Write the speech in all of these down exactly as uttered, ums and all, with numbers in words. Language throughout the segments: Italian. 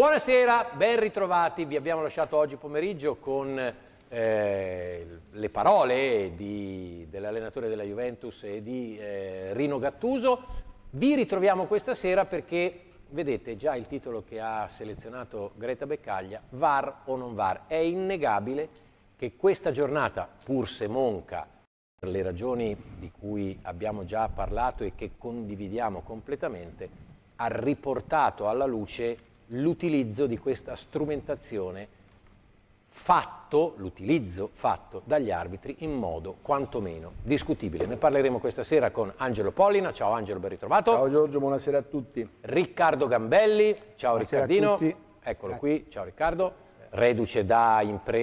Buonasera, ben ritrovati. Vi abbiamo lasciato oggi pomeriggio con eh, le parole di, dell'allenatore della Juventus e di eh, Rino Gattuso. Vi ritroviamo questa sera perché, vedete già il titolo che ha selezionato Greta Beccaglia, V A R o non V A R. È innegabile che questa giornata, pur se monca, per le ragioni di cui abbiamo già parlato e che condividiamo completamente, ha riportato alla luce l'utilizzo di questa strumentazione fatto, l'utilizzo fatto dagli arbitri in modo quantomeno discutibile. Ne parleremo questa sera con Angelo Pollina. Ciao Angelo, ben ritrovato. Ciao Giorgio, buonasera a tutti. Riccardo Gambelli. Ciao buonasera Riccardino. A tutti. Eccolo qui, ciao Riccardo. Reduce da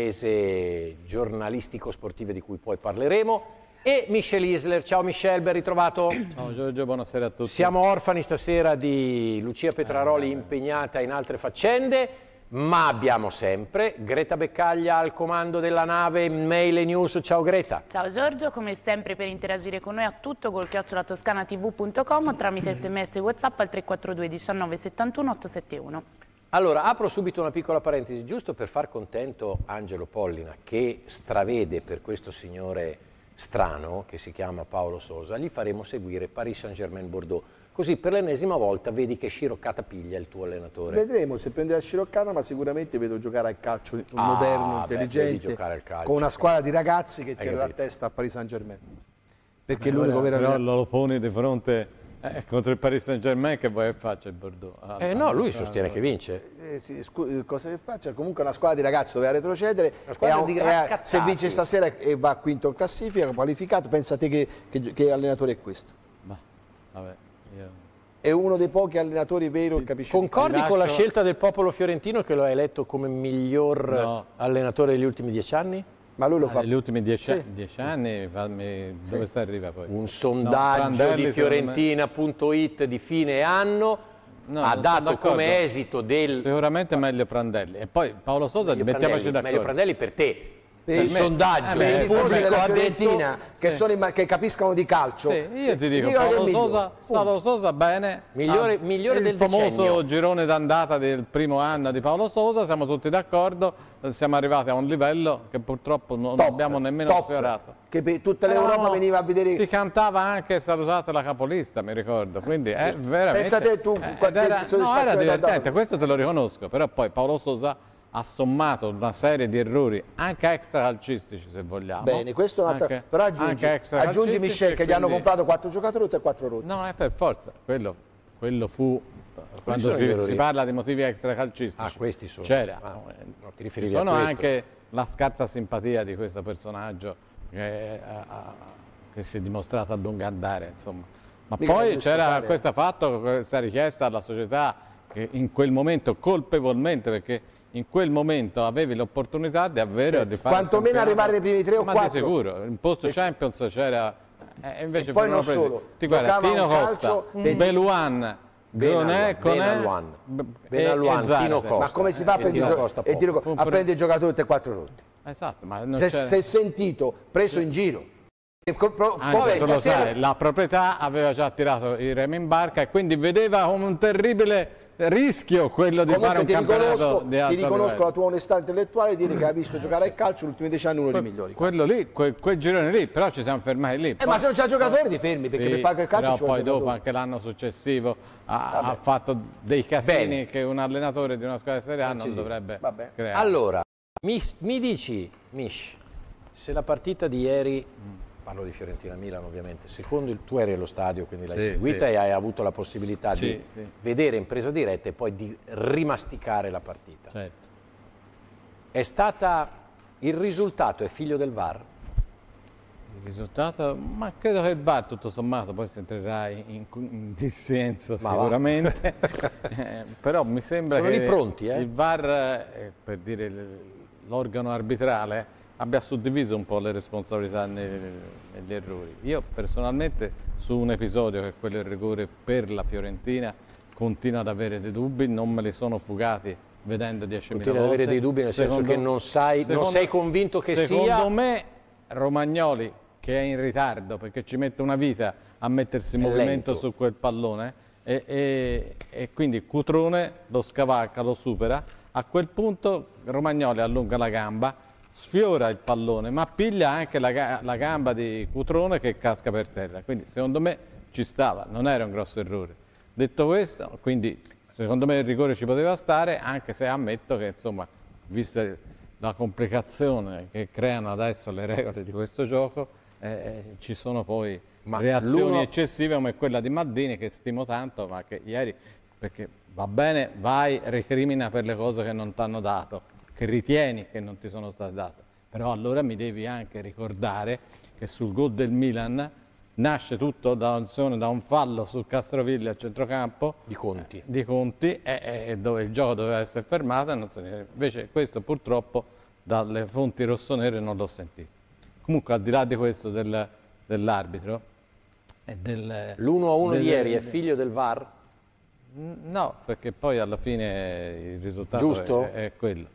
imprese giornalistico-sportive di cui poi parleremo. E Michel Isler. Ciao Michel, ben ritrovato. Ciao Giorgio, buonasera a tutti. Siamo orfani stasera di Lucia Petraroli eh, impegnata in altre faccende, ma abbiamo sempre Greta Beccaglia al comando della nave Mail e News. Ciao Greta. Ciao Giorgio, come sempre per interagire con noi a tutto col chiocciola toscana tv punto com tramite sms e whatsapp al tre quattro due diciannove settantuno ottocentosettantuno. Allora, apro subito una piccola parentesi, giusto per far contento Angelo Pollina, che stravede per questo signore strano che si chiama Paolo Sosa. Gli faremo seguire Paris Saint-Germain-Bordeaux, così per l'ennesima volta vedi che sciroccata piglia il tuo allenatore. Vedremo se prende la sciroccata, ma sicuramente vedo giocare al calcio ah, moderno, beh, intelligente, al calcio, con una squadra di ragazzi che Hai terrà a capito. testa a Paris Saint-Germain, perché Beh, l'unico vero però lo poni di fronte eh, contro il Paris Saint-Germain, che vuoi che faccia il Bordeaux? Ah, eh no, lui sostiene che vince. Eh, sì, cosa che faccia? Comunque una squadra di ragazzi doveva retrocedere, Una squadra e ha, di e ha, raccattati. se vince stasera e va quinto in classifica, qualificato. Pensate che, che, che allenatore è questo? Ma, vabbè, io... È uno dei pochi allenatori vero che capisce. Concordi lascio... con la scelta del popolo fiorentino che lo ha eletto come miglior no. allenatore degli ultimi dieci anni? Ma lui lo ah, fa. negli ultimi dieci, sì. dieci anni, fammi... Sì. dove si arriva poi? Un sondaggio no, di Fiorentina punto it di fine anno no, ha dato come esito del... Sicuramente meglio Prandelli. E poi Paolo Sosa, meglio mettiamoci Prandelli, d'accordo. meglio Prandelli per te. Per il me. sondaggio Eh, beh, il i tifosi pubblico della ha Fiorentina detto che, Sì. sono in- che capiscono di calcio. Sì, io ti dico, dicono che è Paolo migliore. Sosa, Paolo Sosa bene, Migliore- Ah, migliore il del famoso decennio. girone d'andata del primo anno di Paolo Sosa, siamo tutti d'accordo, siamo arrivati a un livello che purtroppo non Top, abbiamo nemmeno top, sfiorato. che per tutta l'Europa Però veniva a vedere. si cantava anche Salutata la capolista, mi ricordo, quindi è veramente... Pensa te tu, eh, quante ed era, no, soddisfazioni era ti ha divertente, dato. questo te lo riconosco, però poi Paolo Sosa ha sommato una serie di errori anche extra calcistici, se vogliamo. Bene, questo è un altro. Anche- Però aggiungi, anche extra aggiungi calcistici, Michel che gli hanno quindi- comprato quattro giocatori e quattro rotti. No, è per forza, quello, quello fu, quando sono gli si, errori? si parla di motivi extra calcistici, Ah, questi sono. c'era. Ah, eh, no, ti riferivi ci sono a questo. anche la scarsa simpatia di questo personaggio che, eh, ha- che si è dimostrato a lungo andare, insomma. Ma Mica poi devi c'era scusare. questo fatto, questa richiesta alla società che in quel momento, colpevolmente, perché in quel momento avevi l'opportunità di avere Cioè, o di fare un quantomeno campionato. arrivare nei primi tre o Ma quattro. di sicuro, in posto Champions c'era, eh, invece E poi furono non presi. solo, Ti guarda, giocava Tino un Costa, calcio che- Beluan, Gronè, Conè, Benaluan, B- Benaluan, e- e Zarate. Tino Costa. Ma come si fa a E prendere, Tino gio- Costa e Tino poco. Co- a prendere i giocatori e quattro rotti? Esatto, ma non Se c'era... si è sentito, preso in giro. E co- pro- Anche, poi tu lo stasera- sai, la proprietà aveva già tirato i remi in barca e quindi vedeva come un terribile rischio quello di fare Comunque un ti campionato riconosco, di ti alto riconosco livello. la tua onestà intellettuale e dire che hai visto giocare al calcio negli ultimi dieci anni uno dei migliori. Quello lì, quel, quel girone lì, però ci siamo fermati lì. Eh, ma se non c'è giocatori ti fermi, perché Sì, per fare quel calcio però ci vuole poi dopo giocatori. anche l'anno successivo ha, Vabbè. ha fatto dei casini Bene. che un allenatore di una squadra di Serie A non sì. dovrebbe Vabbè. creare. Allora, mi, mi dici, Mish, se la partita di ieri, parlo di Fiorentina-Milan ovviamente, secondo il, tu eri allo stadio, quindi l'hai Sì, seguita sì. e hai avuto la possibilità Sì, di sì. vedere in presa diretta e poi di rimasticare la partita. Certo. È stata, il risultato è figlio del V A R? Il risultato, ma credo che il V A R tutto sommato poi si entrerà in, in dissenso Ma va. sicuramente, Eh, però mi sembra Sono che lì pronti, eh? il V A R, eh, per dire l- l'organo arbitrale, abbia suddiviso un po' le responsabilità nei- negli errori. Io personalmente su un episodio che è quello del rigore per la Fiorentina continuo ad avere dei dubbi, non me li sono fugati vedendo diecimila Continui ad volte. avere dei dubbi nel senso che non sai- non secondo- sei convinto che secondo sia- me Romagnoli, che è in ritardo perché ci mette una vita a mettersi in È movimento lento. su quel pallone, e, e, e quindi Cutrone lo scavalca, lo supera. A quel punto Romagnoli allunga la gamba, sfiora il pallone, ma piglia anche la, la gamba di Cutrone che casca per terra. Quindi secondo me ci stava, non era un grosso errore. Detto questo, quindi secondo me il rigore ci poteva stare, anche se ammetto che, insomma, vista la complicazione che creano adesso le regole di questo gioco, eh, ci sono poi ma reazioni eccessive come quella di Maldini, che stimo tanto, ma che ieri, perché va bene, vai, recrimina per le cose che non ti hanno dato, che ritieni che non ti sono state date, però allora mi devi anche ricordare che sul gol del Milan nasce tutto da un, da un fallo su Castrovilli a centrocampo di Conti, eh, di Conti e, e dove il gioco doveva essere fermato, non so, invece questo purtroppo dalle fonti rossonere non l'ho sentito. Comunque al di là di questo del, dell'arbitro e del... l'uno a uno del, di ieri è figlio del V A R? No, perché poi alla fine il risultato giusto? È, è quello.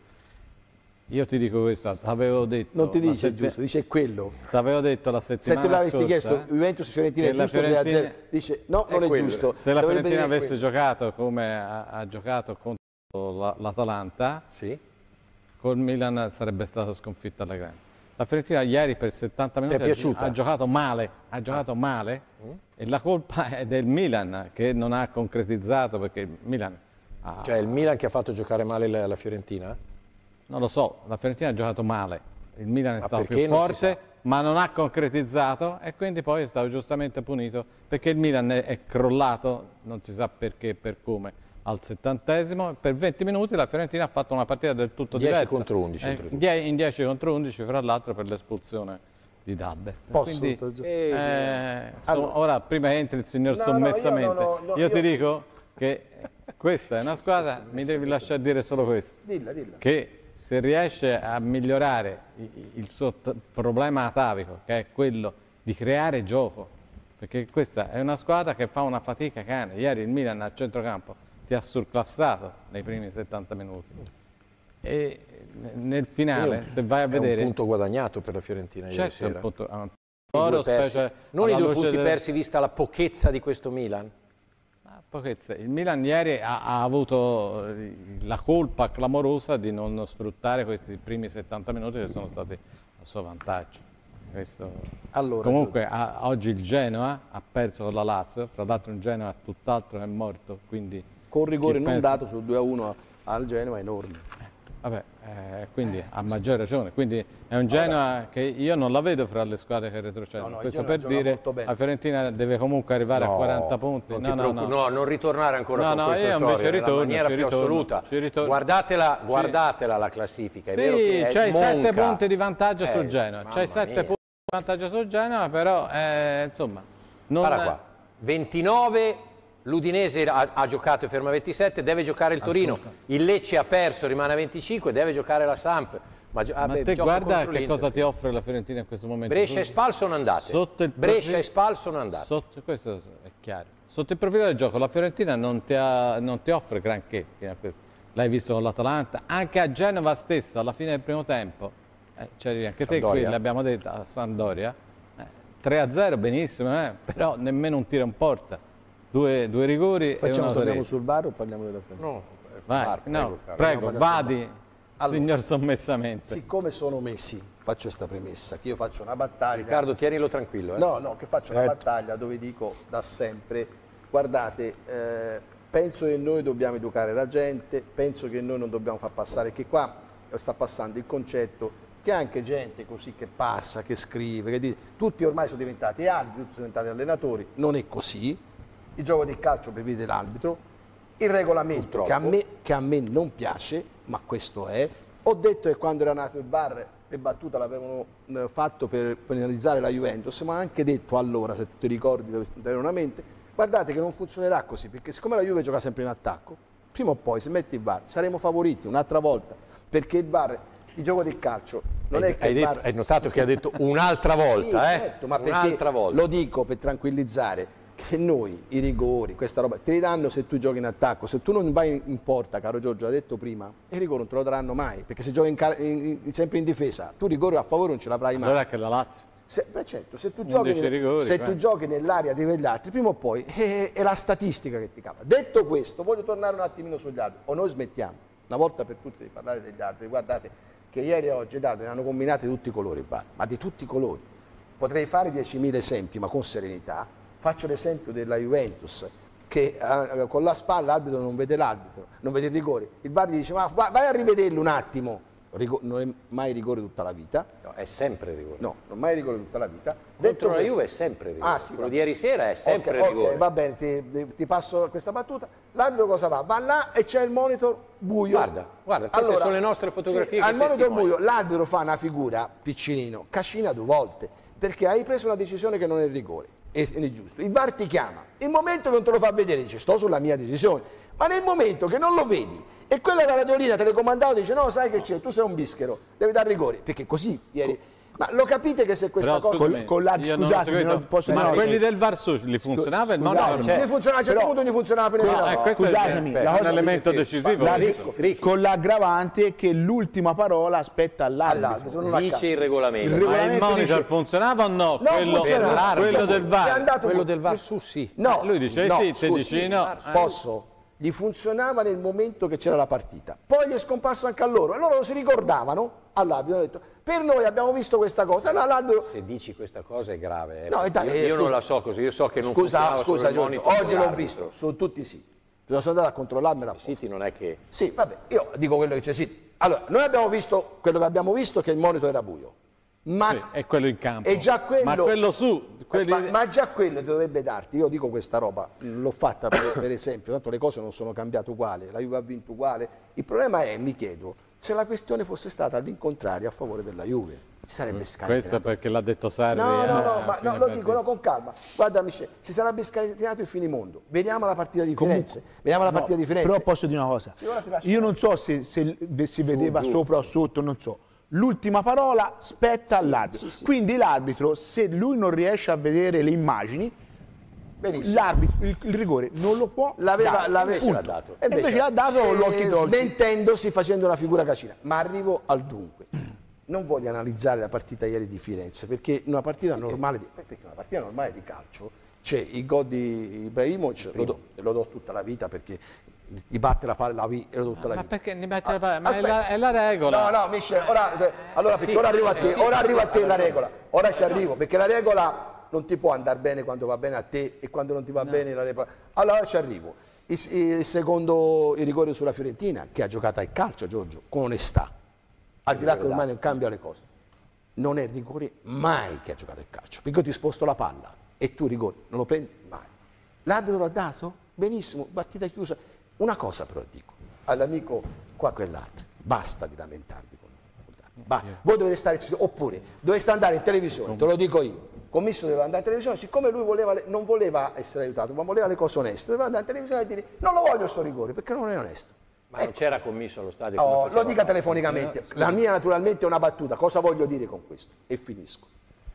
Io ti dico questo, t'avevo detto... Non ti dice sette... giusto, dice quello. T'avevo detto la settimana scorsa... Se tu l'avessi chiesto, Juventus Fiorentina è giusto, Fiorentina... zero, dice no, non è, quello. giusto. Se la Dovrebbe Fiorentina avesse quello. giocato come ha, ha giocato contro l'Atalanta, sì, col Milan sarebbe stato sconfitto alla grande. La Fiorentina ieri per settanta minuti è piaciuta? ha giocato male, ha giocato ah. male mm. e la colpa è del Milan che non ha concretizzato, perché il Milan ha... Cioè il Milan che ha fatto giocare male la, la Fiorentina? Non lo so, la Fiorentina ha giocato male, il Milan è ma stato più non forte, ma non ha concretizzato e quindi poi è stato giustamente punito, perché il Milan è, è crollato, non si sa perché e per come, al settantesimo, e per venti minuti la Fiorentina ha fatto una partita del tutto diversa. dieci contro undici. Eh, in dieci contro undici, fra l'altro per l'espulsione di Dabbe. Posso? Quindi, Eh, eh, so, allora. Ora, prima entri il signor No, sommessamente, no, io, no, no, no, io ti io... dico che questa è una squadra, mi devi lasciare dire solo questo, Dilla, dilla. che se riesce a migliorare il suo problema atavico, che è quello di creare gioco, perché questa è una squadra che fa una fatica cane. Ieri il Milan a centrocampo ti ha surclassato nei primi settanta minuti e nel finale, Quindi, se vai a vedere... È un punto guadagnato per la Fiorentina ieri certo, sera. un punto, un Oro, specie non i due punti del... persi vista la pochezza di questo Milan? Pochezza. Il Milan ieri ha, ha avuto la colpa clamorosa di non sfruttare questi primi settanta minuti che sono stati a suo vantaggio. Questo... Allora, Comunque a, oggi il Genoa ha perso con la Lazio, fra l'altro un Genoa tutt'altro che è morto, quindi... Con rigore non pensa... dato sul due a uno al Genoa è enorme. Vabbè, eh, quindi ha maggior ragione, quindi è un Genoa allora, che io non la vedo fra le squadre che retrocedono, no, no, questo per dire la Fiorentina deve comunque arrivare no, a quaranta punti. Non no, no, no, no, non ritornare ancora no, con no, questa io storia, invece ritorno, nella maniera ci più ritorno, assoluta. Ci ritorno. Guardatela, Ci... guardatela la classifica, è sì, vero che c'hai sette punti di vantaggio eh, sul Genoa, c'hai sette punti di vantaggio sul Genoa, però eh, insomma... Non... Guarda qua, ventinove... L'Udinese ha, ha giocato e ferma ventisette, deve giocare il Torino. Ascolta. Il Lecce ha perso, rimane a venticinque, deve giocare la Samp. Ma, Ma beh, te guarda che cosa ti offre la Fiorentina in questo momento. Brescia e Spal sono andate. Sotto il Brescia profilo... e Spal sono andate. Sotto, questo è chiaro. Sotto il profilo del gioco la Fiorentina non ti, ha, non ti offre granché fino a questo. L'hai visto con l'Atalanta, anche a Genova stessa alla fine del primo tempo. Eh, cioè, anche Sandoria. Te qui l'abbiamo detto a Sampdoria. Eh, tre a zero benissimo, eh, però nemmeno un tiro in porta. Due, due rigori Facciamo, e una torniamo rete. sul V A R o parliamo della Fiorentina? No, Vai, bar, no, prego, prego vadi, allora, signor sommessamente. Siccome sono messi, faccio questa premessa, che io faccio una battaglia... Riccardo, tienilo tranquillo. Eh? No, no, che faccio una certo. battaglia dove dico da sempre, guardate, eh, penso che noi dobbiamo educare la gente, penso che noi non dobbiamo far passare, che qua sta passando il concetto che anche gente così che passa, che scrive, che dice, tutti ormai sono diventati arbitri, tutti sono diventati allenatori, non è così. Il gioco di calcio prevede l'arbitro, il regolamento che a, me, che a me non piace, ma questo è. Ho detto che quando era nato il V A R le battute l'avevano eh, fatto per penalizzare la Juventus, ma ho anche detto allora, se tu ti ricordi erroneamente, guardate che non funzionerà così, perché siccome la Juve gioca sempre in attacco, prima o poi se metti il V A R saremo favoriti un'altra volta, perché il V A R, il gioco del calcio, non hai, è che hai, il V A R... detto, hai notato sì. che ha detto un'altra volta, sì, eh? certo, ma un'altra volta. Lo dico per tranquillizzare, che noi i rigori, questa roba, te li danno se tu giochi in attacco, se tu non vai in porta, caro Giorgio, l'ha detto prima, il rigore non te lo daranno mai, perché se giochi in in, in, sempre in difesa, tu rigore a favore non ce l'avrai mai. Allora che la Lazio. Se, beh, certo, se tu giochi, nel, rigori, se tu giochi nell'area degli altri, prima o poi è, è la statistica che ti cava. Detto questo, voglio tornare un attimino sugli arbitri, o noi smettiamo una volta per tutte di parlare degli arbitri. Guardate che ieri e oggi gli arbitri hanno combinato di tutti i colori, ma di tutti i colori. Potrei fare diecimila esempi, ma con serenità. Faccio l'esempio della Juventus, che eh, con la spalla l'arbitro non vede l'arbitro, non vede il rigore. Il V A R gli dice, ma vai a rivederlo un attimo. Rigo- non è mai rigore tutta la vita. No, è sempre rigore. No, non è mai rigore tutta la vita. Contro Detto la questo, Juve è sempre rigore. Ah, sì, quello va. di ieri sera è sempre Ok, rigore. ok, va bene, ti, ti passo questa battuta. L'arbitro cosa fa? Va là e c'è il monitor buio. Guarda, guarda, queste Allora, sono le nostre fotografie sì, che al monitor testimoniano. buio l'arbitro fa una figura piccinino, cascina due volte, perché hai preso una decisione che non è rigore, è, è giusto. Il V A R ti chiama, il momento che non te lo fa vedere dice sto sulla mia decisione, ma nel momento che non lo vedi e quella la radiolina telecomandata dice no, sai che c'è, tu sei un bischero, devi dar rigore, perché così ieri. Ma lo capite che se questa Però, cosa scusami, con l'arbitro, io non ho scusate, seguito, non posso ma dire- quelli del V A R su gli funzionava il Scusate, monitor? cioè, ne funzionava, a un certo però- punto ne funzionava per No, no, eh, questo è- scusatemi, è la un cosa- elemento perché- decisivo. La- Ricco, Ricco. con l'aggravante che l'ultima parola aspetta all'arbitro. all'arbitro, non a Dice caso. il regolamento. Il Ma il regolamento monitor dice- funzionava o no? Non quello, funzionava. quello del V A R. È andato Quello con- del V A R su sì. No, Eh, lui dice no, sì, te scusi, dici no. Eh. Posso? Gli funzionava nel momento che c'era la partita. Poi gli è scomparso anche a loro e loro si ricordavano all'arbitro, hanno detto per noi abbiamo visto questa cosa. Allora, l'arbitro- Se dici questa cosa è grave. eh. No, dai, io eh, io scusa. non la so così, io so che non Scusa, funzionava scusa solo il Giorgio, monitor oggi l'ho dell'arbitro. visto su tutti i siti. Sono andato a controllarmela. I siti non è che... Sì, vabbè, io dico quello che c'è siti. Allora, noi abbiamo visto quello che abbiamo visto che il monitor era buio. Ma Sì, è quello in campo. E già quello, Ma quello su, quelli- ma, ma già quello dovrebbe darti, io dico questa roba, mh, l'ho fatta per, per esempio, tanto le cose non sono cambiate uguali, la Juve ha vinto uguale, il problema è, mi chiedo, se la questione fosse stata all'incontrario a favore della Juve, si sarebbe scatenato. Questo perché l'ha detto Sarri. No, eh, no, no, alla ma fine no, lo per dico dire. no, con calma. Guarda Michele, si sarebbe scatenato il finimondo. Vediamo la partita di Firenze. Vediamo la No, partita di Firenze. Però posso dire una cosa. Sì, ora ti lascio. Io non so se, se si vedeva giù. sopra o sotto, non so. L'ultima parola spetta all'arbitro. sì, sì. Quindi l'arbitro, se lui non riesce a vedere le immagini, Benissimo. l'arbitro, il, il rigore non lo può L'aveva, dare. l'aveva- invece l'ha dato. E E invece l'ha dato con l'occhio eh, dolci. smentendosi, facendo una figura casina. Ma arrivo al dunque. Non voglio analizzare la partita ieri di Firenze, perché una partita normale di, perché una partita normale di calcio, c'è il gol di Ibrahimovic, lo do, lo do tutta la vita perché gli batte la palla e lo do tutta la Ma vita. perché ne mette la palla? Ma è Aspetta. la, è la regola. No, no, Michel, ora, allora, perché ora arrivo a te, ora arrivo a te la regola, ora ci arrivo, perché la regola non ti può andare bene quando va bene a te e quando non ti va bene la regola. Allora ci arrivo. Il, il secondo, il rigore sulla Fiorentina, che ha giocato al calcio, Giorgio, con onestà, al di là che ormai non cambia le cose. Non è rigore mai che ha giocato il calcio, perché io ti sposto la palla e tu rigore non lo prendi mai. L'arbitro l'ha dato? Benissimo, partita chiusa. Una cosa però dico all'amico qua quell'altro, basta di lamentarvi con me. Ba- voi dovete stare zitti, oppure dovete andare in televisione, te lo dico io. Commisso doveva andare in televisione, siccome lui voleva le- non voleva essere aiutato, ma voleva le cose oneste, doveva andare in televisione e dire non lo voglio sto rigore perché non è onesto. Ma non c'era commisso allo stadio? come Oh, faceva lo dica fare? telefonicamente. La mia naturalmente è una battuta. Cosa voglio dire con questo? E finisco.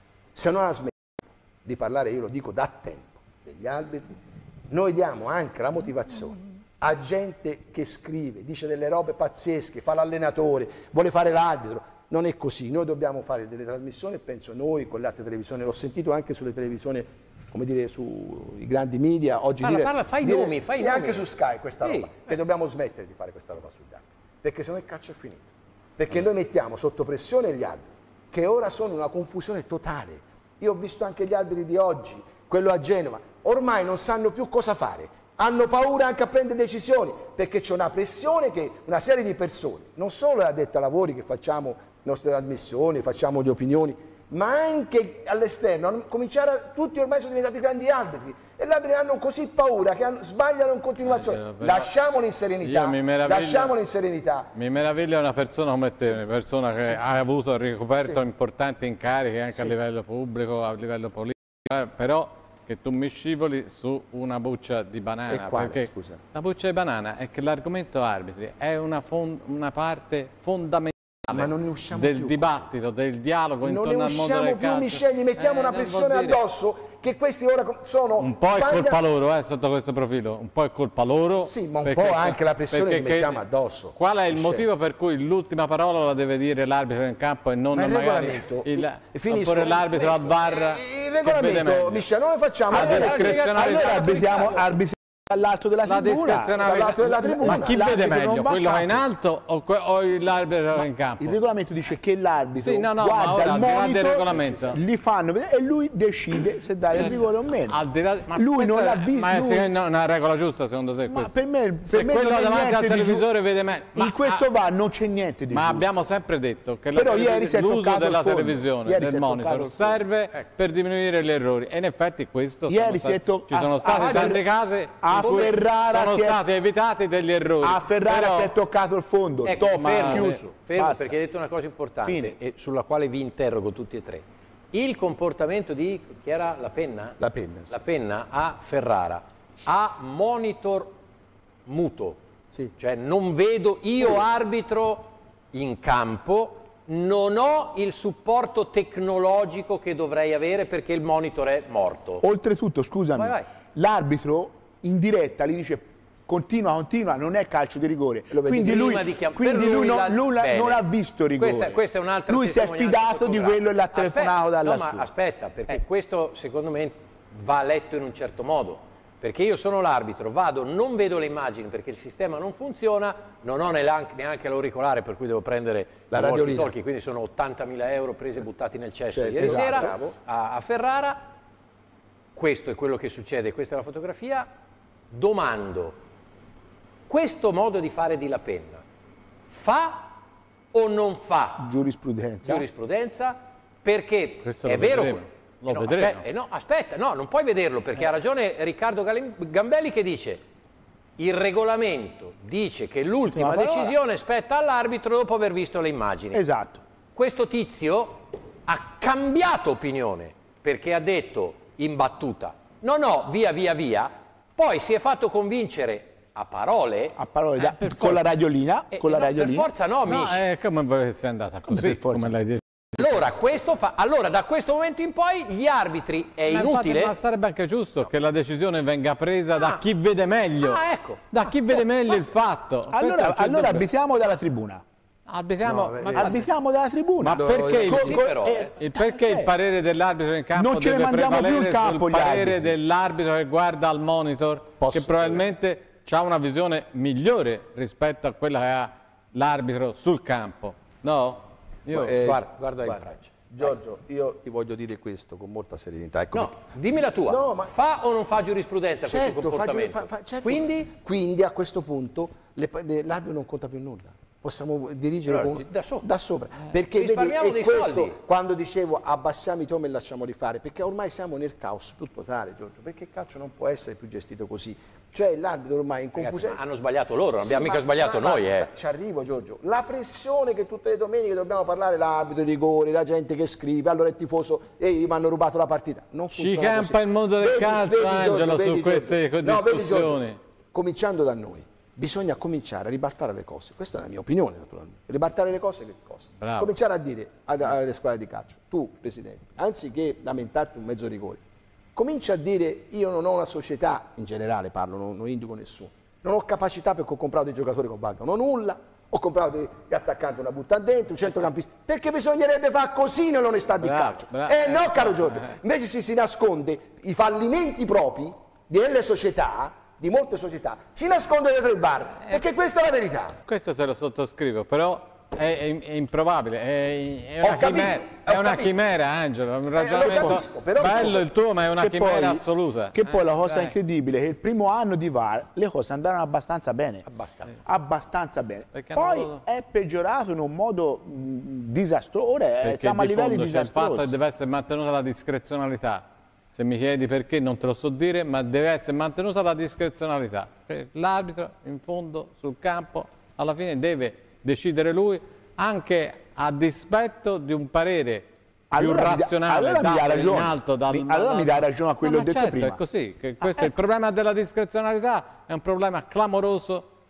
Se non ha smesso di parlare, io lo dico da tempo, degli arbitri, noi diamo anche la motivazione a gente che scrive, dice delle robe pazzesche, fa l'allenatore, vuole fare l'arbitro. Non è così. Noi dobbiamo fare delle trasmissioni, penso noi con le altre televisioni, l'ho sentito anche sulle televisioni, come dire, sui grandi media, oggi Parla, dire, parla, fai i dire- nomi, fai i sì, nomi. anche su Sky questa Sì. roba, che dobbiamo smettere di fare questa roba sugli arbitri, perché se no il calcio è finito, perché noi mettiamo sotto pressione gli arbitri, che ora sono una confusione totale. Io ho visto anche gli arbitri di oggi, quello a Genova, ormai non sanno più cosa fare, hanno paura anche a prendere decisioni, perché c'è una pressione che una serie di persone, non solo addetti ai lavori che facciamo le nostre trasmissioni, facciamo le opinioni, ma anche all'esterno, hanno- cominciare a, tutti ormai sono diventati grandi arbitri e gli arbitri hanno così paura che hanno- sbagliano in continuazione. Eh, però Lasciamoli in serenità, io mi meraviglio- lasciamoli in serenità. Mi meraviglia una persona come te, una persona che ha avuto ricoperto Sì. importanti incarichi anche Sì. a livello pubblico, a livello politico, eh, però che tu mi scivoli su una buccia di banana. E quale, perché scusa? la buccia di banana è che l'argomento arbitri è una, fon- una parte fondamentale Ma non ne usciamo del più dibattito, del dialogo non intorno ne al mondo del usciamo più, calcio. Michele, gli mettiamo Eh, una non pressione vuol dire- addosso che questi ora sono Un po' è Spagna- colpa loro, eh, sotto questo profilo, un po' è colpa loro. Sì, ma un perché- po' anche la pressione perché che mettiamo addosso. Qual è il Michele. motivo per cui l'ultima parola la deve dire l'arbitro in campo e non Ma il magari regolamento, il, e finisco. oppure l'arbitro al V A R? Il che vede regolamento, meglio? Michele, noi facciamo La allora, discrezionalità. Allora arbitriamo, arbitriamo dall'alto della La tribuna. discrezionalità. dall'altro della tribuna. Ma chi L'arbitro vede non meglio? va a Quello che è in campo. alto o, que- o l'arbitro in campo? Il regolamento dice che l'arbitro Sì, no, no, ma guarda ora, il al di là del monitor, regolamento. li fanno vedere e lui decide se dare il rigore o meno. Al di là- ma lui questa non è- l'ha visto. Ma è lui- secondo- una regola giusta secondo te Ma questa? per me, per Se me quello non è davanti al niente di giu- televisore vede me. in ma- questo ah, V A R non c'è niente di Ma giusto. abbiamo sempre detto che la Però televis- ieri si è l'uso toccato della il fondo. televisione, Ieri si del è monitor, toccato il fondo. serve per diminuire gli errori. E in effetti questo Ieri sono si è stati- to- ci sono a- stati a- tanti casi a in cui Ferrara sono si è- stati evitati degli errori. A Ferrara Però- si è toccato il fondo. Ecco, Stop, fermo, chiuso. fermo, Basta. perché hai detto una cosa importante Fine. e sulla quale vi interrogo tutti e tre. Il comportamento di, chi era la penna? La penna, sì. La penna a Ferrara, a monitor muto, Sì. cioè non vedo, io arbitro in campo, non ho il supporto tecnologico che dovrei avere perché il monitor è morto. Oltretutto, scusami, Vai, vai. l'arbitro in diretta gli dice continua, continua, non è calcio di rigore. Lo vedi Quindi prima lui, di chiam- quindi per lui lui non, la- lui la- bene. non ha visto rigore. Questa, questa è un'altra Lui si è testimonianza fidato di fotografica. quello e l'ha telefonato Aspetta, dalla no, ma sua. aspetta, perché Eh. questo secondo me va letto in un certo modo. Perché io sono l'arbitro, vado, non vedo le immagini perché il sistema non funziona, non ho neanche, neanche l'auricolare per cui devo prendere La i radiolina. walkie-talkie, quindi sono ottantamila euro presi e buttati nel cesso Certo, ieri esatto. sera Bravo. a, a Ferrara. Questo è quello che succede, questa è la fotografia. Domando, questo modo di fare di La Penna fa o non fa Giurisprudenza. giurisprudenza? Perché Questo è lo vero... vedremo. Lo eh no, vedremo. aspetta, eh no, aspetta, no, non puoi vederlo perché ha ragione Riccardo Galim- Gambelli che dice il regolamento dice che l'ultima L'ultima parola. decisione spetta all'arbitro dopo aver visto le immagini. Esatto. Questo tizio ha cambiato opinione perché ha detto in battuta no, no, via, via, via, poi si è fatto convincere a parole A parole da- per con la forza. radiolina, e- con la no, per radiolina. forza no, No, Mish. è come voi sei andata Come così, per forza. come l'hai detto. Allora, questo fa, allora, da questo momento in poi gli arbitri è Ma inutile. infatti, ma sarebbe anche giusto che la decisione venga presa da Ah. chi vede meglio. Ah, ecco. Da chi vede meglio il fatto. Questo Allora, non c'è allora dubbio. arbitriamo dalla tribuna. Arbitriamo, No, ma, eh, Arbitriamo dalla tribuna. ma perché, il, Sì, però, eh. il, perché il parere dell'arbitro in campo Non ce ne deve mandiamo più prevalere in campo sul gli parere arbitri. dell'arbitro che guarda al monitor, Posso che probabilmente ha una visione migliore rispetto a quella che ha l'arbitro sul campo? No? Io, Eh, guarda, guarda in Francia. Giorgio, io ti voglio dire questo con molta serenità. Ecco No, perché- dimmi la tua. No, ma- Fa o non fa giurisprudenza questo Certo, fa- comportamento? fa- fa- certo. Quindi Quindi a questo punto le- le- l'arbitro non conta più nulla. Possiamo dirigere Allora, con- da sopra. da sopra. Perché vedi, Risparmiamo è dei questo soldi. quando dicevo abbassiamo i tomi e lasciamo rifare, perché ormai siamo nel caos più totale, Giorgio, perché il calcio non può essere più gestito così. Cioè l'arbitro ormai in ragazzi, confusione. ma hanno sbagliato loro, non Sì, abbiamo mica ma- sbagliato ma- noi. ma- Eh. Ci arrivo, Giorgio. La pressione che tutte le domeniche dobbiamo parlare, l'arbitro di rigore, la gente che scrive, allora il tifoso, ehi, mi hanno rubato la partita. Non Ci funziona campa così. il mondo del calcio, Angelo, su queste No, vedi, discussioni. Giorgio, cominciando da noi, bisogna cominciare a ribaltare le cose. Questa è la mia opinione, naturalmente. Ribaltare le cose che cosa? Bravo. Cominciare a dire alle, alle squadre di calcio, tu, Presidente, anziché lamentarti un mezzo rigore, comincia a dire io non ho una società, in generale parlo, non, non indico nessuno, non ho capacità perché ho comprato dei giocatori che valgono nulla, ho comprato dei, dei attaccanti, una buttata dentro, un centrocampista, perché bisognerebbe fare così nell'onestà di Bravo, calcio. bravo. Eh no, Eh, caro sì, Giorgio, eh. invece si, si nasconde i fallimenti propri delle società, di molte società, si nasconde dietro il V A R, perché questa è la verità. Questo te lo sottoscrivo, però è, è- è improbabile, è, è Ho una, capito, chimera, ho è una capito. chimera, Angelo, è un lo ragionamento capisco, però bello questo- il tuo, ma è una Che chimera poi- assoluta. Che poi Eh, la cosa dai. incredibile è che il primo anno di V A R le cose andarono abbastanza bene. Abbastanza. Abbastanza bene. Perché Poi hanno- è peggiorato in un modo mh, disastroso. Ora eh, Perché siamo a di livelli fondo c'è il fatto che disastrosi. deve essere mantenuta la discrezionalità. Se mi chiedi perché non te lo so dire, ma deve essere mantenuta la discrezionalità. Cioè, l'arbitro in fondo sul campo alla fine deve decidere lui, anche a dispetto di un parere più Allora mi dà- razionale allora mi dà dato in ragione. alto dal, Mi- allora dal- mi dà ragione a quello No, che ho ma detto certo, prima. è così, che questo è il problema della discrezionalità, è un problema clamoroso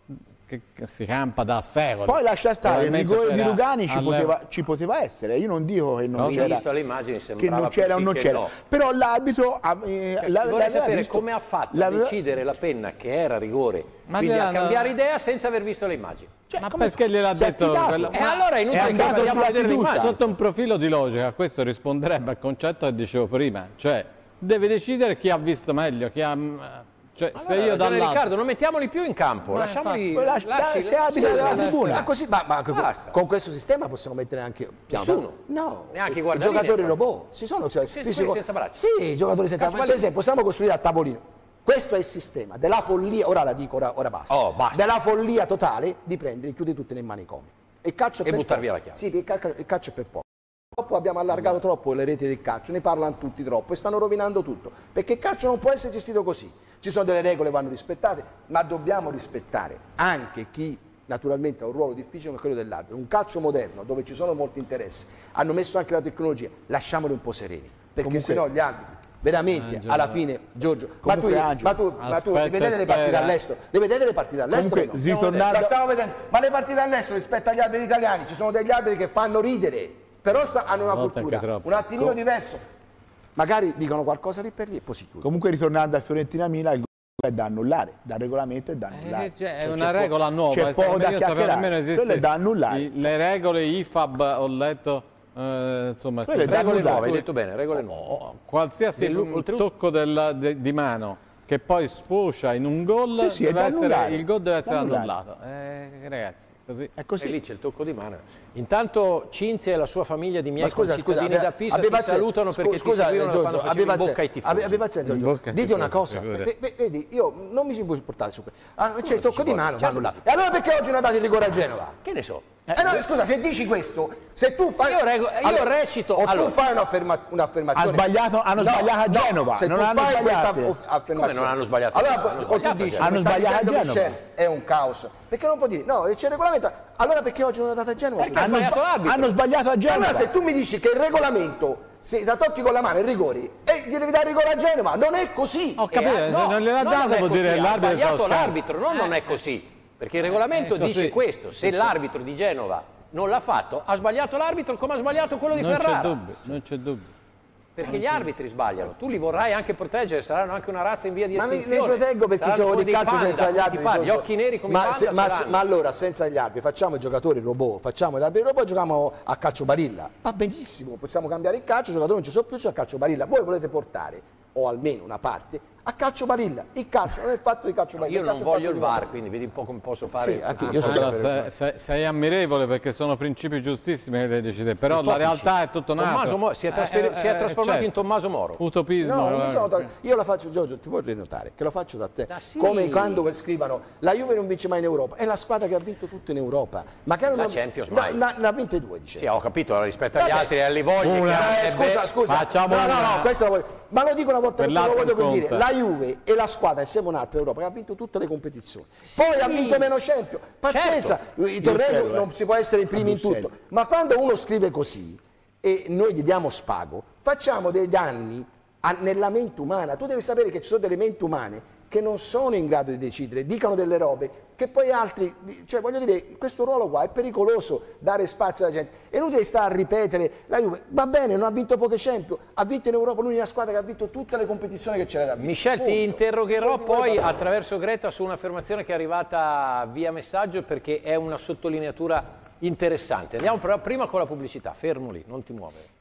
che si campa da secoli. Poi lascia stare, il rigore di Rugani ci alle... poteva, ci poteva essere, io non dico che non no, c'era, visto le immagini che sembrava non c'era o non c'era, no. però l'arbitro eh, cioè, la, vorrei sapere visto, come ha fatto l'aveva... a decidere la penna che era rigore, ma quindi a no. cambiare idea senza aver visto le immagini. Cioè, ma perché gliel'ha detto quello... E eh, allora è inutile che andato andiamo a vedere le immagini. Sotto un profilo di logica questo risponderebbe al concetto che dicevo prima, cioè deve decidere chi ha visto meglio, chi ha... Cioè, allora, se io dall'altro... Riccardo, non mettiamoli più in campo, Ma lasciamoli... lasci, lasci, se arbitra sì, della sì, tribuna. Ma così, ma, ma Basta. con questo sistema possiamo mettere anche piano Nessuno. piano. No, Neanche i i guardalinee, giocatori poi. robot. Ci sono, cioè, Sì, fisico- quelli senza braccia. Sì, i giocatori senza Calcio braccia. Per esempio, possiamo costruire a tavolino. Questo è il sistema della follia, ora la dico, ora, ora basta. Oh, basta. Della follia totale di prendere, chiudere tutte nei manicomi. E, calcio è E per buttar poco. via la chiave. Sì, il calcio, il calcio è per poco. Purtroppo abbiamo allargato troppo le reti del calcio, ne parlano tutti troppo e stanno rovinando tutto, perché il calcio non può essere gestito così. Ci sono delle regole che vanno rispettate, ma dobbiamo rispettare anche chi naturalmente ha un ruolo difficile come quello dell'arbitro. Un calcio moderno dove ci sono molti interessi, hanno messo anche la tecnologia, lasciamoli un po' sereni, perché Comunque... sennò gli arbitri veramente Angelo. alla fine, Giorgio, ma tu, Comunque, ma tu, ma tu aspetta, le vedete le partite spera. all'estero? Le vedete le partite all'estero? Comunque, o no? ritornando- La stiamo vedendo, ma le partite all'estero rispetto agli arbitri italiani ci sono degli arbitri che fanno ridere, però sta- hanno una A volte cultura anche troppo. un attimino diverso. Magari dicono qualcosa lì per lì e poi si chiude. Comunque ritornando a Fiorentina Milan, il gol è da annullare, dal regolamento è da annullare. Eh, cioè, è Cioè, una c'è regola po- nuova, c'è eh, poco da io sapevo chiacchierare. nemmeno esiste. Quello è da annullare. I- le regole I F A B ho letto, eh, insomma, Quelle da Regole annullare. nuove, hai detto bene, regole nuove. Oh, qualsiasi Dellu- un oltretutto- tocco della- de- di mano che poi sfocia in un gol, Sì, sì, è deve da essere, annullare. il gol deve essere Da annullare. annullato. Eh, ragazzi, così. È E così. lì c'è il tocco di mano. Intanto Cinzia e la sua famiglia di miei Ma scusa, scusa, concittadini abbia- da Pisa abbia ti pazienza, salutano scu- perché scusa, ti seguivano Giorgio, quando abbia facevi in bocca ai pazienza, tifosi. abbia- abbia pazienza, In Giorgio. bocca ai Dite una tifosi, cosa, figurati. ve- ve- vedi, io non mi si può portare su questo. Ah, c'è il tocco ci di vuole? mano, Certo. vanno là. E allora perché oggi non ha dato il rigore a Genova? Che ne so? Eh no, scusa, se dici questo, se tu fai... Io rego- io recito- O allora- tu fai un'afferma- un'affermazione... Ha sbagliato- hanno sbagliato a Genova, se non tu hanno fai sbagliato. questa aff- affermazione... Come non hanno sbagliato a Allora, Genova? Hanno o tu sbagliato a dici, Genova. come Hanno sta sbagliato a dicendo Genova. Michel, è un caos. Perché non può dire, no, c'è il regolamento, allora perché oggi non ha dato a Genova? Perché ha Hanno, sbagliato sba- l'arbitro. hanno sbagliato a Genova. Allora se tu mi dici che il regolamento, se la tocchi con la mano i rigori, e gli devi dare rigore a Genova, non è così. Ho capito, Eh, se no, non gliel'ha no, dato non è vuol così, dire che ha l'arbitro sbagliato sta l'arbitro, no, non è così. Perché il regolamento è così. dice questo, se l'arbitro di Genova non l'ha fatto, ha sbagliato l'arbitro come ha sbagliato quello di Non c'è Ferrara. dubbio, non c'è dubbio. Perché gli arbitri sbagliano, tu li vorrai anche proteggere, saranno anche una razza in via di Ma mi, mi estinzione. proteggo perché Saranno gioco come di dei calcio panda, senza gli come arbitri. i panda, gli Giorgio. occhi neri come i ma, panda se- ma, saranno. ma allora senza gli arbitri facciamo i giocatori robot, facciamo gli arbitri robot, giochiamo a calcio barilla. Va benissimo, possiamo cambiare il calcio, i giocatori non ci sono più, c'è a calcio barilla. Voi volete portare, o almeno una parte, a calcio barilla. Il calcio non è fatto di calcio barilla. Io il non calcio è voglio fatto il di V A R, calcio. quindi vedi un po' come posso fare. Sì, anche Ah, io sono Allora, per- per- sei, sei- sei ammirevole perché sono principi giustissimi che lei decide, però la Utopici. realtà è tutto nato. Tommaso Mo- si è, trasferi- Eh, si è eh, trasformato certo. in Tommaso Moro. Utopismo. No, non eh. sono tra- io la faccio, Giorgio, ti puoi rinotare che lo faccio da te. Ah, sì. Come quando scrivono la Juve non vince mai in Europa, è la squadra che ha vinto tutto in Europa. Ma che La non Champions no, mai. na- ne ha vinte due, dice. Sì, ho capito, rispetto agli Vabbè. altri e alle voglie Una- che ha, Eh, eh, scusa, beh, scusa. facciamo no, no, una- no, questa la voglio. Ma lo dico una volta Per perché lo l'altro voglio per conta. dire. La Juve è la squadra insieme a un'altra Europa che ha vinto tutte le competizioni. Poi ha vinto meno Champions. Pazienza, i tornei Bruxelles, non eh. si può essere i primi in Bruxelles. tutto. Ma quando uno scrive così e noi gli diamo spago, facciamo dei danni a- nella mente umana. Tu devi sapere che ci sono delle menti umane che non sono in grado di decidere, dicono delle robe che poi altri, cioè voglio dire, questo ruolo qua è pericoloso, dare spazio alla gente. È inutile stare a ripetere, la Juve va bene, non ha vinto poche Champions, ha vinto in Europa l'unica squadra che ha vinto tutte le competizioni che c'era da vincere. Michel, ti Punto. interrogherò Non ti vuoi poi parlare. attraverso Greta su un'affermazione che è arrivata via messaggio perché è una sottolineatura interessante. Andiamo però prima con la pubblicità, fermo lì, non ti muovere.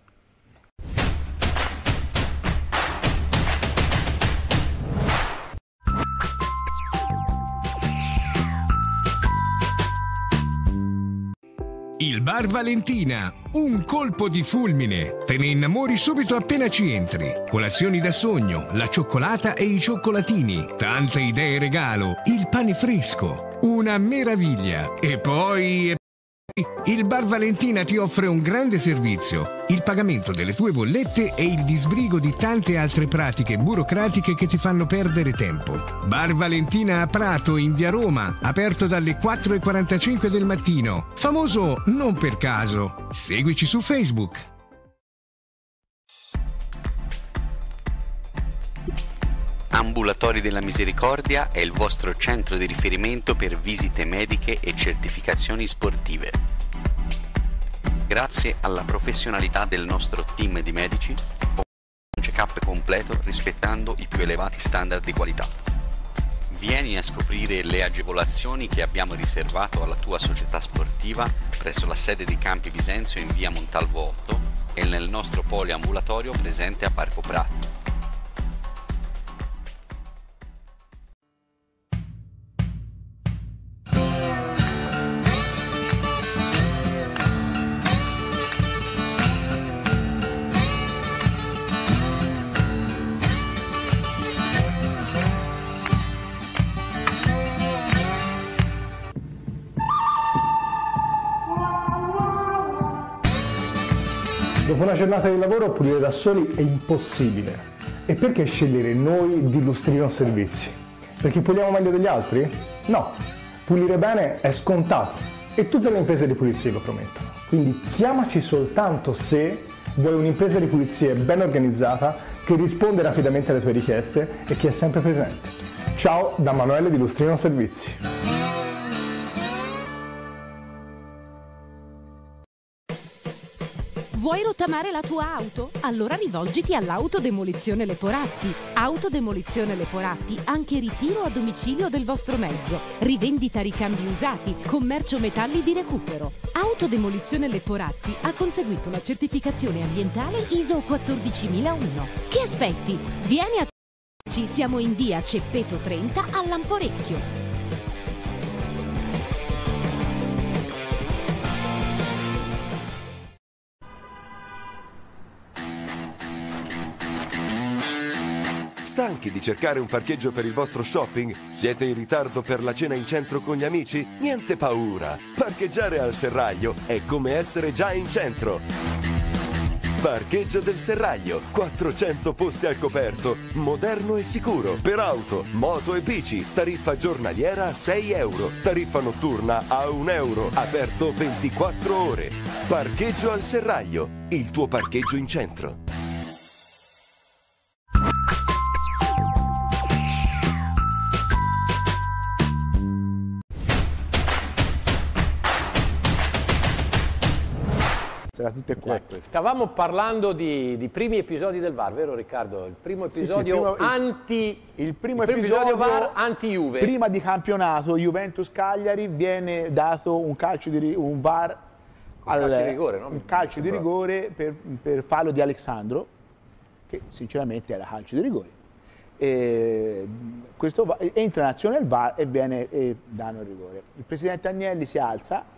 Il Bar Valentina, un colpo di fulmine. Te ne innamori subito appena ci entri. Colazioni da sogno, la cioccolata e i cioccolatini, tante idee regalo, il pane fresco, una meraviglia. E poi... Il Bar Valentina ti offre un grande servizio, il pagamento delle tue bollette e il disbrigo di tante altre pratiche burocratiche che ti fanno perdere tempo. Bar Valentina a Prato, in via Roma, aperto dalle quattro e quarantacinque del mattino. Famoso non per caso. Seguici su Facebook. Ambulatori della Misericordia è il vostro centro di riferimento per visite mediche e certificazioni sportive. Grazie alla professionalità del nostro team di medici, un check-up completo rispettando i più elevati standard di qualità. Vieni a scoprire le agevolazioni che abbiamo riservato alla tua società sportiva presso la sede di Campi Bisenzio in via Montalvo otto e nel nostro poliambulatorio presente a Parco Pratti. Dopo una giornata di lavoro pulire da soli è impossibile. E perché scegliere noi di Lustrino Servizi? Perché puliamo meglio degli altri? No, pulire bene è scontato e tutte le imprese di pulizie lo promettono. Quindi chiamaci soltanto se vuoi un'impresa di pulizie ben organizzata che risponde rapidamente alle tue richieste e che è sempre presente. Ciao da Manuele di Lustrino Servizi. Vuoi rottamare la tua auto? Allora rivolgiti all'Autodemolizione Leporatti. Autodemolizione Leporatti, anche ritiro a domicilio del vostro mezzo, rivendita ricambi usati, commercio metalli di recupero. Autodemolizione Leporatti ha conseguito la certificazione ambientale I S O quattordicimilauno. Che aspetti? Vieni a Ci siamo in via Ceppeto trenta a Lamporecchio. Stanchi di cercare un parcheggio per il vostro shopping? Siete in ritardo per la cena in centro con gli amici? Niente paura! Parcheggiare al Serraglio è come essere già in centro! Parcheggio del Serraglio, quattrocento posti al coperto, moderno e sicuro, per auto, moto e bici, tariffa giornaliera a sei euro, tariffa notturna a un euro, aperto ventiquattro ore. Parcheggio al Serraglio, il tuo parcheggio in centro. Tutte e quattro. Stavamo parlando di, di primi episodi del V A R, vero Riccardo? Il primo episodio sì, sì, primo, anti il primo, il primo episodio, episodio V A R anti-Juve. Prima di campionato Juventus-Cagliari viene dato un calcio di un V A R un al, calcio di rigore, no? un calcio di rigore per, per fallo di Alessandro, che sinceramente era calcio di rigore. E questo entra in azione il V A R e viene e danno il rigore. Il presidente Agnelli si alza.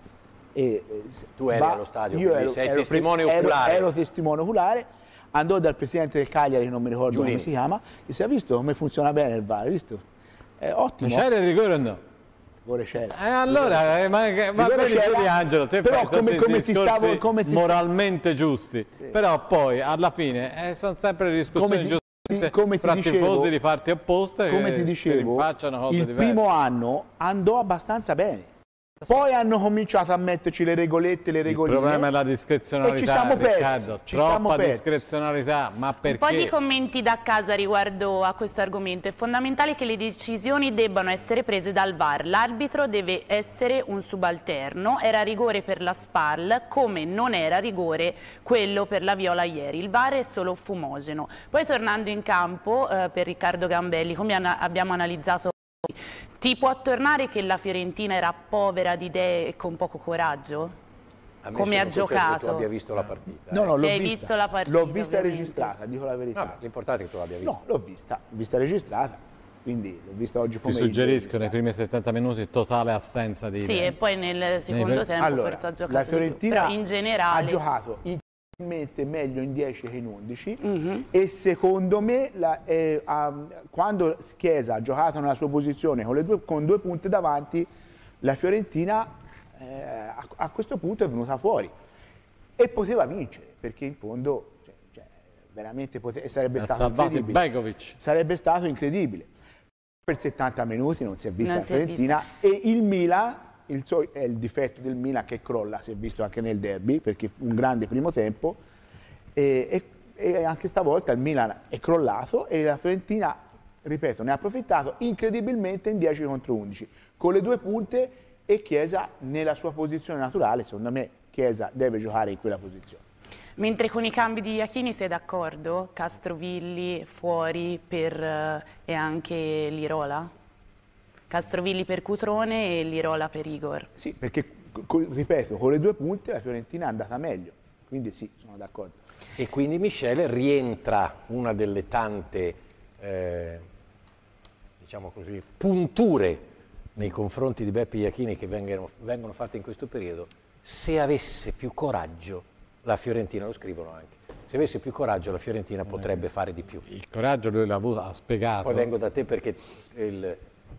E tu eri va, allo stadio, io quindi ero, sei ero, testimone ero, oculare. Ero testimone oculare, andò dal presidente del Cagliari, che non mi ricordo Giulini. come si chiama, e si è visto come funziona bene il V A R, visto? È ottimo. Ma c'era il rigore o no? Rigore c'era. Eh, allora, eh, ma, ma bene di Angelo, te però fai come, tutti come i ti discorsi stavo, come ti moralmente giusti, sì. Però poi alla fine eh, sono sempre discussioni giuste come ti fra dicevo, tifosi di parti opposte come che ti dicevo, facciano cose il diverse. primo anno andò abbastanza bene. Poi hanno cominciato a metterci le regolette, le regoline. Il problema è la discrezionalità, e ci siamo persi, Riccardo, ci troppa siamo persi. discrezionalità, ma perché? Un po' di commenti da casa riguardo a questo argomento. È fondamentale che le decisioni debbano essere prese dal V A R. L'arbitro deve essere un subalterno. Era rigore per la Spal, come non era rigore quello per la Viola ieri. Il V A R è solo fumogeno. Poi tornando in campo, eh, per Riccardo Gambelli, come an- abbiamo analizzato, ti può tornare che la Fiorentina era povera di idee e con poco coraggio? Come ha giocato? Che tu abbia visto la partita. No, no, eh. l'ho Se hai vista. visto la partita, L'ho vista ovviamente. registrata, dico la verità. L'importante è che tu l'abbia vista. No, l'ho vista, vista registrata, quindi l'ho vista oggi Ti pomeriggio. suggerisco nei primi settanta minuti totale assenza di Sì, idee. e poi nel secondo Nei- tempo Allora, forse ha giocato la di più. Fiorentina Però in generale ha giocato incredibilmente meglio in dieci che in undici Mhm. e secondo me la, eh, ha- quando Chiesa ha giocato nella sua posizione con, le due, con due punte davanti, la Fiorentina eh, a, a questo punto è venuta fuori e poteva vincere, perché in fondo cioè, cioè, veramente pote- sarebbe Ha stato salvato incredibile. Begovic. Sarebbe stato incredibile. Per settanta minuti non si è vista Non la si è Fiorentina e il Milan, il suo- è il difetto del Milan che crolla, si è visto anche nel derby, perché un grande primo tempo e, e- e anche stavolta il Milan è crollato e la Fiorentina ripeto, ne ha approfittato incredibilmente in dieci contro undici, con le due punte e Chiesa nella sua posizione naturale. Secondo me Chiesa deve giocare in quella posizione. Mentre con i cambi di Iachini sei d'accordo? Castrovilli fuori per, eh, e anche Lirola? Castrovilli per Cutrone e Lirola per Igor. Sì, perché, co- ripeto, con le due punte la Fiorentina è andata meglio, quindi sì, sono d'accordo. E quindi Michele rientra una delle tante eh, diciamo così, punture nei confronti di Beppe Iachini che vengono, vengono fatte in questo periodo. Se avesse più coraggio la Fiorentina, lo scrivono anche, se avesse più coraggio la Fiorentina potrebbe fare di più. Il coraggio lui l'ha avuto, ha spiegato. Poi vengo da te perché il,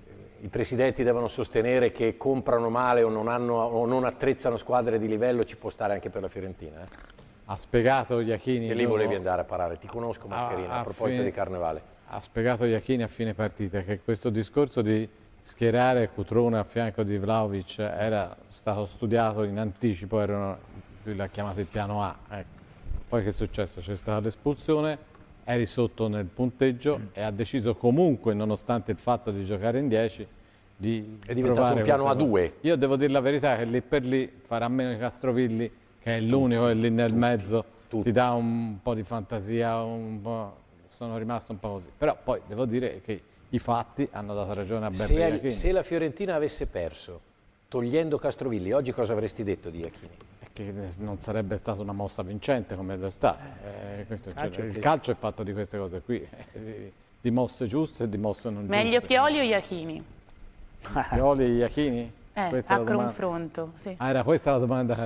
i presidenti devono sostenere che comprano male o non, hanno, o non attrezzano squadre di livello, ci può stare anche per la Fiorentina. Eh? Ha spiegato Iachini. E lì volevi andare a parare, ti conosco Mascherina, a, a, a proposito fine, di Carnevale. Ha spiegato Iachini a fine partita che questo discorso di schierare Cutrone a fianco di Vlahovic era stato studiato in anticipo, erano, lui l'ha chiamato il piano A. Ecco. Poi che è successo? C'è stata l'espulsione, eri sotto nel punteggio mm. e ha deciso comunque, nonostante il fatto di giocare in dieci, di è diventato un piano A due. Io devo dire la verità che lì per lì farà meno di Castrovilli, che è l'unico e lì nel tutti, mezzo tutti. Ti dà un po' di fantasia, un po', sono rimasto un po' così. Però poi devo dire che i fatti hanno dato ragione a Beppe Iachini. Se la Fiorentina avesse perso, togliendo Castrovilli, oggi cosa avresti detto di Iachini? Che non sarebbe stata una mossa vincente come è stata. Eh, questo, cioè, il calcio è fatto di queste cose qui, eh, di mosse giuste e di mosse non giuste. Meglio Pioli o Iachini? Pioli e Iachini? Eh, a confronto, sì. Ah, era questa la domanda?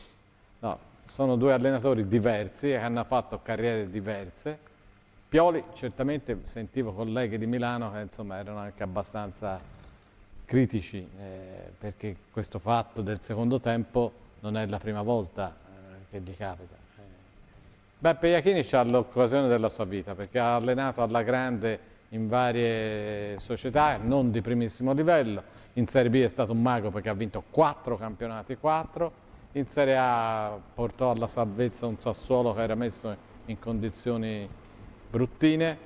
No, sono due allenatori diversi che hanno fatto carriere diverse. Pioli, certamente sentivo colleghi di Milano che insomma erano anche abbastanza critici, eh, perché questo fatto del secondo tempo non è la prima volta eh, che gli capita. Eh. Beppe Iachini ha l'occasione della sua vita perché ha allenato alla grande in varie società, non di primissimo livello. In Serie B è stato un mago perché ha vinto quattro campionati, quattro. In Serie A portò alla salvezza un Sassuolo che era messo in condizioni bruttine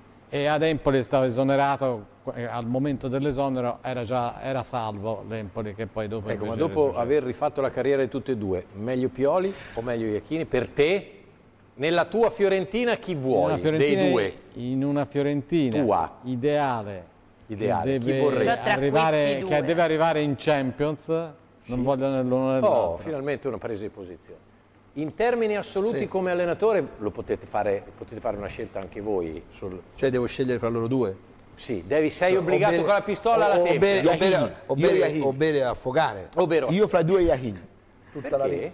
e ad Empoli è stato esonerato. Al momento dell'esonero era già era salvo l'Empoli che poi dopo... Ecco, ma dopo aver rifatto la carriera di tutte e due, meglio Pioli o meglio Iachini? Per te, nella tua Fiorentina, chi vuoi Fiorentina, dei due? In una Fiorentina tua. ideale, ideale. Che, deve arrivare, che deve arrivare in Champions, sì. Non voglio né l'uno né l'altro. Oh, finalmente una presa di posizione. In termini assoluti sì. Come allenatore lo potete fare, potete fare una scelta anche voi. Sul... Cioè devo scegliere fra loro due? Sì, devi, sei obbligato bere, con la pistola alla o, tempia. O bere, o bere, o bere, o bere a affogare. Io fra due Iachini. Tutta la vita.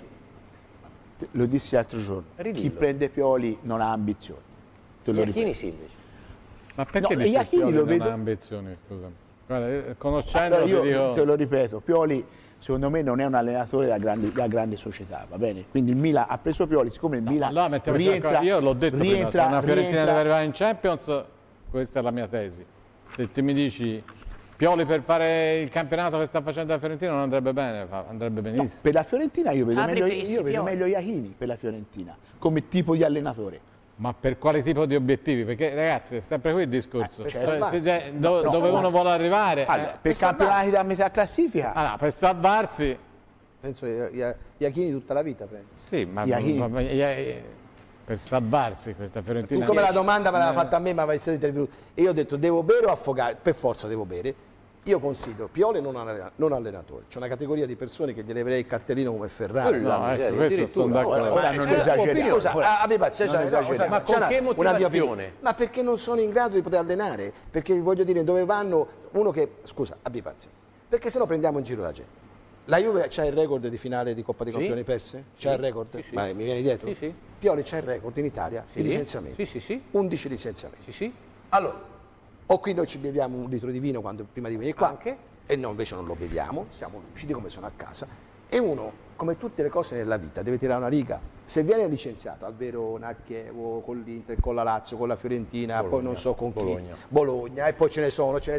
Lo dissi l'altro giorno. Ridillo. Chi prende Pioli non ha ambizioni. Iachini sì invece. Ma perché no, dici Pioli lo non vedo... ha ambizioni? Scusa. Guarda, conoscendo allora, io dico... te lo ripeto, Pioli secondo me non è un allenatore da grande, da grande società, va bene? Quindi il Milan ha preso Pioli, siccome il no, Milan allora rientra, io l'ho detto rientra, prima, se una Fiorentina rientra... deve arrivare in Champions, questa è la mia tesi. Se ti mi dici Pioli per fare il campionato che sta facendo la Fiorentina non andrebbe bene, andrebbe benissimo. No, per la Fiorentina io vedo ah, meglio, io vedo meglio Iachini per la Fiorentina, come tipo di allenatore. Ma per quale tipo di obiettivi? Perché ragazzi è sempre qui il discorso, eh, cioè, se, se, do, no, dove uno vuole arrivare. Allora, eh, per, per campionati da metà classifica. Allora, per salvarsi... Penso Iachini tutta la vita prende. Sì, ma, ma, ma per salvarsi questa Fiorentina... Tu come la domanda me l'aveva fatta a me, ma aveva stato interviuto. E io ho detto devo bere o affogare? Per forza devo bere. Io considero Pioli non, allena, non allenatore, c'è una categoria di persone che gli leverei il cartellino come Ferrari. No, no, ecco, questo sono d'accordo. Ora non esageriamo. Scusa, aveva, cioè, cioè, no, cioè, ma con che motivazione? Ma perché non sono in grado di poter allenare? Perché voglio dire dove vanno uno che, scusa, abbi pazienza, perché se no prendiamo in giro la gente. La Juve c'ha il record di finale di Coppa dei Campioni sì. perse? C'ha sì. il record? Sì, sì. Ma mi vieni dietro? Sì, sì. Pioli c'ha il record in Italia sì. di licenziamenti. Sì, sì, sì. undici licenziamenti. Sì, sì. Allora, o qui noi ci beviamo un litro di vino quando, prima di venire qua. Anche. E noi invece non lo beviamo, siamo lucidi come sono a casa. E uno, come tutte le cose nella vita, deve tirare una riga. Se viene licenziato al Verona, al Chievo, con l'Inter, con la Lazio, con la Fiorentina, Bologna, poi non so con chi, Bologna. Bologna, e poi ce ne sono, ce ne sono.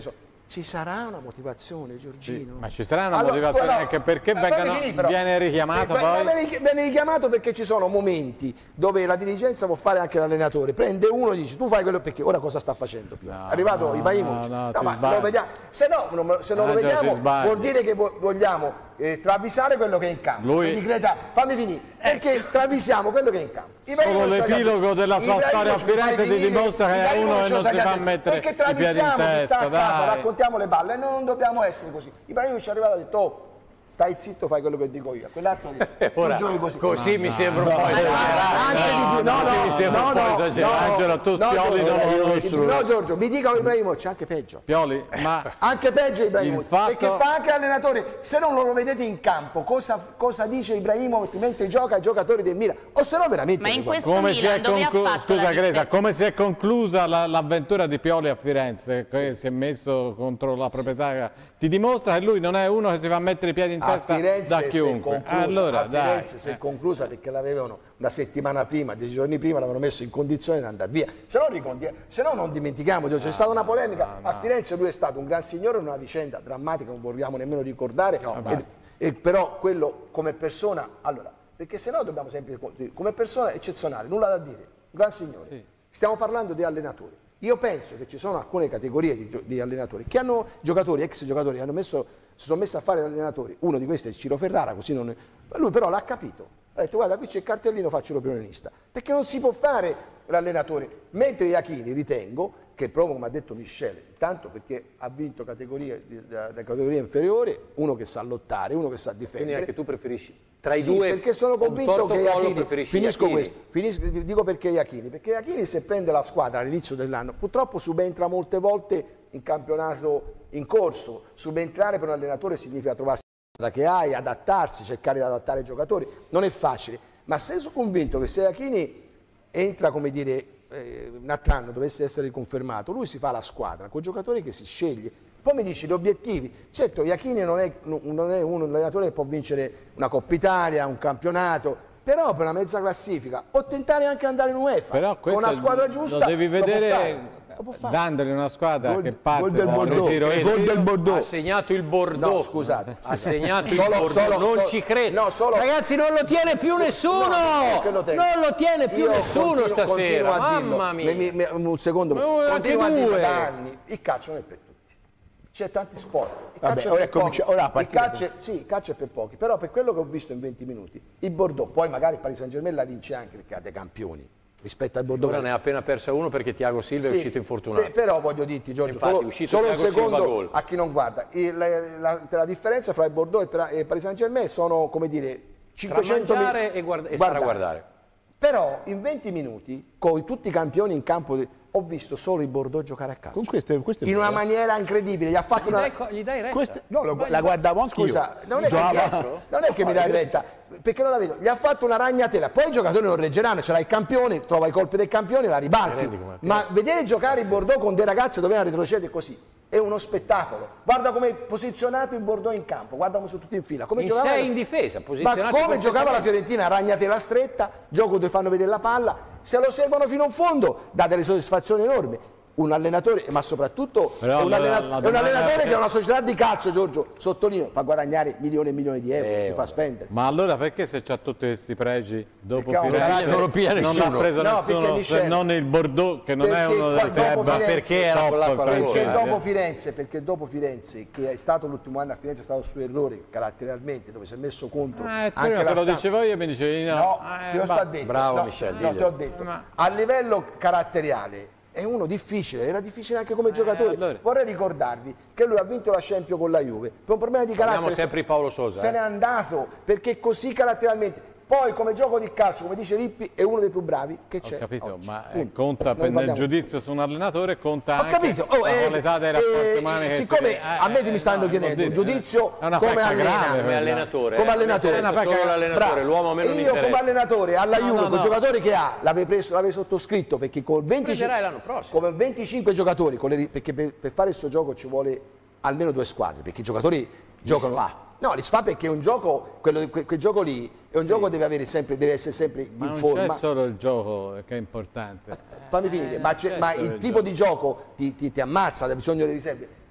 Ci sarà una motivazione, Giorgino? Sì, ma ci sarà una allora, motivazione no, anche perché ma vengano, finire, viene richiamato eh, poi? Viene, viene richiamato perché ci sono momenti dove la dirigenza può fare anche l'allenatore, prende uno e dice tu fai quello perché ora cosa sta facendo più? No, è arrivato no, Ibrahimovic, no, no, no, ma sbagli. lo vediamo. Se no, non, se non Ah, lo già, vediamo si sbaglia. vuol dire che vo- vogliamo eh, travisare quello che è in campo. Lui- Vedi, Greta, fammi finire, perché travisiamo quello che è in campo. Solo Ibrahimovic l'epilogo della sua Ibrahimovic storia a mi fai Firenze ti finire, dimostra che è Ibrahimovic uno che non sa si che fa ha detto, mettere perché i piedi in travisiamo chi sta testa, a casa, dai. raccontiamo le balle, non dobbiamo essere così. Ibrahimovic è arrivato e ha detto oh, stai zitto, fai quello che dico io. Quell'altro dice, tu Ora, giochi così. così mi sembra un po' Anche esagerato. di più, no, no, mi sembra no, un po' no, esagerato. no, Angelo, tu no, Pioli Giorgio, non lo conosci. no, Giorgio, mi dicono Ibrahimovic anche peggio. Pioli, ma Anche peggio Ibrahimovic, Il fatto- perché fa anche l'allenatore. Se non lo vedete in campo, cosa, cosa dice Ibrahimovic mentre gioca ai giocatori del Milan? O se no veramente... Ma in guarda. questo come si Milan è dove ha conclu- fatto scusa la Greta, differenza? come si è conclusa la- l'avventura di Pioli a Firenze, che si è messo contro la proprietà, ti dimostra che lui non è uno che si va a mettere i piedi in A testa Firenze da si è chiunque. conclusa, Allora, a Firenze dai. si è conclusa perché l'avevano una settimana prima, dieci giorni prima, l'avevano messo in condizione di andare via. Se no, ricondi- se no non dimentichiamo, c'è stata una polemica. A Firenze lui è stato un gran signore, una vicenda drammatica, non vogliamo nemmeno ricordare. e, e però quello come persona, allora, perché se no dobbiamo sempre come persona eccezionale, nulla da dire, un gran signore. Sì. Stiamo parlando di allenatori. Io penso che ci sono alcune categorie di, gio- di allenatori che hanno giocatori, ex giocatori, che hanno messo, si sono messi a fare allenatori. Uno di questi è Ciro Ferrara, così non è- lui però l'ha capito. Ha detto guarda qui c'è il cartellino, faccio l'opinionista. Perché non si può fare l'allenatore. Mentre Iachini ritengo che proprio come ha detto Michele, intanto perché ha vinto categorie di- da, da categoria inferiore, uno che sa lottare, uno che sa Quindi difendere. anche tu preferisci tra i Sì, due, perché sono con convinto torto che collo Iachini, preferisci finisco Iachini. questo, finisco- dico perché Iachini, perché Iachini se prende la squadra all'inizio dell'anno, purtroppo subentra molte volte in campionato in corso, subentrare per un allenatore significa trovarsi la che hai, adattarsi, cercare di adattare i giocatori, non è facile, ma se sono convinto che se Iachini entra come dire eh, un altro anno dovesse essere riconfermato, lui si fa la squadra con giocatori che si sceglie. Poi mi dici gli obiettivi, certo Iachini non è, non è un allenatore che può vincere una Coppa Italia, un campionato, però per una mezza classifica o tentare anche di andare in UEFA Però con questo una squadra giusta lo devi può vedere fare, lo può fare. dandogli una squadra Gol- che parte gol del con Bordeaux, ritiro e gol tiro. del Bordeaux. Ha segnato il Bordeaux. No, scusate. Ha segnato il Solo- Bordeaux, solo- non solo- ci credo. no, solo- Ragazzi, non lo tiene più nessuno! No, perché lo tengo? Non lo tiene più Io nessuno continuo- stasera. continuo a dirlo. Mamma mia. Mi- mi- un secondo, Ma voi continuo a anche dirlo due. da anni. Il calcio non è per tutti. C'è tanti sport. Il Vabbè, calcio ora è è per comincia- pochi. ora la il partita- calcio, è- sì, il calcio è per pochi, però per quello che ho visto in venti minuti, il Bordeaux, poi magari il Paris Saint-Germain la vince anche perché ha dei campioni rispetto al Bordeaux. Ora ne ha appena persa uno perché Thiago Silva Sì, è uscito infortunato. pe- però voglio dirti Giorgio, Infatti, è solo, uscito solo un Thiago Silva secondo gol. a chi non guarda. Il- la, la- la differenza fra il Bordeaux e il Pera- e il Paris Saint-Germain sono come dire cinquecento mangiare e guarda- e stare a guardare. Però in venti minuti con tutti i campioni in campo de- ho visto solo il Bordeaux giocare a calcio. Con queste, queste In una maniera incredibile, gli ha fatto Gli una dai, co- gli dai retta. queste- no, lo- la guardavo anch'io. Scusa, non è, che, Giocava- non è che mi dai retta, perché non la vedo. Gli ha fatto una ragnatela, poi i giocatori non reggeranno, c'era il campione, trova i colpi del campione e la ribalti. Ma vedere giocare il Bordeaux con dei ragazzi che dovevano retrocedere così è uno spettacolo. Guarda come è posizionato il Bordeaux in campo, guarda come sono tutti in fila. Come In giocava- sei in difesa, Ma posizionati come giocava la perfettamente. Fiorentina, ragnatela stretta, gioco dove fanno vedere la palla, se lo seguono fino in fondo dà delle soddisfazioni enormi. Un allenatore, ma soprattutto Però è un, la- allena- la è un domanda allenatore è- che è una società di calcio, Giorgio, sottolineo, fa guadagnare milioni e milioni di euro, Eh, ti fa vabbè. spendere. Ma allora perché se c'ha tutti questi pregi dopo Perché ha un Firenze carattere- non lo piglia non nessuno. l'ha preso No, nessuno perché Michele- se non il Bordeaux che non è Perché uno qua- dei dopo club Firenze- perché era top con l'acqua alla francesi, Perché gola, dopo eh. Firenze, perché dopo Firenze, che è stato l'ultimo anno a Firenze, è stato su errori caratterialmente, dove si è messo contro Ah, e anche prima la te lo stampa. dicevo io e mi dicevi no, No, Eh, ti ho ma- sta detto. bravo no, Michele, no, diglielo. ti ho detto. Ma- A livello caratteriale è uno difficile, era difficile anche come giocatore. allora. Vorrei ricordarvi che lui ha vinto la Champions con la Juve per un problema di Parliamo carattere. sempre di Paolo Sosa. Se eh. n'è andato perché così caratterialmente. Poi come gioco di calcio, come dice Lippi, è uno dei più bravi che Ho c'è. capito, oggi. ma eh, Punto. conta Non per nel parliamo- giudizio su un allenatore, conta Ho anche capito, oh, la eh, qualità dei rapporti eh, umani. che siccome si- eh, a me ti mi eh, stanno no, chiedendo vuol un dire, giudizio è una come pecca allena, grave, come quella. allenatore. come eh. allenatore. Mi interessa solo l'allenatore, Bravo. l'uomo a me non e io interessa. come allenatore alla No, Juve, no, con i no. giocatori che ha, l'avevi preso, l'avevi sottoscritto perché con venticinque, Prenderai l'anno prossimo. come venticinque giocatori, con le ri- perché per, per fare questo gioco ci vuole almeno due squadre, perché i giocatori giocano. sfa. No, li sfa perché è un gioco, quello, que- quel gioco lì è un gioco che deve avere sempre, deve essere sempre Ma in non forma. c'è solo il gioco che è importante. Fammi finire, Eh, ma, non c'è- c'è ma solo il il tipo di gioco ti, ti- ti ammazza, ha bisogno di riserve.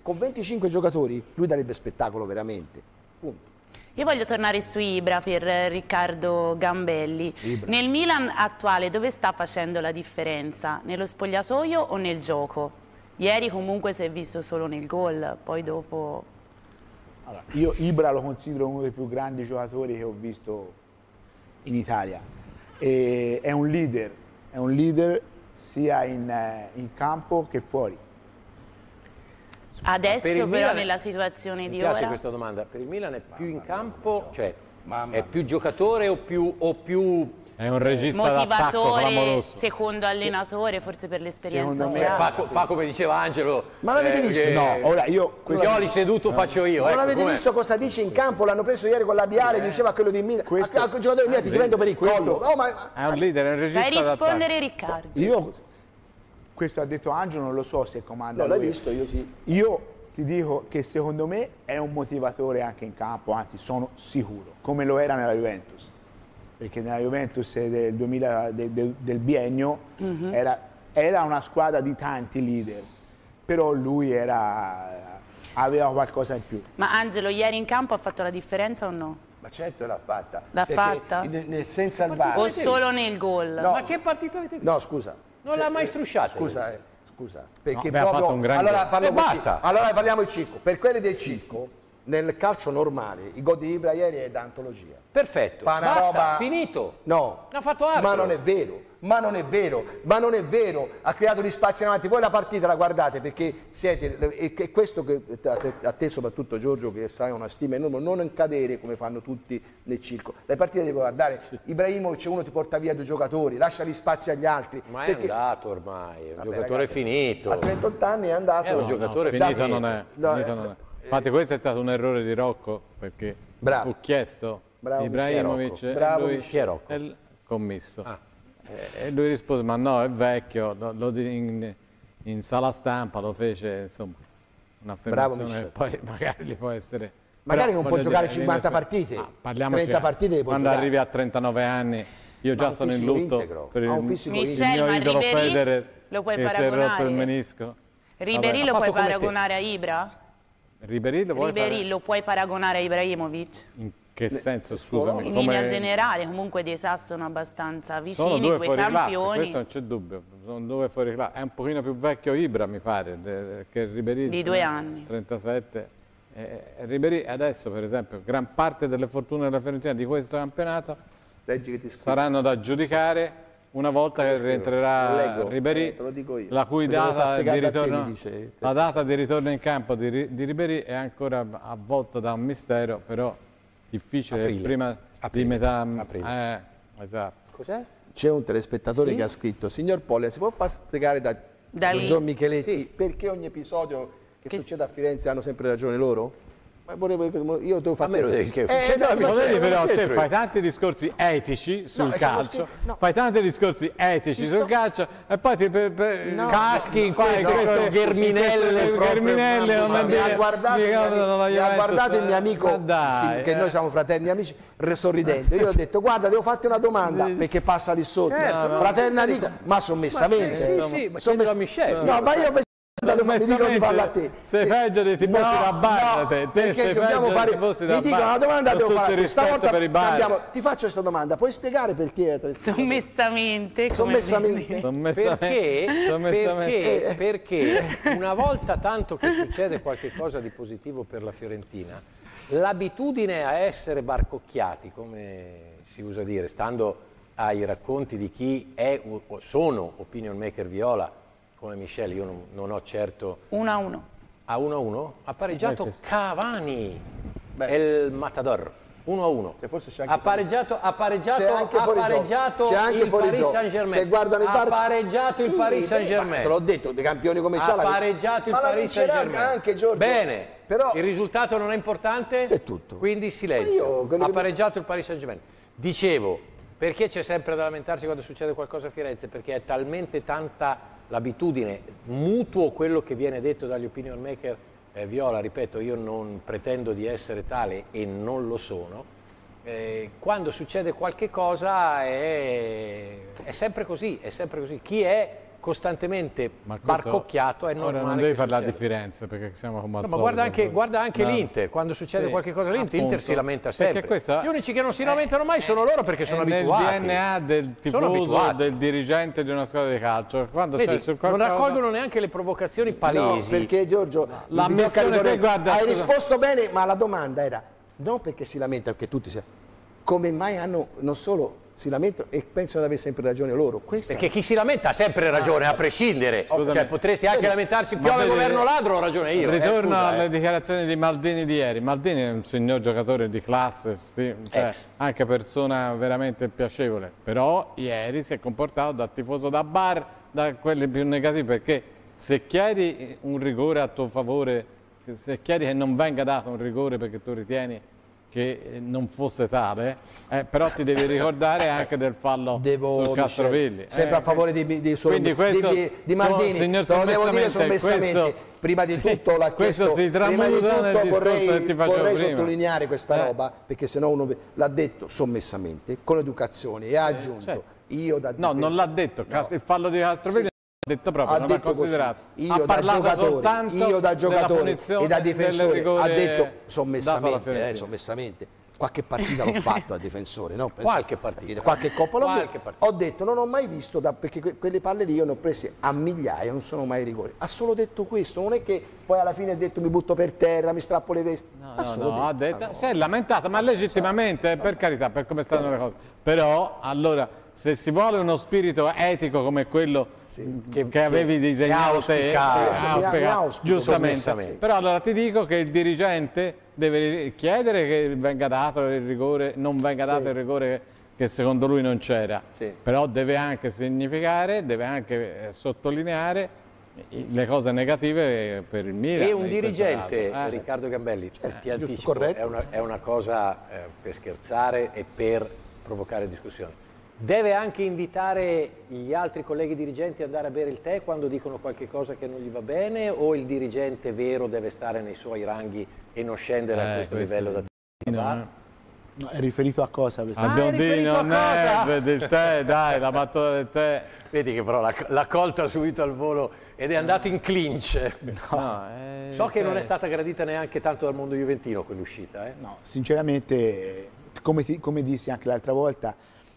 con venticinque giocatori lui darebbe spettacolo veramente. Punto. Io voglio tornare su Ibra per Riccardo Gambelli. Ibra. Nel Milan attuale dove sta facendo la differenza? Nello spogliatoio o nel gioco? Ieri comunque si è visto solo nel gol, poi dopo... Allora, io Ibra lo considero uno dei più grandi giocatori che ho visto in Italia. E è un leader, è un leader sia in, in campo che fuori. Adesso Per il però Milan- nella situazione Mi di piace ora... questa domanda. Per il Milan è più in campo, cioè Mamma è più giocatore o più, o più È un regista d'attacco Motivatore, clamoroso. secondo allenatore, forse per l'esperienza Secondo me che ha. fa, co- fa come diceva Angelo. Ma l'avete visto? che- No, ora io... Pioli seduto faccio io. Non ecco, avete com'è? visto cosa dice in campo? L'hanno preso ieri con labiale, diceva a quello di Milan. Questo- A, a, giocatore mia ti prendo per il collo. Oh, ma, ma- È un leader, è un regista Fai d'attacco. rispondere Riccardo. Io, questo ha detto Angelo, non lo so se comanda no, l'hai lui. visto? Io sì. Io ti dico che secondo me è un motivatore anche in campo, anzi sono sicuro, come lo era nella Juventus. Perché nella Juventus del, duemila, de- de- del biennio era, era una squadra di tanti leader, però lui era, aveva qualcosa in più. Ma Angelo, ieri in campo ha fatto la differenza o no? Ma certo l'ha fatta. L'ha Perché fatta? Nel, nel senza il VAR. O solo nel gol? No. Ma che partita avete visto? No, scusa. Non Se- l'ha mai eh, strusciato. Scusa, eh, scusa. Perché No, beh, ha proprio... fatto un grande- allora, parlo E col basta. circo. Allora parliamo del circo. Per quelli del circo, nel calcio normale, il gol di Ibra ieri è d'antologia. Perfetto. Fa una Basta, roba... finito. No. Ha fatto altro. Ma non è vero. Ma non è vero, ma non è vero, ha creato gli spazi in avanti. Voi la partita la guardate perché siete, e e questo che a te, a te soprattutto Giorgio che sai una stima enorme, non cadere come fanno tutti nel circo. Le partite devi guardare, Ibrahimovic uno ti porta via due giocatori, lascia gli spazi agli altri. Ma è perché- andato ormai, è un Vabbè, giocatore ragazzi, finito. A trentotto anni è andato. È un No, giocatore no, finito finito. non è. No, finito eh, non è. Infatti questo è stato un errore di Rocco perché Bravo. fu chiesto Bravo, Ibrahimovic Michel. e Bravo, lui Michel. Rocco. e il commisso. Ah. E- E lui rispose ma no è vecchio, lo, lo di- in, in sala stampa lo fece insomma un'affermazione Bravo, che poi magari gli può essere... Magari però, non può voglio giocare dire, cinquanta l'inesper- partite, Ah, parliamoci, trenta partite le può quando giocare. arrivi a trentanove anni, io Ma già un sono in fisico lutto integro, per il, ha un fisico il Michel, mio ma idolo Ribéry Federer lo puoi che si è rotto il paragonare? menisco. Ribéry Vabbè, lo ha puoi fatto come te. paragonare a Ibra? Ribéry lo vuoi Ribéry fare? lo puoi paragonare a Ibrahimovic? In che senso, il suo scusami? In Come- linea generale, comunque dei Sassi sono abbastanza Sono vicini, due quei fuori classe, campioni questo non c'è dubbio. Sono due fuori classe. È un pochino più vecchio Ibra, mi pare, de- che Ribéry. Di due anni. trentasette. E Ribéry adesso, per esempio, gran parte delle fortune della Fiorentina di questo campionato Leggi che ti scrivo. saranno da giudicare una volta che rientrerà Leggo. Ribéry, Eh, te lo dico io. la cui Me lo devo far data di spiegare da te, ritorno, mi dice. la data di ritorno in campo di, Ri- di Ribéry è ancora avvolta da un mistero, però difficile, Aprile. prima Aprile. di metà... Aprile. Eh, esatto. Cos'è? C'è un telespettatore Sì? che ha scritto: signor Pollen, si può far spiegare da Da lì. Gian Micheletti Sì. perché ogni episodio che, Che- succede a Firenze hanno sempre ragione loro? Ma volevo, io devo fare me lo devi- che- eh, che- no, che- ma Lo c'è- vedi però, ma c'è- te fai tanti discorsi etici sul e sono calcio, scritto- no. fai tanti discorsi etici Ci sul sto- calcio e poi ti per, per, No, caschi in fai queste queste gherminelle queste proprio- gherminelle, non Scusa, mi dire- ha guardato, mica il mio, non la mi ha Juventus, guardato il mio eh. amico, Ma dai, sì, che eh. noi siamo fraterni amici, re- sorridendo. Io ho detto: guarda, devo farti una domanda perché passa lì sotto. Certo, no, Fraterno amico, ma sommessamente. sì, sì, sì, ma chiedilo a Michel. No, ma io mi dicono di farla a te. sei peggio dei tifosi No, da bar, no, te, te perché sei dobbiamo peggio fare- dei tifosi da mi dicono bar. una domanda Con devo tutto fare il a te. rispetto Stavolta per i bar. cambiamo. Ti faccio questa domanda, puoi spiegare perché? Sommessamente. come Sommessamente. vedi. Sommessamente, Perché, sommessamente. perché, perché una volta tanto che succede qualche cosa di positivo per la Fiorentina, l'abitudine a essere barcocchiati, come si usa dire, stando ai racconti di chi è o sono opinion maker viola, come Michel, io non, non ho certo... uno a uno. A uno a uno? Ha pareggiato Sì, Cavani, Beh. il Matador, uno a uno. Se forse c'è anche Ha pareggiato, ha pareggiato, C'è anche ha fuori gioco. pareggiato C'è anche il fuori Paris gioco. Saint-Germain. Se guardano il ha Barça- pareggiato il Sì, Paris beh, Saint-Germain. ma te l'ho detto, dei campioni come Ha Sala. pareggiato il Ma la Paris vincerà Saint-Germain. anche Giorgio. Bene, Però il risultato non è importante? È tutto. Quindi Ma silenzio. io quello Ha che- pareggiato il Paris Saint-Germain. Dicevo, perché c'è sempre da lamentarsi quando succede qualcosa a Firenze? Perché è talmente tanta l'abitudine, mutuo quello che viene detto dagli opinion maker eh, viola, ripeto, io non pretendo di essere tale e non lo sono. Eh, quando succede qualche cosa è, è sempre così, è sempre così. Chi è costantemente Ma questo- barcocchiato, è normale. Ora non devi che parlare di succeda. Firenze, perché siamo come al No, ma guarda solito. anche, guarda anche No. l'Inter, quando succede Sì, qualche cosa l'Inter, appunto. l'Inter si lamenta Perché sempre. questo- Gli unici che non si lamentano mai sono loro perché sono è abituati. nel D N A del Sono tifoso, abituati. del dirigente di una squadra di calcio. Quando Vedi, c'è su non qualcosa... raccolgono neanche le provocazioni palesi. No, perché Giorgio, La mi dico, missione caro che Torre, guarda- hai scusa. risposto bene, ma la domanda era non perché si lamenta, perché tutti si... come mai hanno, non solo si lamentano e pensano di avere sempre ragione loro. Questa... Perché chi si lamenta ha sempre ragione, a prescindere. Cioè, potresti anche lamentarsi, piove vedi, governo ladro, ho ragione io. eh, Ritorno scusa, alle eh. dichiarazioni di Maldini di ieri. Maldini è un signor giocatore di classe, sti- cioè, Ex. anche persona veramente piacevole, però ieri si è comportato da tifoso da bar, da quelli più negativi, perché se chiedi un rigore a tuo favore, se chiedi che non venga dato un rigore perché tu ritieni che non fosse tale, eh, però ti devi ricordare anche del fallo Devo, sul Castrovilli. Michele, sempre Eh, a favore di, di, di, quindi questo, di, di Maldini, so- signor te lo devo dire sommessamente, sommessamente. questo- Prima di sì, tutto, l'ha questo chiesto, si prima di tramuta nel tutto discorso vorrei, che ti facevo vorrei prima. sottolineare questa Eh. roba, perché sennò uno l'ha detto sommessamente, con educazione, e ha aggiunto, certo. io da No, difensore- non l'ha detto, Cas- il fallo di Castrovilli non l'ha detto proprio, ha non l'ha detto così. considerato. Io ha da parlato giocatore, soltanto io da della giocatore punizione e da del difensore rigore ha detto dato alla sommessamente, Fiorentina. eh, sommessamente. Qualche partita l'ho fatto a difensore, no? Penso- Qualche partita. qualche coppa l'ho Qualche detto. partita. Ho detto non ho mai visto, da, perché que- quelle palle lì io ne ho prese a migliaia, non sono mai rigori. Ha solo detto questo, non è che poi alla fine ha detto mi butto per terra, mi strappo le vesti. No, ha no, solo no, ha detto, detto, ah, no. si è lamentata, ma legittimamente, per carità, per come stanno le cose. Però, allora, se si vuole uno spirito etico come quello che, che avevi disegnato te, auspica- eh, mi auspica- auspico, giustamente. sommessamente. Però allora ti dico che il dirigente deve chiedere che venga dato il rigore, non venga dato Sì. il rigore che secondo lui non c'era. Sì. Però deve anche significare, deve anche eh, sottolineare le cose negative per il Milan. E un in questo dirigente, caso. Eh. Riccardo Gambelli, ti giusto, anticipo, corretto. è una, è una cosa eh, per scherzare e per provocare discussione. Deve anche invitare gli altri colleghi dirigenti ad andare a bere il tè quando dicono qualche cosa che non gli va bene, o il dirigente vero deve stare nei suoi ranghi e non scendere a Eh, questo questo livello da No, bar? eh. No, è riferito a cosa questa? A Ah, è riferito Biondino, a cosa? Neve, del tè, dai, la battuta del tè. Vedi che però l'ha l'ha colta subito al volo ed è andato in clinch. No, eh, So che non è eh. stata gradita neanche tanto dal mondo juventino quell'uscita. Eh? No, sinceramente, come, ti- come dissi anche l'altra volta,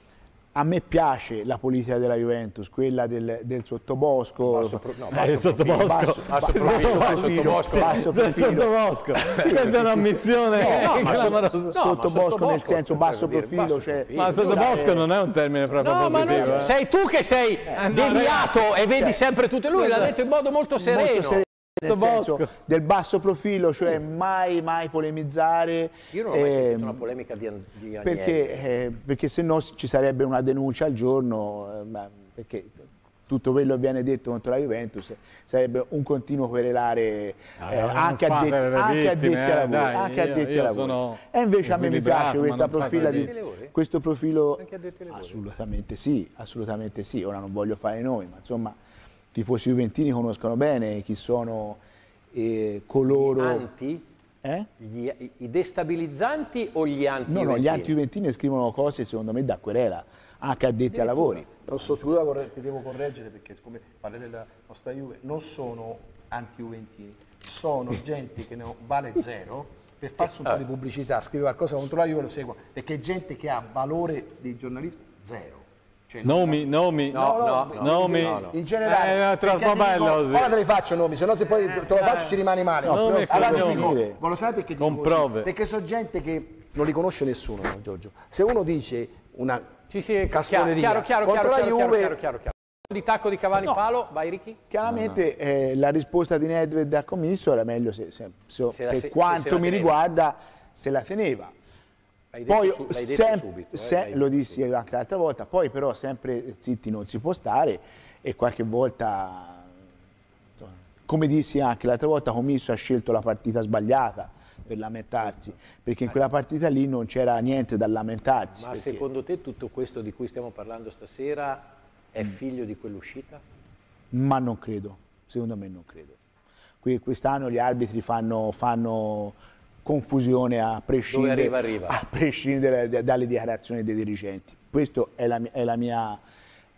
a me piace la politica della Juventus, quella del, del sottobosco. Basso pro- no, Eh, basso il sottobosco. profilo, basso profilo, basso sottobosco. basso Il profilo. sottobosco. Questa è una missione No, ma clamorosa. no, ma sottobosco nel sottobosco, senso per basso dire, profilo, basso cioè- profilo. Ma sottobosco non è un termine proprio No, ma positivo. non- eh. sei tu che sei deviato e vedi sempre tutte. Lui l'ha detto in modo molto sereno. Molto sereno, nel Sottobosco. senso del basso profilo, cioè mai mai polemizzare. Io non ho mai ehm, sentito una polemica di, An- di Agnelli. perché, eh, perché se no ci sarebbe una denuncia al giorno, eh, ma- perché tutto quello che viene detto contro la Juventus sarebbe un continuo querelare Ah, eh, non anche, fate addetti, le anche vittime, addetti eh, ai lavori. dai, anche io- addetti io ai lavori. sono E invece a me mi equilibrato, piace ma questa non fate profila le di, vittime. questo profilo, Anche addetti ai lavori. assolutamente sì, assolutamente sì, ora non voglio fare nomi, ma insomma i tifosi juventini conoscono bene chi sono eh, coloro... Anti? Eh? Gli- i- I destabilizzanti o gli anti? No, no, gli anti-juventini scrivono cose secondo me da querela, anche addetti ai lavori. Non so, scusa, vorrei- ti devo correggere perché siccome parli della nostra Juve, non sono anti-juventini, sono gente che ne vale zero, per farsi un po' di pubblicità, scrive qualcosa contro la Juve lo seguo, perché è gente che ha valore di giornalismo zero. Cioè, non- Nomi, nomi, No, no, no, nomi. no, no. in generale, Eh, è troppo perché ti bello dico- così. ora te li faccio nomi, se no se poi te lo faccio ci rimani male. No, nomi e allora ti cognomi. dico, ma lo sai perché ti Con dico così? prove. Perché sono gente che non li conosce nessuno, no, Giorgio. Se uno dice una Sì, sì, chiaro, castroneria chiaro, chiaro, contro chiaro, la chiaro, Juve, chiaro, chiaro, chiaro. Di tacco di Cavani palo, vai Ricky. Chiaramente eh, la risposta di Nedved a Commisso era meglio se, se- se- Se la- per se- se quanto la mi teneva. riguarda se la teneva. L'hai detto Poi su- l'hai detto sem- subito, eh, se- l'hai lo detto dissi anche l'altra volta, poi però sempre zitti non si può stare e qualche volta, insomma, come dissi anche l'altra volta, Commisso ha scelto la partita sbagliata per lamentarsi, perché in quella partita lì non c'era niente da lamentarsi. Ma perché- secondo te tutto questo di cui stiamo parlando stasera è figlio di quell'uscita? Ma non credo, secondo me non credo. Que- Quest'anno gli arbitri fanno, fanno confusione a prescindere, Dove arriva, arriva. a prescindere da- dalle dichiarazioni dei dirigenti. Questa è la, mi- è la mia,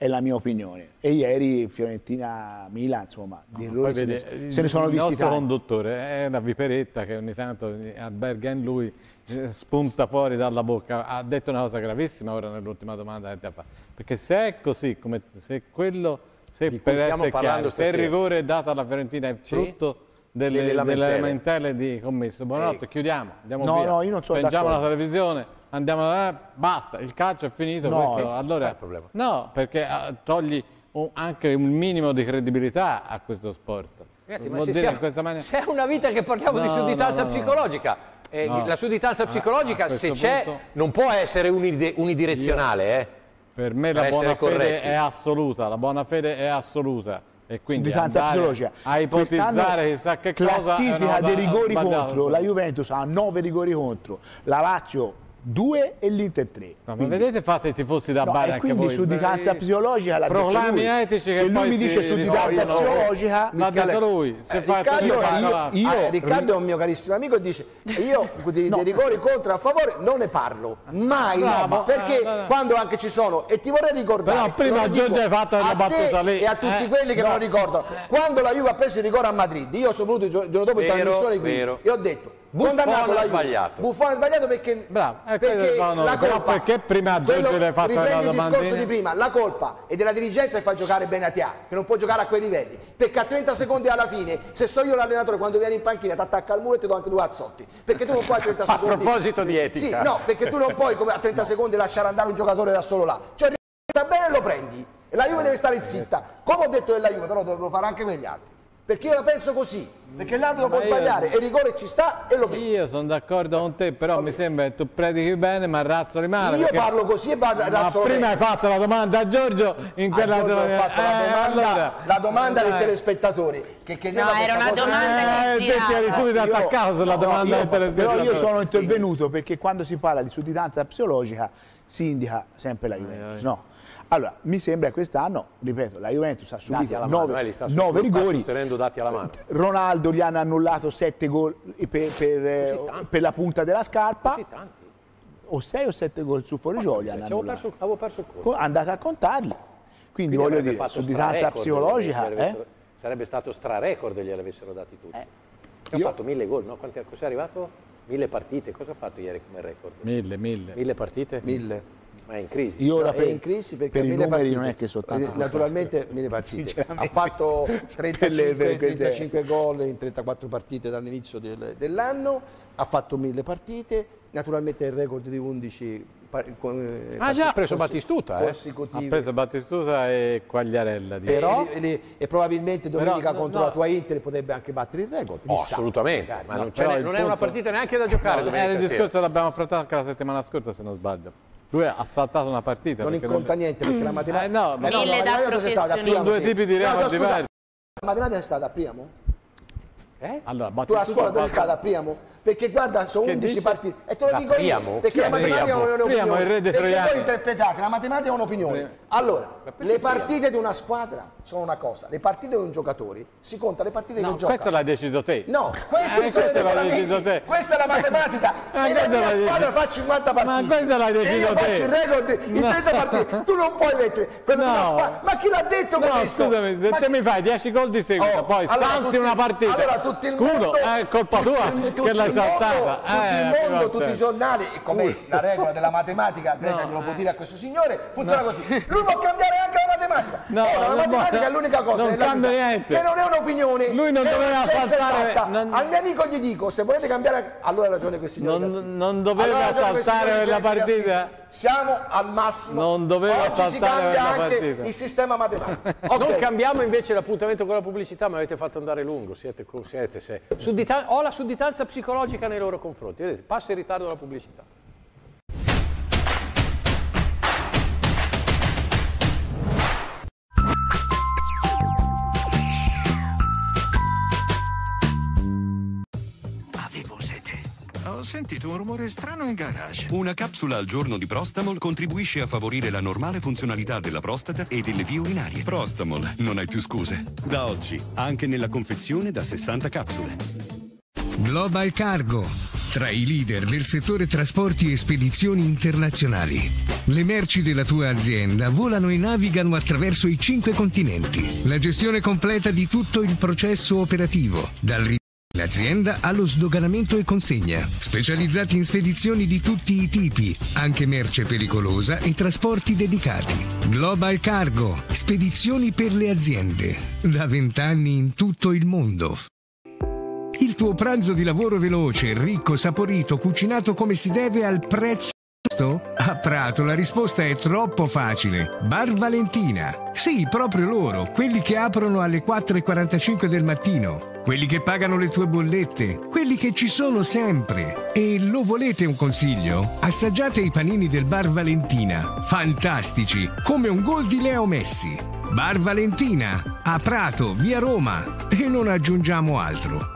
è la mia opinione. E ieri Fiorentina-Milan, insomma, di errori se, vede, ne, se ne sono il visti nostro tanti. conduttore è una viperetta che ogni tanto alberga in lui, spunta fuori dalla bocca. Ha detto una cosa gravissima ora nell'ultima domanda che ti ha fatto, perché se è così, come se quello, se per essere chiaro, se il rigore è dato alla Fiorentina è frutto sì. delle, delle lamentele. lamentele di commesso, buonanotte, eh. chiudiamo, andiamo no, via, no, io non sono spengiamo d'accordo. la televisione, andiamo a... basta, il calcio è finito, no, perché, allora, è il problema. no, perché uh, togli un, anche un minimo di credibilità a questo sport. Ragazzi, ma se stiamo, questa maniera... c'è una vita che parliamo no, di sudditanza no, no, psicologica. Eh, no. La sudditanza psicologica, ah, se c'è, punto... non può essere unidirezionale. Io, eh, per me la buona fede corretti. è assoluta, la buona fede è assoluta. E quindi andare a ipotizzare chissà che cosa classifica dei rigori contro, la Juventus ha nove rigori contro, la Lazio due e l'Inter tre. No, ma vedete, fate i tifosi da no, bar e anche quindi voi. sudditanza psicologica la proclami etici che se lui poi mi dice sudditanza no, psicologica l'ha detto lui. Se eh, fa Riccardo, io, io, io, Riccardo è un mio carissimo amico e dice io di, no. dei rigori contro e a favore non ne parlo mai, Bravo, no, perché eh, no, no. quando anche ci sono, e ti vorrei ricordare, però prima Giorgio hai fatto una battuta lì e a tutti eh, quelli che no. non lo ricordano, quando la Juve ha preso il rigore a Madrid, io sono venuto il giorno dopo in trasmissione qui vero. e ho detto Buffon condannato la Juve. sbagliato. Buffon ha sbagliato perché, Bravo, eh, perché fanno, la colpa, perché prima Giorgio le hai fatto una riprendi il domandina? discorso di prima, la colpa è della dirigenza che fa giocare Benatia, che non può giocare a quei livelli, perché a trenta secondi alla fine, se so io l'allenatore, quando vieni in panchina ti attacca al muro e ti do anche due azzotti, perché tu non puoi a trenta secondi. A proposito di etica. Sì, no, perché tu non puoi come a trenta no. secondi lasciare andare un giocatore da solo là, cioè sta bene e lo prendi, e la Juve deve stare zitta, come ho detto della Juve, però dovevo fare anche quegli altri. Perché io la penso così, perché l'arbitro può sbagliare io, e il rigore ci sta e lo vedi. Io sono d'accordo con te, però okay. mi sembra che tu predichi bene ma razzoli male. Io perché... parlo così e parlo ma prima bene. hai fatto la domanda a Giorgio in quella... A Giorgio ho fatto eh, la domanda, allora... la domanda dei telespettatori che chiedeva no, era una cosa domanda eh, che te ti eri subito io, attaccato sulla no, domanda io, dei telespettatori. Però io sono intervenuto perché quando si parla di sudditanza psicologica si indica sempre la Juventus, eh, no? Allora, mi sembra che quest'anno, ripeto, la Juventus ha subito nove rigori, sostenendo dati alla mano. Ronaldo gli hanno annullato sette gol per, per, eh, per la punta della scarpa, così tanti. o sei o sette gol su fuorigioco gli hanno avevo annullato. perso, avevo perso il conto. Andate a contarli, quindi, quindi voglio dire, sudditanza psicologica, eh? sarebbe stato strarecord se glieli avessero dati tutti. Eh. Ha io... fatto mille gol, no? Quanti, cos'è arrivato? Mille partite, cosa ha fatto ieri come record? Mille, mille. Mille partite? Mille. Ma è in crisi. Io ora no, per, è in crisi perché per i mille numeri partite, non è che soltanto naturalmente mille partite. Ha fatto trentacinque, trentacinque gol in trentaquattro partite dall'inizio del, dell'anno, ha fatto mille partite, naturalmente il record di undici eh, ah già ha preso Battistuta, eh? Ha preso Battistuta e Quagliarella. Però, e, e, e probabilmente domenica però, contro no. la tua Inter potrebbe anche battere il record. Oh, assolutamente, ma no, non, non è punto... una partita neanche da giocare. No, era il discorso l'abbiamo affrontato anche la settimana scorsa se non sbaglio. Lui ha saltato una partita. Non conta non... niente perché la matematica... Eh no, ma no, no, da professionisti. Sono due tipi di record diversi. La matematica è stata a Priamo? Eh? Allora, tu a scuola dove è stata a Priamo? Perché guarda, sono che undici dice? partite e te lo dico io, perché la matematica è un'opinione, il re dei perché troiani. voi interpretate, la matematica è un'opinione. Allora, le partite di una squadra sono una cosa, le partite di un giocatore si conta le partite no, che gioca. Questo l'hai deciso te. No, questo eh, sono questo l'hai deciso te. Questa è la matematica. Se la mia squadra fa cinquanta partite, ma questo l'hai deciso e io te. faccio il record in no. trenta partite, tu non puoi mettere quello no. della squadra. Ma chi l'ha detto no, questo? Scusami, se ma te chi... mi fai dieci gol di seguito, oh, poi allora salti tutti, una partita. Allora tutto il Scudo, mondo, è colpa tua tutto che l'hai saltata. Tutto eh, il mondo, tutti i giornali, come la regola della matematica, Greta glielo può dire a questo signore, funziona così. Lui può cambiare anche la matematica. No, eh, la matematica può, è l'unica cosa non cambia niente. Che non è un'opinione. Lui non doveva saltare. Non... Al mio amico gli dico, se volete cambiare, allora ha ragione quel signore. Non, non doveva allora saltare la partita. Siamo al massimo. Non doveva Oggi saltare si cambia la anche partita. il sistema matematico. Okay. Non cambiamo invece l'appuntamento con la pubblicità, ma avete fatto andare lungo. Siete, siete se... Suddita... Ho la sudditanza psicologica nei loro confronti. Vedete, passa in ritardo la pubblicità. Ho sentito un rumore strano in garage. Una capsula al giorno di Prostamol contribuisce a favorire la normale funzionalità della prostata e delle vie urinarie. Prostamol, non hai più scuse. Da oggi, anche nella confezione da sessanta capsule. Global Cargo. tra i leader del settore trasporti e spedizioni internazionali. Le merci della tua azienda volano e navigano attraverso i cinque continenti. La gestione completa di tutto il processo operativo, dal l'azienda allo sdoganamento e consegna, specializzati in spedizioni di tutti i tipi, anche merce pericolosa e trasporti dedicati. Global Cargo, spedizioni per le aziende, da vent'anni in tutto il mondo. Il tuo pranzo di lavoro veloce, ricco, saporito, cucinato come si deve al prezzo giusto? A Prato la risposta è troppo facile. Bar Valentina. Sì, proprio loro, quelli che aprono alle quattro e quarantacinque del mattino. Quelli che pagano le tue bollette, quelli che ci sono sempre. E lo volete un consiglio? Assaggiate i panini del Bar Valentina. Fantastici, come un gol di Leo Messi. Bar Valentina, a Prato, via Roma. E non aggiungiamo altro.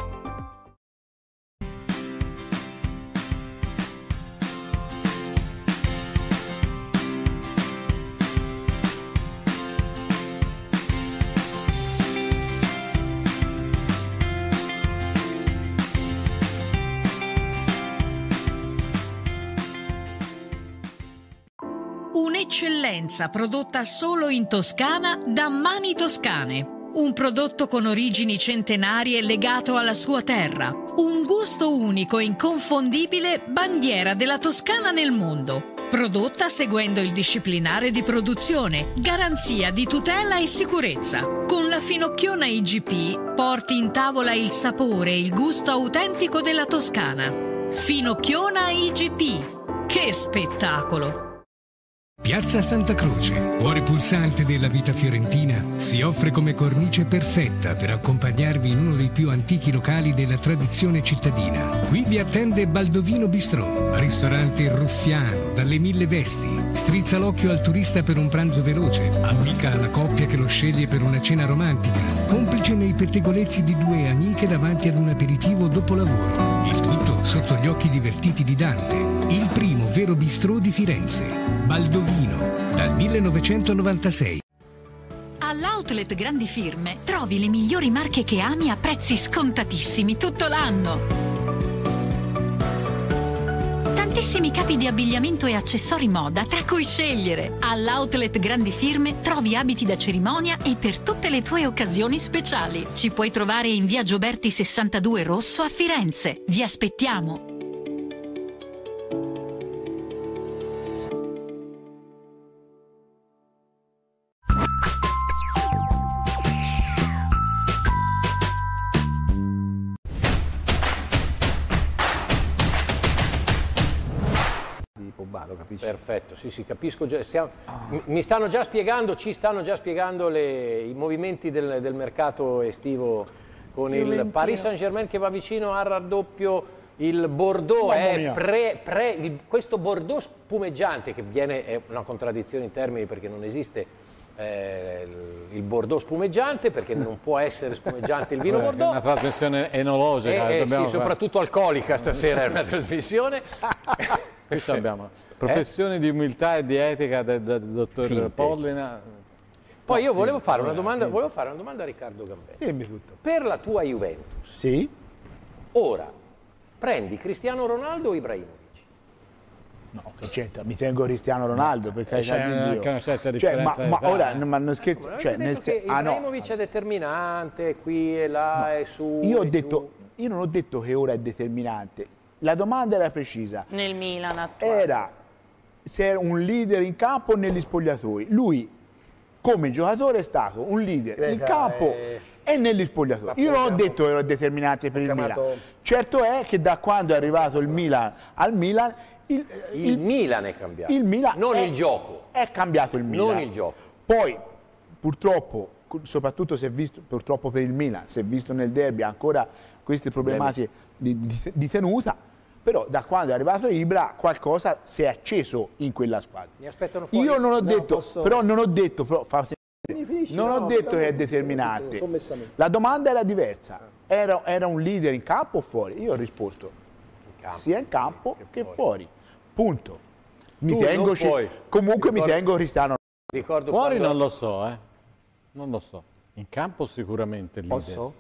Un'eccellenza prodotta solo in Toscana da Mani Toscane. Un prodotto con origini centenarie legato alla sua terra. Un gusto unico e inconfondibile, bandiera della Toscana nel mondo. Prodotta seguendo il disciplinare di produzione, garanzia di tutela e sicurezza. Con la Finocchiona I G P porti in tavola il sapore e il gusto autentico della Toscana. Finocchiona I G P. Che spettacolo! Piazza Santa Croce, cuore pulsante della vita fiorentina, si offre come cornice perfetta per accompagnarvi in uno dei più antichi locali della tradizione cittadina. Qui vi attende Baldovino Bistrò, ristorante ruffiano, dalle mille vesti. Strizza l'occhio al turista per un pranzo veloce, amica alla coppia che lo sceglie per una cena romantica, complice nei pettegolezzi di due amiche davanti ad un aperitivo dopo lavoro. Il tutto sotto gli occhi divertiti di Dante, il primo vero bistrò di Firenze. Baldovino, dal millenovecentonovantasei. All'Outlet Grandi Firme trovi le migliori marche che ami a prezzi scontatissimi tutto l'anno. Tantissimi capi di abbigliamento e accessori moda tra cui scegliere. All'Outlet Grandi Firme trovi abiti da cerimonia e per tutte le tue occasioni speciali. Ci puoi trovare in via Gioberti sessantadue Rosso a Firenze. Vi aspettiamo! Capisci? Perfetto, sì, sì, capisco già. Stiamo, oh. Mi stanno già spiegando, ci stanno già spiegando le, i movimenti del, del mercato estivo con Juventino. Il Paris Saint-Germain che va vicino al raddoppio, il Bordeaux è pre, pre, il, questo Bordeaux spumeggiante che viene, è una contraddizione in termini perché non esiste eh, il Bordeaux spumeggiante perché non può essere spumeggiante il vino Bordeaux. È una trasmissione enologica. E, eh, sì, soprattutto alcolica stasera è una trasmissione. Qui abbiamo professione eh? di umiltà e di etica del, del dottor Finte. Pollina. Poi io volevo fare, una domanda, volevo fare una domanda a Riccardo Gambetta. Dimmi tutto. Per la tua Juventus, sì? Ora, prendi Cristiano Ronaldo o Ibrahimovic? No, che c'entra? Mi tengo Cristiano Ronaldo, perché c'è anche una certa differenza. Cioè, ma, ma ora, ma non scherzo. Ma cioè, nel se... ah, Ibrahimovic no. è determinante, qui e là, no. e su io, ho e detto, io non ho detto che ora è determinante. La domanda era precisa. Nel Milan attuale. Era se era un leader in campo o negli spogliatoi. Lui, come giocatore, è stato un leader Creta in campo è... e negli spogliatoi. Io non ho detto che era determinante per il chiamato... Milan. Certo è che da quando è arrivato il Milan al Milan... Il, il, il Milan è cambiato, il Milan non è, il gioco. È cambiato il Milan. Non il gioco. Poi, purtroppo, soprattutto si è visto, purtroppo per il Milan, si è visto nel derby ancora queste problematiche di, di, di tenuta, però da quando è arrivato Ibra qualcosa si è acceso in quella squadra. Mi aspettano fuori. Io non ho no, detto, posso... però non ho detto, però, fate... finisci, non no, ho detto no, che è no, determinante. No, la domanda era diversa, era, era un leader in campo o fuori? Io ho risposto in campo, sia in campo che, che fuori. fuori. Punto. Mi tengo, comunque mi tengo Cristiano. Ricordo fuori quando... non lo so, eh. Non lo so. In campo sicuramente il leader. Posso?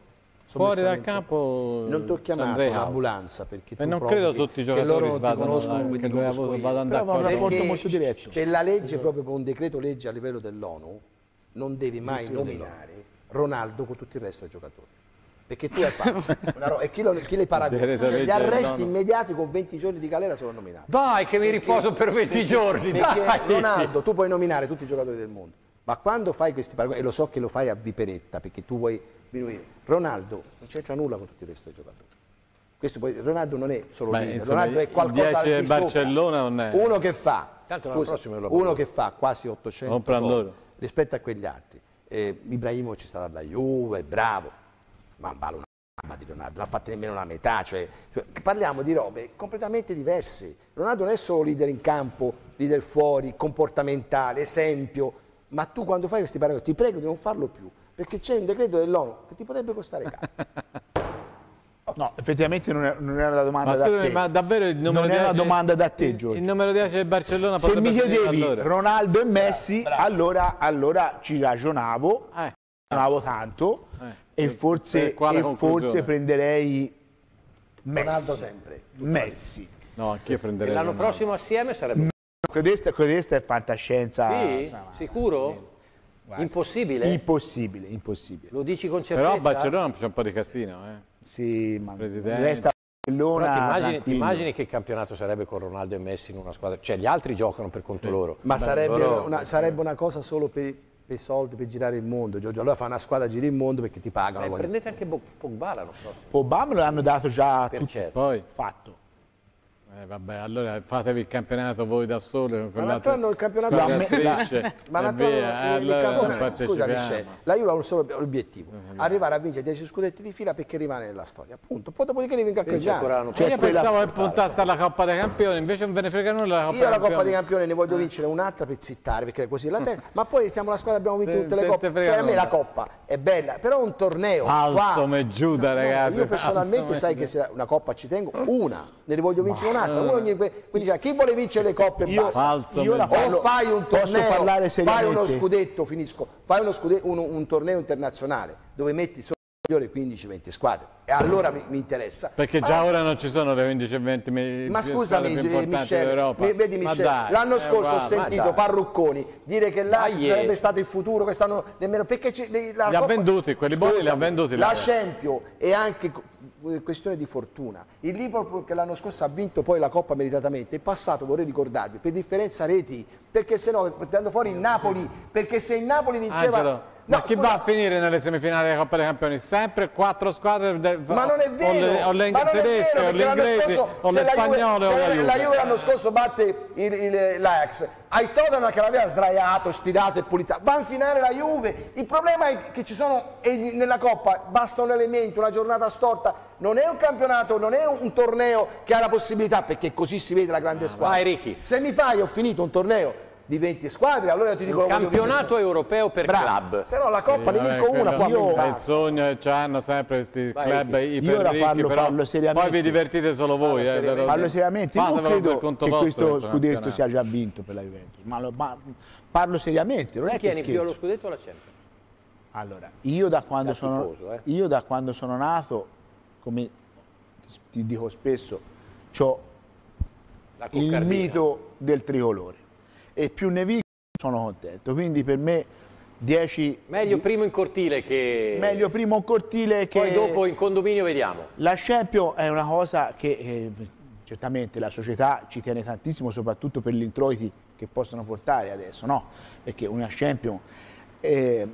Fuori dal campo non ti ho chiamato l'ambulanza perché tu non credo tutti i giocatori che loro non ti vadano conoscono là, come che ti lui ha conosco avuto- io. vadano Però d'accordo. va un rapporto Perché molto diretto. Per la legge, proprio per un decreto legge a livello dell'ONU, non devi mai nominare Ronaldo con tutto il resto dei giocatori. Perché tu hai fatto una ro- e chi, lo, chi le paragona? Decreto Cioè, legge gli arresti dell'ONU. immediati con venti giorni di galera sono nominati. Dai, che mi riposo per venti perché- giorni, perché dai! Ronaldo, tu puoi nominare tutti i giocatori del mondo, ma quando fai questi paragoni, e lo so che lo fai a viperetta, perché tu vuoi diminuire, Ronaldo non c'entra nulla con tutto il resto dei giocatori. Questo poi, Ronaldo non è solo Beh, leader, insomma, Ronaldo è il qualcosa dieci al di del sopra. Barcellona non è- Uno che fa, Tanto l'anno scusa, prossimo lo uno propone. che fa quasi ottocento Comprano gol loro. rispetto a quegli altri. Eh, Ibrahimovic ci sta dalla Juve, è bravo, ma vale una mamma di Ronaldo, non ha fatto nemmeno la metà, cioè, cioè, parliamo di robe completamente diverse. Ronaldo non è solo leader in campo, leader fuori, comportamentale, esempio, ma tu quando fai questi paragoni ti prego di non farlo più, perché c'è un decreto dell'ONU che ti potrebbe costare caro. No, effettivamente non è, non era una domanda Ma da scusami, te. ma davvero il numero non è una dieci domanda da te, il, Giorgio. il numero dieci del Barcellona Se potrebbe mi finire chiedevi allora. Ronaldo e Messi, allora, allora ci ragionavo, Eh. ragionavo tanto Eh. e forse, Per quale e conclusione? forse prenderei Messi. Ronaldo sempre. Messi. No, anch'io E prenderei l'anno Ronaldo. prossimo assieme sarebbe... Questa, questa è fantascienza. Sì? Sicuro? Impossibile? Impossibile, impossibile. Lo dici con certezza? Però a Barcellona c'è un po' di casino, eh. Sì, ma Presidente. resta Barcellona. Però ti immagini, ti tranquillo. immagini che campionato sarebbe con Ronaldo e Messi in una squadra? Cioè gli altri giocano per conto loro. Ma Beh, sarebbe, loro- una, sarebbe una cosa solo per, per i soldi, per girare il mondo, Giorgio. Allora fa una squadra, giri il mondo perché ti pagano. Eh, voglio- prendete anche Bo- Pogba l'anno prossimo. Pogba me lo hanno dato già Per tutto certo. Poi, fatto. eh, vabbè, allora fatevi il campionato voi da soli. Ma l'altro anno il campionato squadra la- strisce, Ma e l'altro via, anno il- il allora non campionato, scusa partecipiamo. Michele, la Juve ha un solo obiettivo, arrivare a vincere dieci scudetti di fila perché rimane nella storia, appunto. Poi dopodiché rivinca quegli Vince ancora anni. l'anno Cioè, io quella- pensavo che puntaste alla Coppa dei Campioni, invece non ve ne frega nulla la Coppa Io la dei Coppa dei Campioni. Campioni ne voglio vincere un'altra per zittare, perché così la terza, ma poi siamo la squadra, abbiamo vinto Te- tutte le te- coppe. te frega Cioè a me nulla. la Coppa è bella, però un torneo Falso qua- me Giuda, No, no, ragazzi. io personalmente falso sai me che Giuda. se una Coppa ci tengo, una, ne voglio vincere un'altra. Uno ogni- quindi cioè, chi vuole vincere le coppe Io- basta. Falso Io me la Giuda. parlo- O fai un posso torneo, parlare fai uno seriamente? scudetto, finisco, fai uno scudetto, un, un torneo internazionale dove metti solo migliori quindici venti squadre e allora mi, mi interessa. Perché già ora non ci sono le quindici venti mi- Ma più scusami, squadre più eh, importanti Michele, d'Europa. mi- vedi Ma Michele, dai, l'anno eh, scorso ho guarda, ma sentito dai. Parrucconi dire che là Dai, ci eh. sarebbe stato il futuro, quest'anno nemmeno perché ci- le- la Li ha Coppa- venduti, quelli buoni li ha Scusami, venduti, La là. Champions è anche co- questione di fortuna. Il Liverpool che l'anno scorso ha vinto poi la Coppa meritatamente, è passato, vorrei ricordarvi, per differenza reti, perché se no, andando fuori il Napoli, perché se il Napoli vinceva... Angelo, No, ma chi scusa, va a finire nelle semifinali della Coppa dei Campioni? Sempre quattro squadre del, Ma non è vero, o le, o le ma non è tedesche, vero, o le perché l'anno inglesi, scorso, o se le la Juve- spagnole, o se la Juve. la Juve l'anno scorso batte il- il- l'Ajax, hai Tottenham che l'aveva sdraiato, stirato e pulito, va in finale la Juve, il problema è che ci sono, e nella Coppa basta un elemento, una giornata storta, non è un campionato, non è un, un torneo che ha la possibilità, perché così si vede la grande squadra. Vai, Ricky. Se mi fai, ho finito un torneo di venti squadre, allora io ti dico... Un lo voglio campionato vincere. europeo per Bravo. club. Se no la Coppa Sì, ne vabbè, vinco una, quello qua è mi il sogno, c'hanno sempre questi Vai, club Ricky. Io ora iper parlo- ricchi, però parlo seriamente. poi vi divertite solo voi. Parlo eh, seriamente. ve lo- Parlo seriamente, io non fatevelo per credo conto che vostro questo questo scudetto campionato. sia già vinto per la Juventus, ma, lo- ma parlo seriamente, non è Chi che tieni più allo scherzo. scudetto o alla Champions? Allora, io da quando, Da sono, tifoso, eh. io da quando sono nato, come ti dico spesso, ho La il coccardina. mito del tricolore e più ne vinco sono contento, quindi per me dieci Meglio primo in cortile che... meglio primo un cortile che Poi dopo in condominio vediamo. la Champions è una cosa che eh, certamente la società ci tiene tantissimo, soprattutto per gli introiti che possono portare adesso, no? Perché una Champions eh,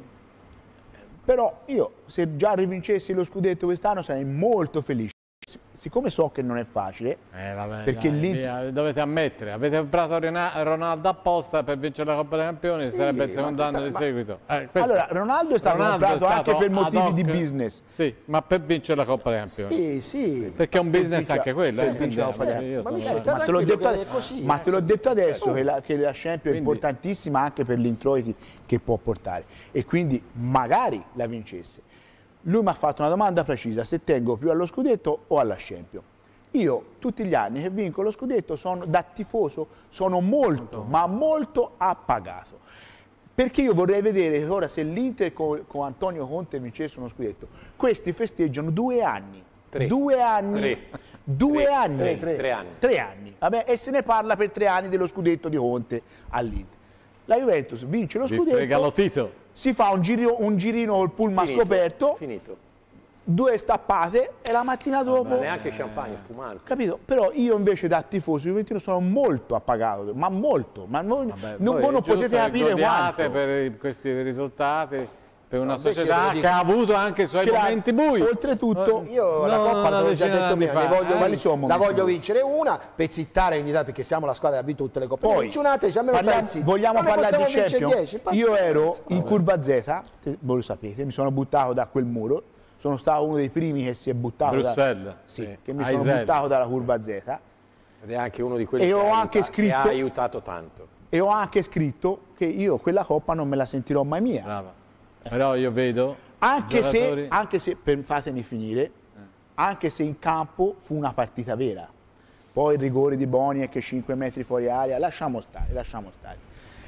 però io se già rivincessi lo scudetto quest'anno sarei molto felice. Siccome so che non è facile, Eh, vabbè, perché dai, l'Inter- via, dovete ammettere, avete comprato Rena- Ronaldo apposta per vincere la Coppa dei Campioni, Sì, sarebbe il ma secondo anno tutta- di ma- seguito. Eh, questo- allora Ronaldo è stato Ronaldo comprato è anche stato per ad motivi di hoc- business. Sì, ma per vincere la Coppa dei Campioni. Sì, sì. Perché è un business vince- anche quello. se eh, vince la quindi, Coppa dei eh, io Ma sono- Michele, Ma te l'ho tranquillo detto, che è così, ma eh, te l'ho sì, detto adesso certo. che la, che la Champions è Quindi- importantissima anche per gli introiti che può portare e quindi magari la vincesse. Lui mi ha fatto una domanda precisa, se tengo più allo scudetto o alla Champions. Io tutti gli anni che vinco lo scudetto sono da tifoso, sono molto, ma molto appagato. Perché io vorrei vedere ora se l'Inter con, con Antonio Conte vincesse uno scudetto. Questi festeggiano due anni. Tre. Due anni. Tre. Due Tre. anni. Tre, tre. Tre anni. Tre anni. Vabbè, e se ne parla per tre anni dello scudetto di Conte all'Inter. La Juventus vince lo Vi scudetto. frega lo Tito. Si fa un, giro, un girino col pullman Finito. scoperto. Finito. Due stappate e la mattina dopo... Ma neanche champagne spumante. Capito? Però io invece da tifoso juventino sono molto appagato, ma molto, ma non, Vabbè, non, voi voi non giusto potete capire godiate quanto. per questi risultati, per una No, invece società devo dire- che ha avuto anche i suoi Ce l'ha- momenti bui. Oltretutto, Io la No, Coppa, una l'ho già decina detto d'anni prima, fa. ne voglio, Eh, vin- insomma, la momenti voglio bui. vincere una per zittare ogni tanto, perché siamo la squadra che ha vinto tutte le coppe. Poi, Ne vinci una, te, almeno parliamo- pensi, vogliamo non ne parlare di possiamo vincere Champions? dieci, Io pazienza. ero in curva Z, te- voi lo sapete, mi sono buttato da quel muro, sono stato uno dei primi che si è buttato da, Bruxelles, sì, sì. che mi sono Aisel. buttato dalla curva Z Ed è anche uno di quelli E che, ho ha anche aiutato, scritto- che ha aiutato tanto. e ho anche scritto che io quella Coppa non me la sentirò mai mia. Brava. Però io vedo Anche se, giocatori- anche se, per- fatemi finire, anche se in campo fu una partita vera. Poi il rigore di Boni che cinque metri fuori aria, lasciamo stare, lasciamo stare.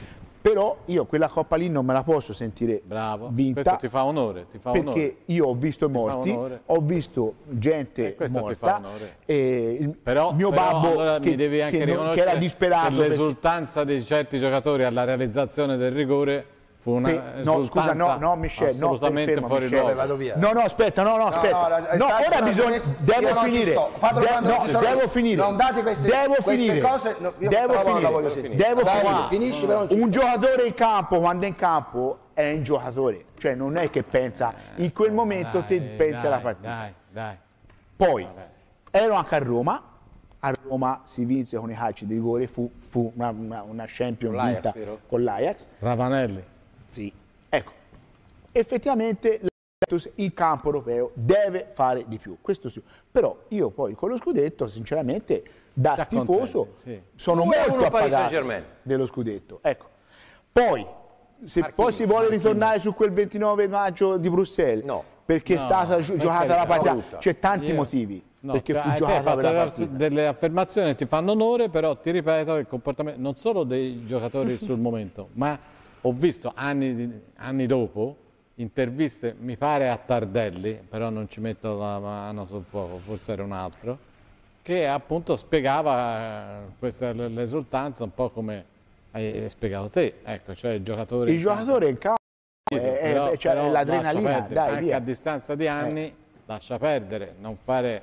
Però io quella Coppa lì non me la posso sentire Bravo. vinta. Questo ti fa onore, ti fa perché onore. io ho visto i Ti fa morti, onore. ho visto gente Eh, questo ti fa morta, onore. e il Però, mio però babbo allora che, mi devi anche che non- che riconoscere era disperato che perché- l'esultanza di certi giocatori alla realizzazione del rigore fu una Pe- no, scusa, no, no, Michel, no, assolutamente fermo, fuori Michel. luogo. Vado via. No, no, aspetta, no, no, aspetta. no, No, no, ora tanto, bisogna, io devo non ci finire. sto. Fatelo De- quando no, non ci sono devo io. finire. Non date queste- devo queste finire. cose, no, io devo questa roba non la finire. voglio sentire. Devo Dai, finire. finisci, però non ci Un sto. giocatore in campo, quando è in campo, è un giocatore. Cioè non è che pensa, in quel momento Dai, te pensi alla dai, partita. Dai, dai. Poi, ero anche a Roma. A Roma si vinse con i calci di rigore, fu, fu una, una, una champion Con l'Ajax, vinta vero? con l'Ajax. Ravanelli. Sì, ecco, effettivamente la Juventus in campo europeo deve fare di più, questo sì. Però io poi con lo scudetto, sinceramente, da Sta tifoso, contenti, sì. sono due a molto uno Paris appagato Saint-Germain. dello scudetto. Ecco. Poi, se Marchini, poi si vuole ritornare su quel ventinove maggio di Bruxelles, No. perché è No, stata gi- per giocata la carità, partita, brutta. c'è tanti Io- motivi, No, perché te- fu te hai giocata fatto quella delle- partita. delle affermazioni che ti fanno onore, però ti ripeto il comportamento non solo dei giocatori sul momento, ma ho visto anni, di- anni dopo interviste, mi pare a Tardelli, però non ci metto la mano sul fuoco, forse era un altro, che appunto spiegava eh, questa l- l'esultanza un po' come hai spiegato te, ecco, cioè il giocatore Il giocatore in campo è, è- però- cioè, però è l'adrenalina, lascia perdere, dai, anche via. a distanza di anni lascia perdere, non fare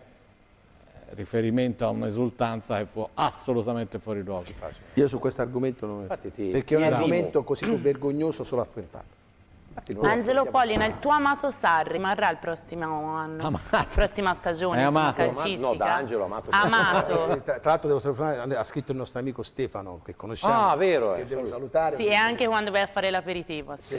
eh, riferimento a un'esultanza che fu assolutamente fuori luogo. Io su questo argomento non Infatti ti- perché è un ti argomento così vergognoso solo affrontarlo. Infatti non lo Angelo affrontiamo. Polina, il tuo amato Sarri rimarrà il prossimo anno? Amato. Prossima stagione È insomma, amato. calcistica? No, da Angelo Amato. Amato. Eh, Tra, tra l'altro devo telefonare, ha scritto il nostro amico Stefano che conosciamo. Ah, vero, Che eh, devo saluto. salutare. Sì, e anche quando vai a fare l'aperitivo. Sì.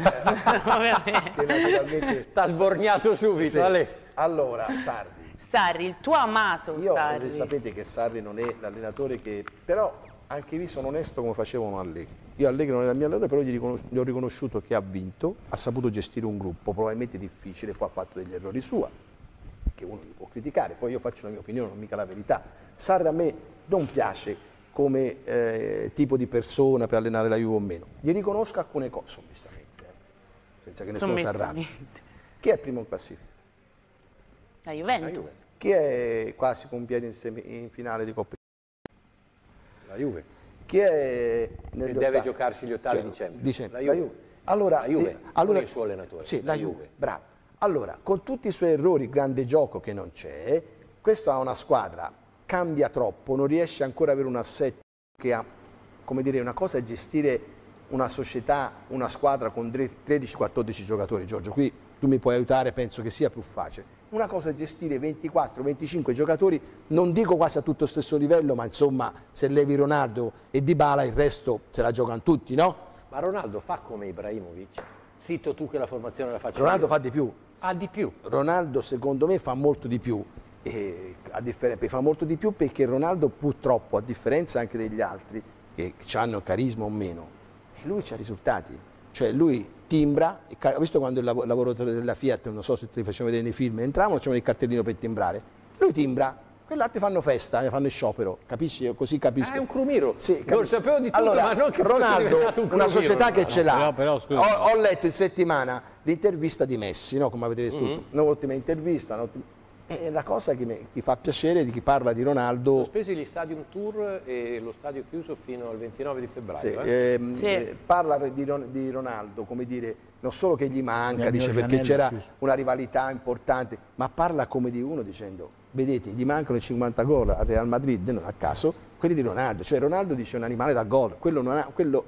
Che naturalmente... T'ha sborgnato subito, Sì. Ale. Allora, Sarri. Sarri, il tuo amato Io Sarri. eh, sapete che Sarri non è l'allenatore che... Però anche lì sono onesto come facevano Allegri. Io Allegri non era il mio allenatore, però gli, riconos- gli ho riconosciuto che ha vinto, ha saputo gestire un gruppo, probabilmente difficile, poi ha fatto degli errori sua, che uno li può criticare, poi io faccio la mia opinione, non mica la verità. Sarri a me non piace come eh, tipo di persona per allenare la Juve o meno. Gli riconosco alcune cose, sommessamente, eh, senza che nessuno si arrabbi. Sommessamente. Chi è primo in classifica? La Juventus. Chi è quasi con un piede in, semi- in finale di Coppa? La Juve. Chi è nel Che deve giocarsi gli ottavi di Champions. Dice, La la Juve. Juve. Allora, La Juve, eh, allora, non il suo allenatore. Sì, la, La Juve, Juve. bravo. Allora, con tutti i suoi errori, grande gioco che non c'è, questa è una squadra, cambia troppo, non riesce ancora ad avere un assetto che ha, come dire, una cosa è gestire una società, una squadra con tredici quattordici giocatori. Giorgio, qui tu mi puoi aiutare, penso che sia più facile. Una cosa è gestire ventiquattro venticinque giocatori, non dico quasi a tutto lo stesso livello, ma insomma, se levi Ronaldo e Dybala, il resto se la giocano tutti, no? Ma Ronaldo fa come Ibrahimovic. Zitto tu che la formazione la faccio Ronaldo io. fa di più. Ha di più. Ronaldo secondo me fa molto di più, e a differenza, fa molto di più perché Ronaldo purtroppo, a differenza anche degli altri, che hanno carisma o meno, lui c'ha risultati, cioè lui timbra, ho visto quando il lav- lavoratore della Fiat, non so se te li facciamo vedere nei film, entravano, c'erano il cartellino per timbrare, lui timbra, quell'altro fanno festa, fanno sciopero, capisci? Così capisco. Ah, è un crumiro. Sì, non sapevo di tutto, allora, ma non che fosse Ronaldo, diventato un crumiro. una società che no, ce l'ha. Però, però, scusa. ho, ho letto in settimana l'intervista di Messi, no? Come avete visto, Mm-hmm. un'ottima intervista. Un'ottima... E la cosa che mi, ti fa piacere di chi parla di Ronaldo... Sospesi gli stadium tour e lo stadio chiuso fino al ventinove di febbraio. Sì, eh? ehm, Sì. eh, parla di, Ron- di Ronaldo, come dire, non solo che gli manca, Nel dice mio perché Gianello c'era chiuso. una rivalità importante, ma parla come di uno dicendo, vedete, gli mancano i cinquanta gol al Real Madrid, non a caso, quelli di Ronaldo, cioè Ronaldo dice un animale da gol, quello, non ha, quello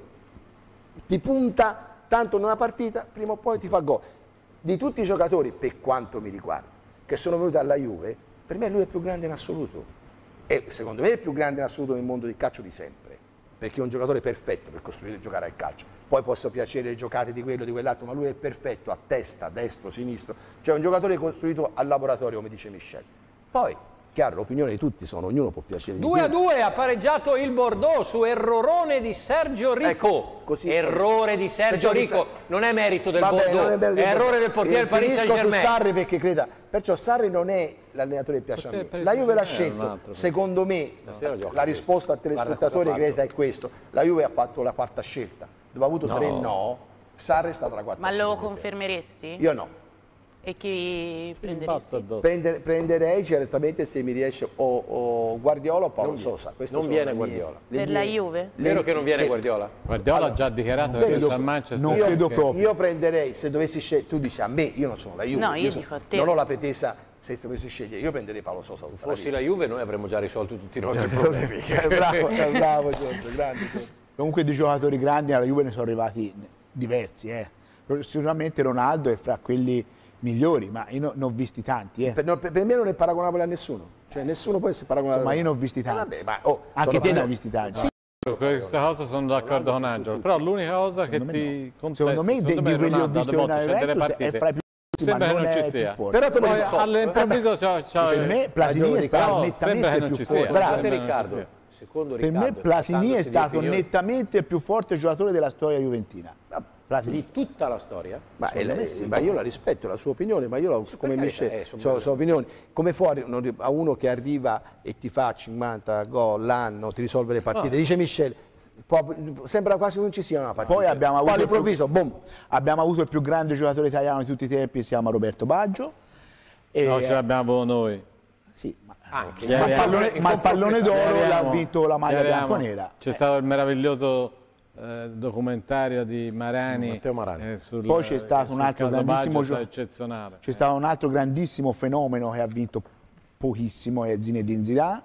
ti punta tanto in una partita, prima o poi ti fa gol. Di tutti i giocatori, per quanto mi riguarda, che sono venuti alla Juve, per me lui è il più grande in assoluto. E secondo me è il più grande in assoluto nel mondo del calcio di sempre, perché è un giocatore perfetto per costruire e giocare al calcio. Poi possono piacere le giocate di quello, di quell'altro, ma lui è perfetto a testa, destro, sinistro. Cioè un giocatore costruito al laboratorio, come dice Michel. Poi, chiaro, l'opinione di tutti sono, ognuno può piacere di due a quello. due ha pareggiato il Bordeaux su errorone di Sergio Rico. Ecco, così- errore di Sergio Sergio Rico, non è merito del Vabbè, Bordeaux, non è, bello del errore Bordeaux. del portiere del Eh, Paris finisco su Saint-Germain. Sarri perché creda, perciò Sarri non è l'allenatore che piace a me. Perché La Juve l'ha Paris Saint-Germain è un scelto, altro. secondo me, Stasera gioca. la risposta al telespettatore Guarda cosa ha Greta è questo, la Juve ha fatto la quarta scelta, dove ha avuto No. tre no, Sarri è stata la quarta Ma scelta. lo confermeresti? Io no. E chi prenderesti? Prendere- prenderei certamente se mi riesce o, o Guardiola o Paolo Non- Sosa. Queste non sono viene le mie- Guardiola. le Per mie- la Juve? Vero che non viene le- Guardiola? Guardiola ha già dichiarato che Credo- resta a Manchester. non io, credo proprio. io prenderei, se dovessi scegliere, tu dici a me, io non sono la Juve, No, io sono- dico a te. non ho la pretesa, se dovessi scegliere, io prenderei Paolo Sosa. Se tutta la fossi vita. la Juve noi avremmo già risolto tutti i nostri problemi. Eh, bravo, eh, bravo Giorgio, grande Giorgio. Comunque di giocatori grandi alla Juve ne sono arrivati diversi. Eh. Sicuramente Ronaldo è fra quelli migliori, ma io no- ne ho visti tanti. Eh. Per, no, per- per me non è paragonabile a nessuno, cioè nessuno può essere paragonabile. Ma a io ne ho visti tanti. vabbè, ma, oh, Anche sono- te ne no. hai visti tanti. Sì. Su questa cosa sono d'accordo con Angelo, però l'unica cosa che Secondo me ti no. contesta, Secondo me, de- di quelli che ho Ronaldo, visto alle volte nella c'è delle Juventus è partite, fra i più forti, sembra ma che non non ci è sia. più forte. Però te lo Poi dico, all'improvviso c'ha, c'ha Per me Platini Ragione è di stato Carlo, sembra che nettamente non più ci forte. sia. Bravo. Scusate Sembra che non ci Riccardo, sia. secondo Per Riccardo, me Platini è trattandosi di stato opinioni nettamente il più forte giocatore della storia juventina. Platini. di tutta la storia. Ma, è la- ma io la rispetto, la sua opinione, ma io la, come carità, Michel, eh, sono so, buone. so opinioni. Come fuori non- a uno che arriva e ti fa cinquanta gol l'anno, ti risolve le partite, dice Michel, può- sembra quasi non ci sia una partita. Poi abbiamo Poi avuto, il all'improvviso, più, boom. abbiamo avuto il più grande giocatore italiano di tutti i tempi, si chiama Roberto Baggio. E, No, ce l'abbiamo noi. sì, ma, Anche. ma il pallone, ma il pallone d'oro Chiariamo- l'ha vinto la maglia chiariamo. bianconera. C'è stato il meraviglioso eh, documentario di Marani, Matteo Marani. eh, sul, Poi c'è stato un sul altro caso grandissimo Baggio, gio- eccezionale. C'è stato un altro grandissimo fenomeno che ha vinto pochissimo, è Zinedine Zidane.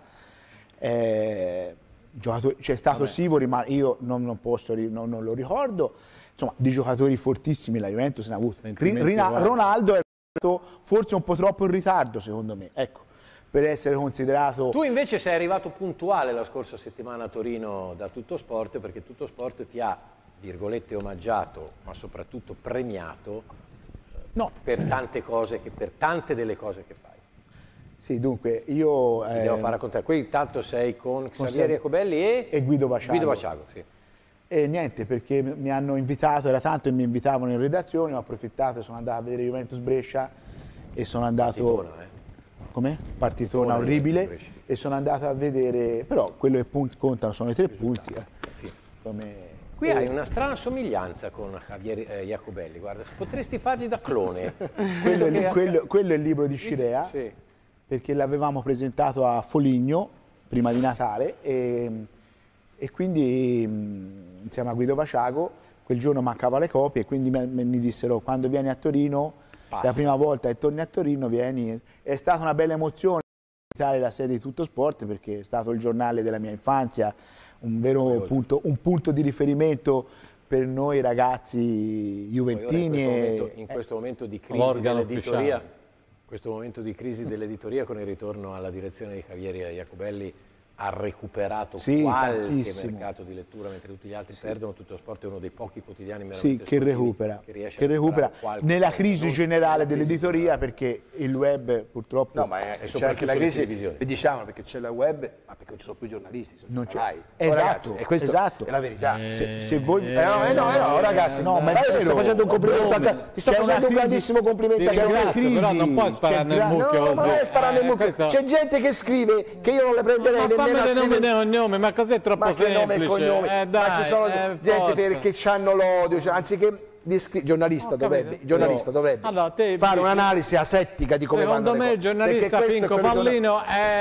Eh, giocatore- c'è stato Vabbè. Sivori, ma io non, non posso, ri- non, non lo ricordo. Insomma, di giocatori fortissimi la Juventus ne ha avuto. Sentimenti Ri- Rina- uguali. Ronaldo è stato forse un po' troppo in ritardo, secondo me, ecco, per essere considerato... Tu invece sei arrivato puntuale la scorsa settimana a Torino da Tutto Sport, perché Tutto Sport ti ha, virgolette, omaggiato, ma soprattutto premiato No. per tante cose, che, per tante delle cose che fai. Sì, dunque, io... Ti eh, devo far raccontare. Qui intanto sei con con Xavier Sa- Jacobelli e, e Guido Vaciago. Guido Vaciago, sì. E niente, perché mi hanno invitato, era tanto che mi invitavano in redazione, ho approfittato e sono andato a vedere Juventus Brescia e sono andato... Partitona, eh. Com'è? Partitona Partitona, orribile Brescia. e sono andato a vedere, però quello che punt- contano sono i tre punti. eh. Sì. Come- Qui e- hai una strana somiglianza con Javier eh, Jacobelli, guarda, potresti fargli da clone. quello, è, Che- quello- quello è il libro di Scirea, Sì. perché l'avevamo presentato a Foligno prima di Natale e, e quindi mh, insieme a Guido Vaciago quel giorno mancava le copie e quindi me- me- mi dissero quando vieni a Torino, Passa. la prima volta che torni a Torino vieni. È stata una bella emozione visitare la sede di Tutto Sport perché è stato il giornale della mia infanzia, un vero punto, un punto di riferimento per noi ragazzi Poi ora in juventini. questo, e- momento, in questo momento di crisi L'organo dell'editoria, ufficiale. questo momento di crisi dell'editoria con il ritorno alla direzione di Javier Jacobelli, ha recuperato sì, qualche tantissimo. mercato di lettura, mentre tutti gli altri sì. perdono. Tutto Sport è uno dei pochi quotidiani sì, che recupera, che, riesce che recupera nella crisi generale dell'editoria, perché il web purtroppo... No, ma è, c'è anche la crisi, diciamo, perché c'è la web, ma perché non ci sono più giornalisti, sono non c'è. Esatto, ragazzi, e questo esatto. è la verità. Eh, se, se voi... Eh, no, eh, no, eh, no, ragazzi, no, ma ti sto facendo un complimento, a, ti sto facendo un grandissimo complimento a Grazie, però non puoi sparare nel mucchio. No, ma non è sparare nel mucchio. C'è gente che scrive che io non le prenderei nemmeno a scrivere. Cognome, ma cos'è troppo ma semplice? Nome e cognome. Eh, dai, ma ci sono eh, gente perché hanno l'odio, cioè, anziché di scri- giornalista, dovrebbe, giornalista dovrebbe allora, te fare dici, un'analisi asettica di come vanno le cose. Secondo me il giornalista Pinco Pallino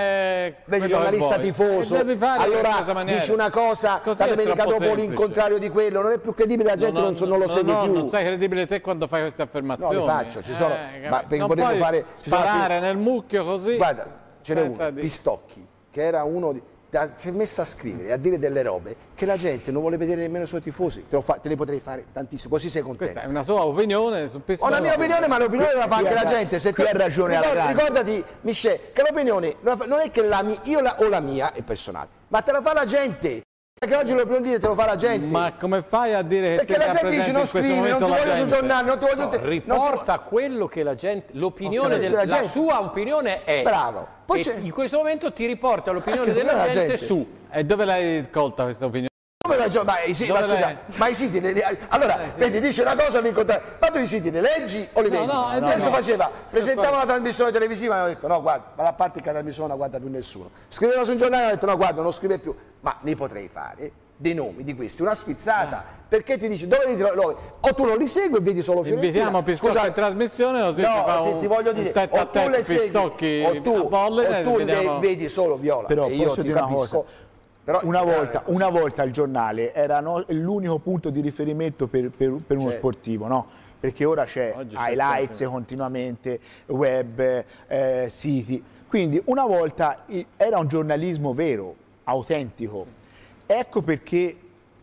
è invece giornalista tifoso, allora dici una cosa, la domenica dopo l'incontrario di quello, non è più credibile, la gente non, non, non lo no, segue no, più. Non sei credibile te quando fai queste affermazioni. No, le faccio, ci sono, eh, ma non potremmo fare sparare nel mucchio così. Guarda, ce n'è uno, di... Pistocchi, che era uno di... si è messa a scrivere, a dire delle robe che la gente non vuole vedere nemmeno i suoi tifosi, te, lo fa, te le potrei fare tantissimo, così sei contento. Questa è una tua opinione su Ho la mia opinione, ma l'opinione la fa anche la gente. Se tu hai ragione, ricorda, ricordati, Michel, che l'opinione non è che la mia, io la, o la mia è personale, ma te la fa la gente. Perché oggi l'opinione te lo fa la gente. Ma come fai a dire che perché la gente dice non scrivi, non ti voglio sul giornale, non ti voglio no, riporta ti... quello che la gente, l'opinione okay, della gente. La sua opinione è. Bravo. Poi e in questo momento ti riporta l'opinione della gente, gente su. E dove l'hai colta questa opinione? Come ragione? Ma, i, ma scusa, ma i siti, le, allora, eh, sì. vedi, dice una cosa all'incontrario, ma tu i siti li leggi o li no, vedi? No, no, Adesso no. faceva, presentava una trasmissione televisiva e hanno detto no, guarda, ma la parte che la trasmissione non guarda più nessuno. Scriveva su un giornale e hanno detto no, guarda, non scrive più, ma ne potrei fare dei nomi di questi, una sfizzata, ah. perché ti dici dove li trovi? O tu non li segui e vedi solo Fiorentina. Invitiamo Pistocchi in trasmissione così no, ti, fa ti, un, ti voglio dire, o tu le segui, o tu, o tu le vedi solo Viola. Però e io ti capisco. Però una, volta, una volta il giornale era no, l'unico punto di riferimento per, per, per uno certo. sportivo, no? Perché ora c'è highlights c'è continuamente, web, eh, siti. Quindi una volta era un giornalismo vero, autentico. Ecco perché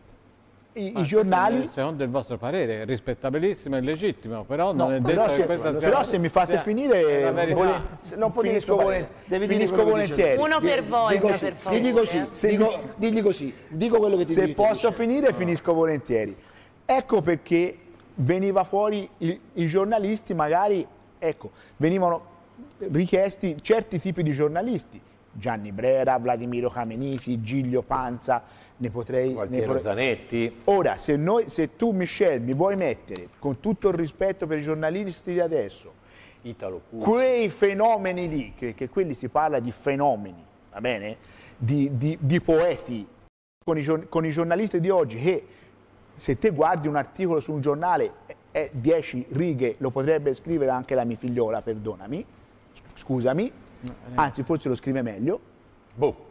i, i giornali... Secondo il vostro parere è rispettabilissimo e legittimo, però no, non è però detto se, che questa sia... Però se mi fate sia finire... Vole... Non può finisco, volentieri. Devi finisco volentieri. Uno per volta, per favore. Digli così, dico, digli così, dico quello che ti Se dici, posso dice. finire, no. finisco volentieri. Ecco perché veniva fuori i, i giornalisti, magari, ecco, venivano richiesti certi tipi di giornalisti. Gianni Brera, Vladimiro Kamenisi, Giglio Panza, ne potrei... Ne potrei... Zanetti. Ora, se, noi, se tu, Michel, mi vuoi mettere, con tutto il rispetto per i giornalisti di adesso, Italo quei fenomeni lì, che, che quelli si parla di fenomeni, va bene? Di, di, di poeti, con i, con i giornalisti di oggi, che se te guardi un articolo su un giornale, è dieci righe, lo potrebbe scrivere anche la mia figliola, perdonami, scusami, anzi forse lo scrive meglio. Boh.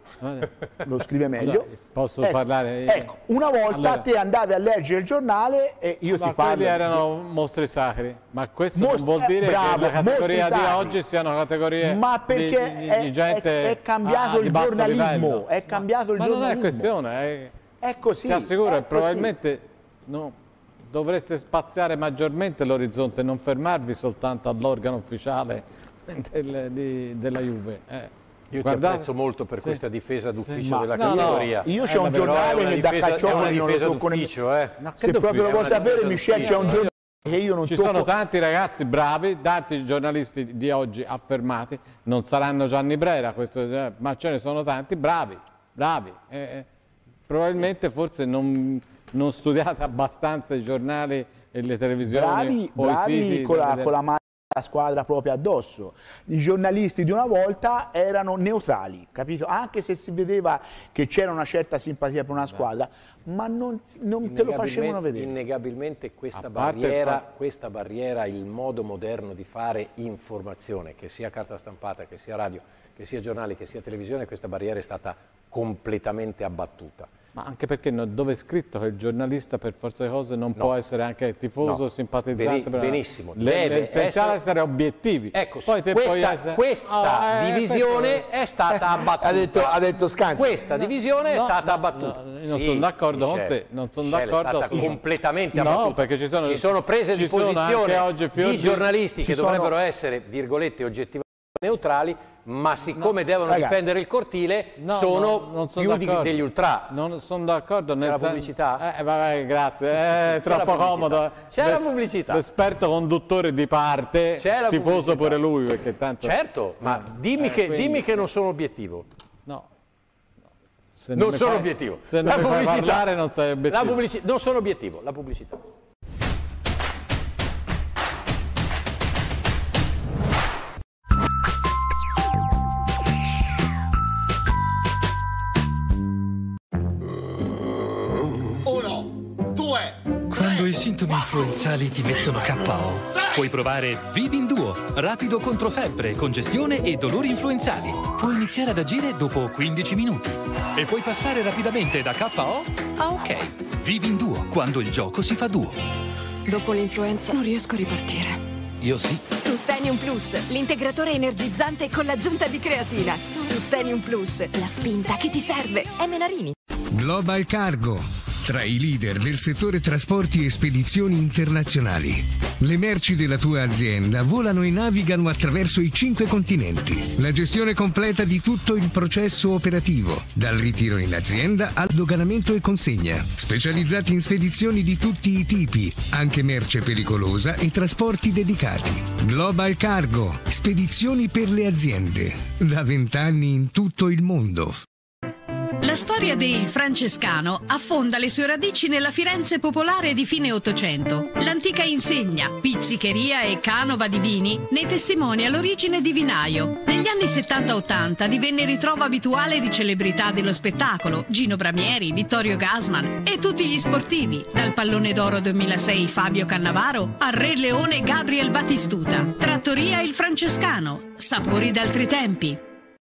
Lo scrive meglio. Allora, posso ecco, parlare? Ecco, una volta allora, te andavi a leggere il giornale e io ma ti parlo. Quelli erano mostri sacri, ma questo Most, non vuol dire eh, bravo, che la categoria di sacri. oggi siano categorie ma perché di, di, è, di gente è, è cambiato ah, il giornalismo. È cambiato ma, il ma giornalismo. non è questione, è, è così. Ti assicuro che probabilmente così. No, dovreste spaziare maggiormente l'orizzonte, non fermarvi soltanto all'organo ufficiale del, di, della Juve. Eh. Io Guardate, ti apprezzo molto per sì, questa difesa d'ufficio sì, della no, categoria. No, io c'ho eh, un giornale che da caccione non lo tocco d'ufficio, eh. Se proprio lo vuoi sapere, Michel, c'è un giornale che io non Ci tocco. sono tanti ragazzi bravi, tanti giornalisti di oggi affermati, non saranno Gianni Brera, questo, eh, ma ce ne sono tanti bravi, bravi. Eh, probabilmente forse non, non studiate abbastanza i giornali e le televisioni bravi, o bravi i siti. Con la, con la la squadra proprio addosso. I giornalisti di una volta erano neutrali, capito? Anche se si vedeva che c'era una certa simpatia per una squadra, ma non, non te lo facevano vedere. Innegabilmente questa barriera, questa barriera, il modo moderno di fare informazione, che sia carta stampata, che sia radio, che sia giornale, che sia televisione, questa barriera è stata completamente abbattuta. Ma anche perché no, dove è scritto che il giornalista per forza di cose non no. può essere anche tifoso, no. simpatizzante? Beni, benissimo, l'essenziale essere... essere obiettivi. Ecco, poi te questa, puoi essere... questa oh, eh, divisione questo... è stata abbattuta. Ha detto, ha detto Scanzi. Questa no, divisione no, è stata no, abbattuta. No, non sì, sono d'accordo con te, non sono d'accordo. È stata su... completamente no, abbattuta. Perché ci sono, ci sono prese ci di sono posizione oggi, di giornalisti che sono... dovrebbero essere, virgolette, oggettivamente neutrali, ma siccome No, devono ragazzi, difendere il cortile no, sono no, non sono più di- d'accordo. degli ultra. Non sono d'accordo nel C'è la sen- pubblicità? Eh, vabbè, grazie, è C'è troppo la pubblicità. comodo. C'è la L'es- pubblicità. L'esperto conduttore di parte, C'è la tifoso pubblicità. pure lui, perché tanto... Certo, ma Eh, dimmi, eh, che, quindi- dimmi che non sono obiettivo. No. Se Non mi sono fai- obiettivo. Se non mi fai parlare non sei obiettivo. La pubblici- non sono obiettivo, la pubblicità. Uno, due, Quando i sintomi influenzali ti mettono K O, puoi provare Vivin Duo, rapido contro febbre, congestione e dolori influenzali. Può iniziare ad agire dopo quindici minuti e puoi passare rapidamente da K O a OK. Vivin Duo, quando il gioco si fa duo. Dopo l'influenza non riesco a ripartire. Io sì. Sustenium Plus, l'integratore energizzante con l'aggiunta di creatina. Sustenium Plus, la spinta che ti serve. È Menarini. Global Cargo, tra i leader del settore trasporti e spedizioni internazionali. Le merci della tua azienda volano e navigano attraverso i cinque continenti. La gestione completa di tutto il processo operativo, dal ritiro in azienda al doganamento e consegna. Specializzati in spedizioni di tutti i tipi, anche merce pericolosa e trasporti dedicati. Global Cargo, spedizioni per le aziende. Da vent'anni in tutto il mondo. La storia del Francescano affonda le sue radici nella Firenze popolare di fine Ottocento. L'antica insegna, pizzicheria e canova di vini ne testimonia l'origine di vinaio. Negli anni settanta ottanta divenne ritrovo abituale di celebrità dello spettacolo, Gino Bramieri, Vittorio Gassman e tutti gli sportivi, dal Pallone d'Oro duemilasei Fabio Cannavaro al Re Leone Gabriel Battistuta. Trattoria Il Francescano, sapori d'altri tempi.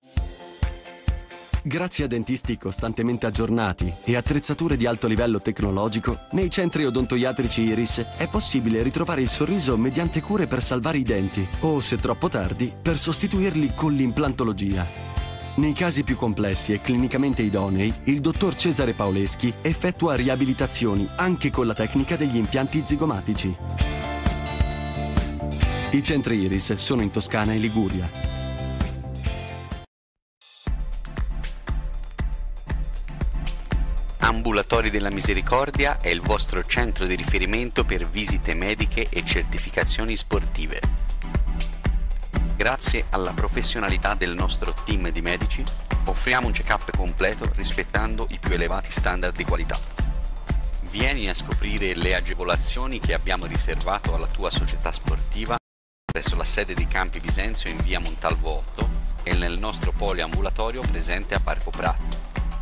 Grazie a dentisti costantemente aggiornati e attrezzature di alto livello tecnologico, nei centri odontoiatrici Iris è possibile ritrovare il sorriso mediante cure per salvare i denti o, se troppo tardi, per sostituirli con l'implantologia. Nei casi più complessi e clinicamente idonei, il dottor Cesare Paoleschi effettua riabilitazioni anche con la tecnica degli impianti zigomatici. I centri Iris sono in Toscana e Liguria. Ambulatori della Misericordia è il vostro centro di riferimento per visite mediche e certificazioni sportive. Grazie alla professionalità del nostro team di medici, offriamo un check-up completo rispettando i più elevati standard di qualità. Vieni a scoprire le agevolazioni che abbiamo riservato alla tua società sportiva presso la sede di Campi Bisenzio in via Montalvo otto e nel nostro poliambulatorio presente a Parco Prato.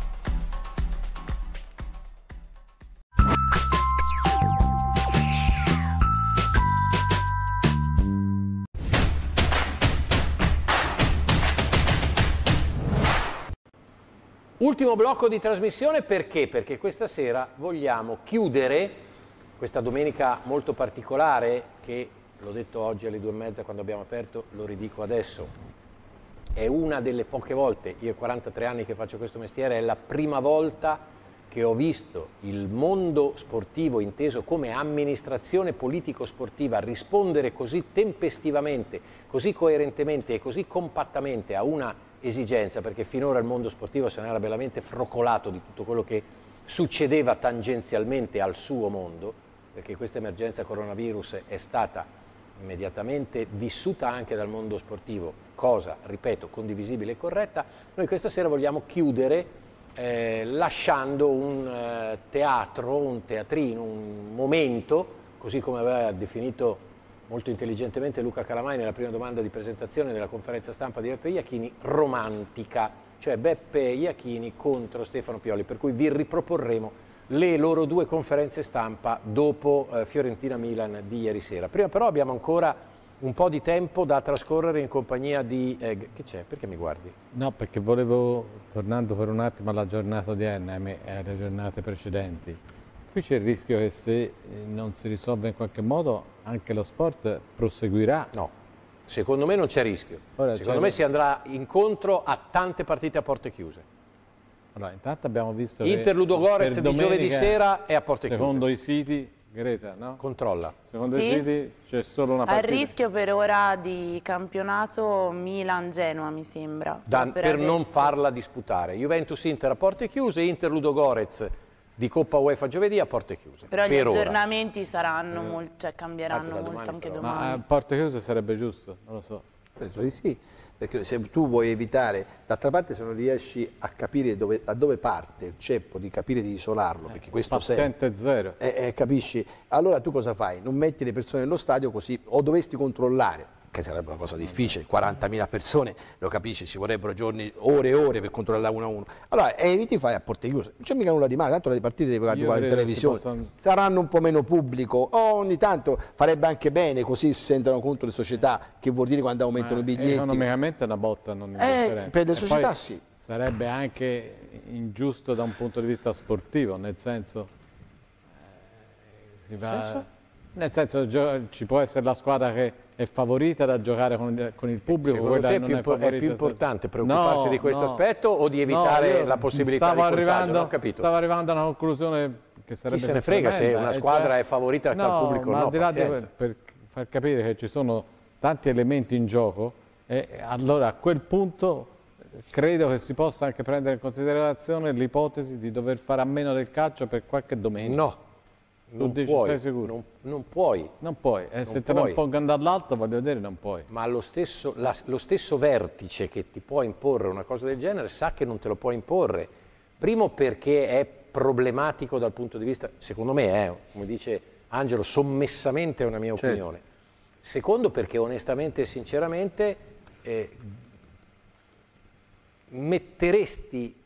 Ultimo blocco di trasmissione, perché? Perché questa sera vogliamo chiudere questa domenica molto particolare che, l'ho detto oggi alle due e mezza quando abbiamo aperto, lo ridico adesso, è una delle poche volte, io ho quarantatré anni che faccio questo mestiere, è la prima volta che ho visto il mondo sportivo inteso come amministrazione politico-sportiva rispondere così tempestivamente, così coerentemente e così compattamente a una esigenza, perché finora il mondo sportivo se n'era bellamente froccolato di tutto quello che succedeva tangenzialmente al suo mondo, perché questa emergenza coronavirus è stata immediatamente vissuta anche dal mondo sportivo, cosa, ripeto, condivisibile e corretta. Noi questa sera vogliamo chiudere eh, lasciando un eh, teatro, un teatrino, un momento, così come aveva definito molto intelligentemente Luca Calamai nella prima domanda di presentazione della conferenza stampa di Beppe Iachini, romantica, cioè Beppe Iachini contro Stefano Pioli, per cui vi riproporremo le loro due conferenze stampa dopo eh, Fiorentina-Milan di ieri sera. Prima però abbiamo ancora un po' di tempo da trascorrere in compagnia di... Eh, che c'è? Perché mi guardi? No, perché volevo, tornando per un attimo alla giornata odierna e alle giornate precedenti, qui c'è il rischio che se non si risolve in qualche modo anche lo sport proseguirà. No, secondo me non c'è rischio. Ora, secondo me si andrà incontro a tante partite a porte chiuse. Allora, intanto abbiamo visto Inter Ludo Gorez di giovedì sera è a porte chiuse. Secondo i siti Greta, no? Controlla. Secondo Sì. i siti c'è solo una A partita. rischio per ora di campionato Milan-Genoa, mi sembra. Da- per per non adesso. farla disputare. Juventus-Inter a porte chiuse, Inter-Ludogorez di Coppa UEFA giovedì a porte chiuse. Però gli per ora. aggiornamenti saranno molto, cioè cambieranno Infatti da molto domani anche però. domani. Ma a porte chiuse sarebbe giusto, non lo so. Penso di sì, perché se tu vuoi evitare, d'altra parte se non riesci a capire dove, da dove parte il ceppo, di capire di isolarlo, perché questo Paziente zero. Eh, eh, capisci? Allora tu cosa fai? Non metti le persone nello stadio così, o dovresti controllare, che sarebbe una cosa difficile, quarantamila persone, lo capisci, ci vorrebbero giorni, ore e ore per controllare uno a uno. Allora eviti, fai a porte chiuse, non c'è mica nulla di male, tanto le partite le puoi guardare in credo televisione, si possano- saranno un po' meno pubblico, o ogni tanto farebbe anche bene, così si sentono conto le società, che vuol dire quando aumentano i biglietti. Economicamente è una botta non indifferente. per le E società poi sì. Sarebbe anche ingiusto da un punto di vista sportivo, nel senso, eh, si va- senso? nel senso gio- ci può essere la squadra che è favorita da giocare con il, con il pubblico, Secondo quella te è non più, è impo- è favorita. più importante preoccuparsi No, di questo no. aspetto o di No, evitare io la possibilità stavo di contagio? arrivando, Non ho capito. Stavo arrivando a una conclusione che sarebbe Chi se ne più frega se tremenda, una e squadra cioè- è favorita dal no, pubblico o ma no, al di là di pazienza. per far capire che ci sono tanti elementi in gioco, e allora a quel punto credo che si possa anche prendere in considerazione l'ipotesi di dover fare a meno del calcio per qualche domenica. No, Tu non dici, puoi, sei sicuro? non, non puoi. Non puoi, e Non se te puoi. non pongono dall'alto, voglio dire, non puoi. Ma lo stesso, la- lo stesso vertice che ti può imporre una cosa del genere sa che non te lo può imporre. Primo perché è problematico dal punto di vista, secondo me è, come dice Angelo, sommessamente è una mia Certo. opinione. Secondo perché onestamente e sinceramente eh, metteresti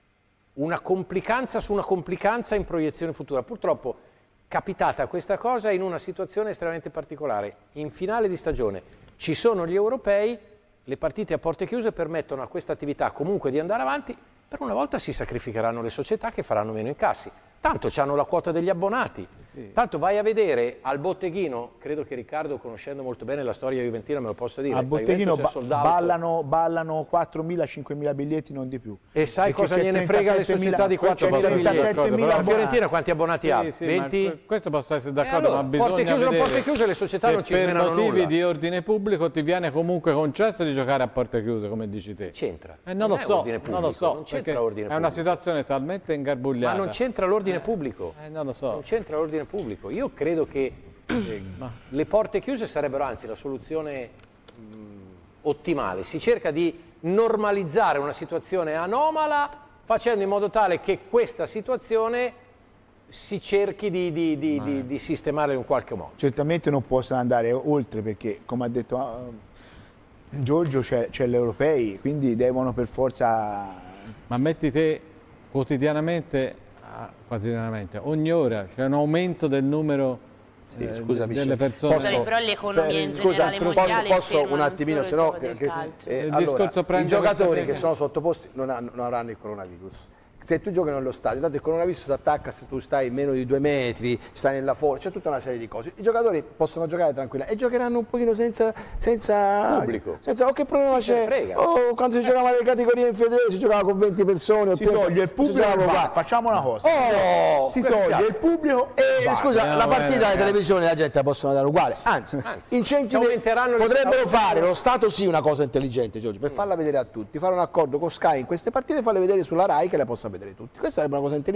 una complicanza su una complicanza in proiezione futura. Purtroppo capitata questa cosa in una situazione estremamente particolare. In finale di stagione ci sono gli europei, le partite a porte chiuse permettono a questa attività comunque di andare avanti, per una volta si sacrificheranno le società che faranno meno incassi. Tanto hanno la quota degli abbonati. Tanto vai a vedere al botteghino, credo che Riccardo, conoscendo molto bene la storia juventina, me lo possa dire. Al la botteghino Juventus è ba- sold out. ballano, ballano quattromila cinquemila biglietti, non di più. E sai Perché cosa c'è gliene frega alle società di quattro Questo posso essere d'accordo, trentasettemila però La Fiorentina quanti abbonati ha? Sì, sì, ma venti? que- questo posso essere E d'accordo, allora, ma bisogna porte chiuse o non vedere porte chiuse, le società se non ci per smenano motivi nulla. di ordine pubblico ti viene comunque concesso di giocare a porte chiuse, come dici te. C'entra. Eh, non lo è so, ordine non lo pubblico, so, non c'entra perché ordine è una pubblico. situazione talmente ingarbugliata. Ma non c'entra l'ordine pubblico. Eh, non lo so. Non c'entra l'ordine pubblico. Io credo che eh, le porte chiuse sarebbero anzi la soluzione mh, ottimale. Si cerca di normalizzare una situazione anomala facendo in modo tale che questa situazione si cerchi di, di, di, di, di sistemarla in un qualche modo. Certamente non possono andare oltre perché, come ha detto ah, Giorgio, c'è, c'è l'Europei, quindi devono per forza... Ma metti te quotidianamente, ah, quotidianamente, ogni ora c'è un aumento del numero Sì, eh, scusami, delle se- persone. posso- Però l'economia in Eh, scusa, generale posso- mondiale posso ferma un non attimino, solo se il no gioco che- del che- calcio. eh, Il allora, discorso prende i giocatori questa che piega. sono sottoposti non, hanno- non avranno il coronavirus. Se tu giochi nello stadio, tanto il coronavirus si attacca se tu stai meno di due metri, stai nella fuori, c'è tutta una serie di cose. I giocatori possono giocare tranquillamente e giocheranno un pochino senza, senza Pubblico. senza, oh, che problema Chi se ne c'è? frega. Oh, quando si giocava nelle categorie inferiori si giocava con venti persone o Si trenta, toglie il si pubblico giocava e qua. va. Facciamo una cosa. Oh, si questo toglie piace. il pubblico E e va. scusa, No, la eh, partita alla ragazzi. televisione la gente la possono dare uguale, anzi, Anzi, incentivi aumenteranno le- potrebbero fare, lo Stato sì, una cosa intelligente, Giorgio, per farla vedere a tutti, fare un accordo con Sky in queste partite e farle vedere sulla Rai che le possano vedere tutti. Questa sarebbe una cosa intelligente.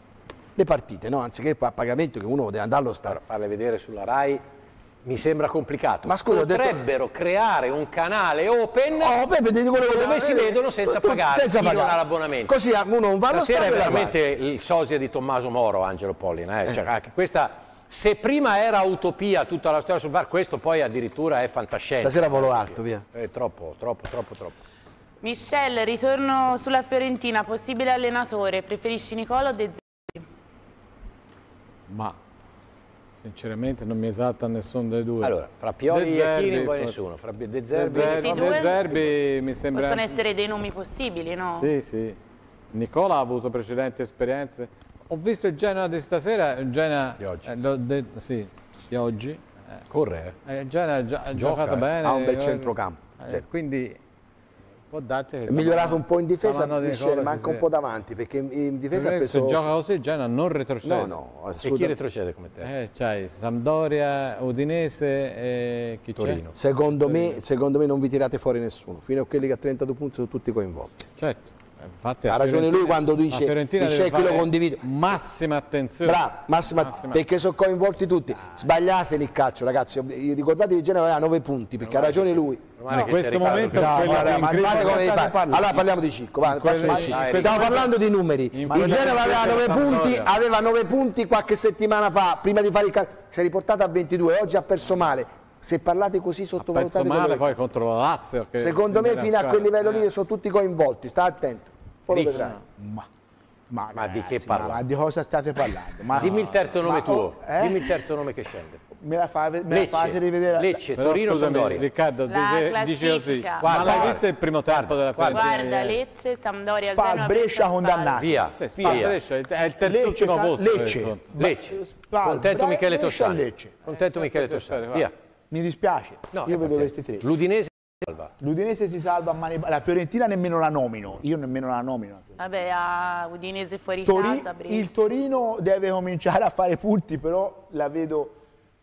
Le partite, no? Anziché a pagamento che uno deve andare allo Stato. Farle vedere sulla Rai mi sembra complicato. Ma scusa, ho detto- potrebbero creare un canale open Oh, Pepe, ti dico quello che- dove si vedono senza pagare senza chi non pagare. ha l'abbonamento. Così uno non va allo Stasera Stato è e la veramente il sosia di Tommaso Moro, Angelo Pollina. Eh? Cioè, anche questa, se prima era utopia tutta la storia sul bar, questo poi addirittura è fantascienza. Stasera volo alto, via. È troppo, troppo, troppo, troppo. Michelle, ritorno sulla Fiorentina, possibile allenatore, preferisci Nicola o De Zerbi? Ma sinceramente non mi esalta nessuno dei due. Allora, fra Pioli De e Zerbi, Chiellini poi forse. nessuno. Fra De De Zerbi, Zerbi, Questi De due Zerbi mi sembra... Possono essere dei nomi possibili, no? Sì, sì. Nicola ha avuto precedenti esperienze. Ho visto il Genoa di stasera, il Genoa... Di oggi. eh, l'ho de- sì, di oggi. Eh, corre, eh? eh, il Genoa ha gio- ha Gioca, giocato eh. bene. Ha un bel eh, centrocampo, eh, certo. Quindi può darsi che è migliorato un po' in difesa, Michele, manca un po' davanti, perché in difesa ha preso... Se gioca così Genoa non retrocede. No, no, assolutamente. E chi retrocede come terzo? Eh, c'hai Sampdoria, Udinese e chi Torino. Secondo me, secondo me non vi tirate fuori nessuno, fino a quelli che a trentadue punti sono tutti coinvolti. Certo. Infatti, ha ragione lui quando dice dice che lo condivido. Massima attenzione. Bravo, massima, massima. Perché sono coinvolti tutti. Sbagliate nel calcio, ragazzi. Ricordatevi che Genova aveva nove punti, perché ha ragione lui. No, in questo momento no, guarda, ma come parla. Allora parliamo di Cicco, va, quelle, Cicco. Stiamo parlando di numeri. Il Genova aveva nove punti, aveva nove punti qualche settimana fa, prima di fare il calcio. Si è riportata a ventidue, oggi ha perso male. Se parlate così sottovalutate male poi contro la Lazio. Che secondo me fino a quel livello lì sono tutti coinvolti, sta attento. Poi lo vedrai. Ma, ma, ma ragazzi, di che parla? Ma di cosa state parlando? Ma, dimmi il terzo nome ma, tuo, eh? dimmi il terzo nome che scende. Me la, fa, me la fate rivedere? Lecce, Torino, Sampdoria. Riccardo, dice, dice così. Guarda, ma l'hai visto il primo tempo della Fiorentina? Guarda, Lecce, Sampdoria, Spal, Genoa, Brescia condannati. Via, sì, Spal, via. Brescia, è il terzo Lecce, ultimo posto. Lecce. Lecce. Spal, Contento Michele Brescia, Tossani. Lecce. Contento Michele Tossani. Via. Mi dispiace, no, io vedo questi tre. L'Udinese si salva. L'Udinese si salva a mani... La Fiorentina nemmeno la nomino, io nemmeno la nomino. Vabbè, a Udinese fuori Tori... casa, Brescia. Il Torino deve cominciare a fare punti, però la vedo...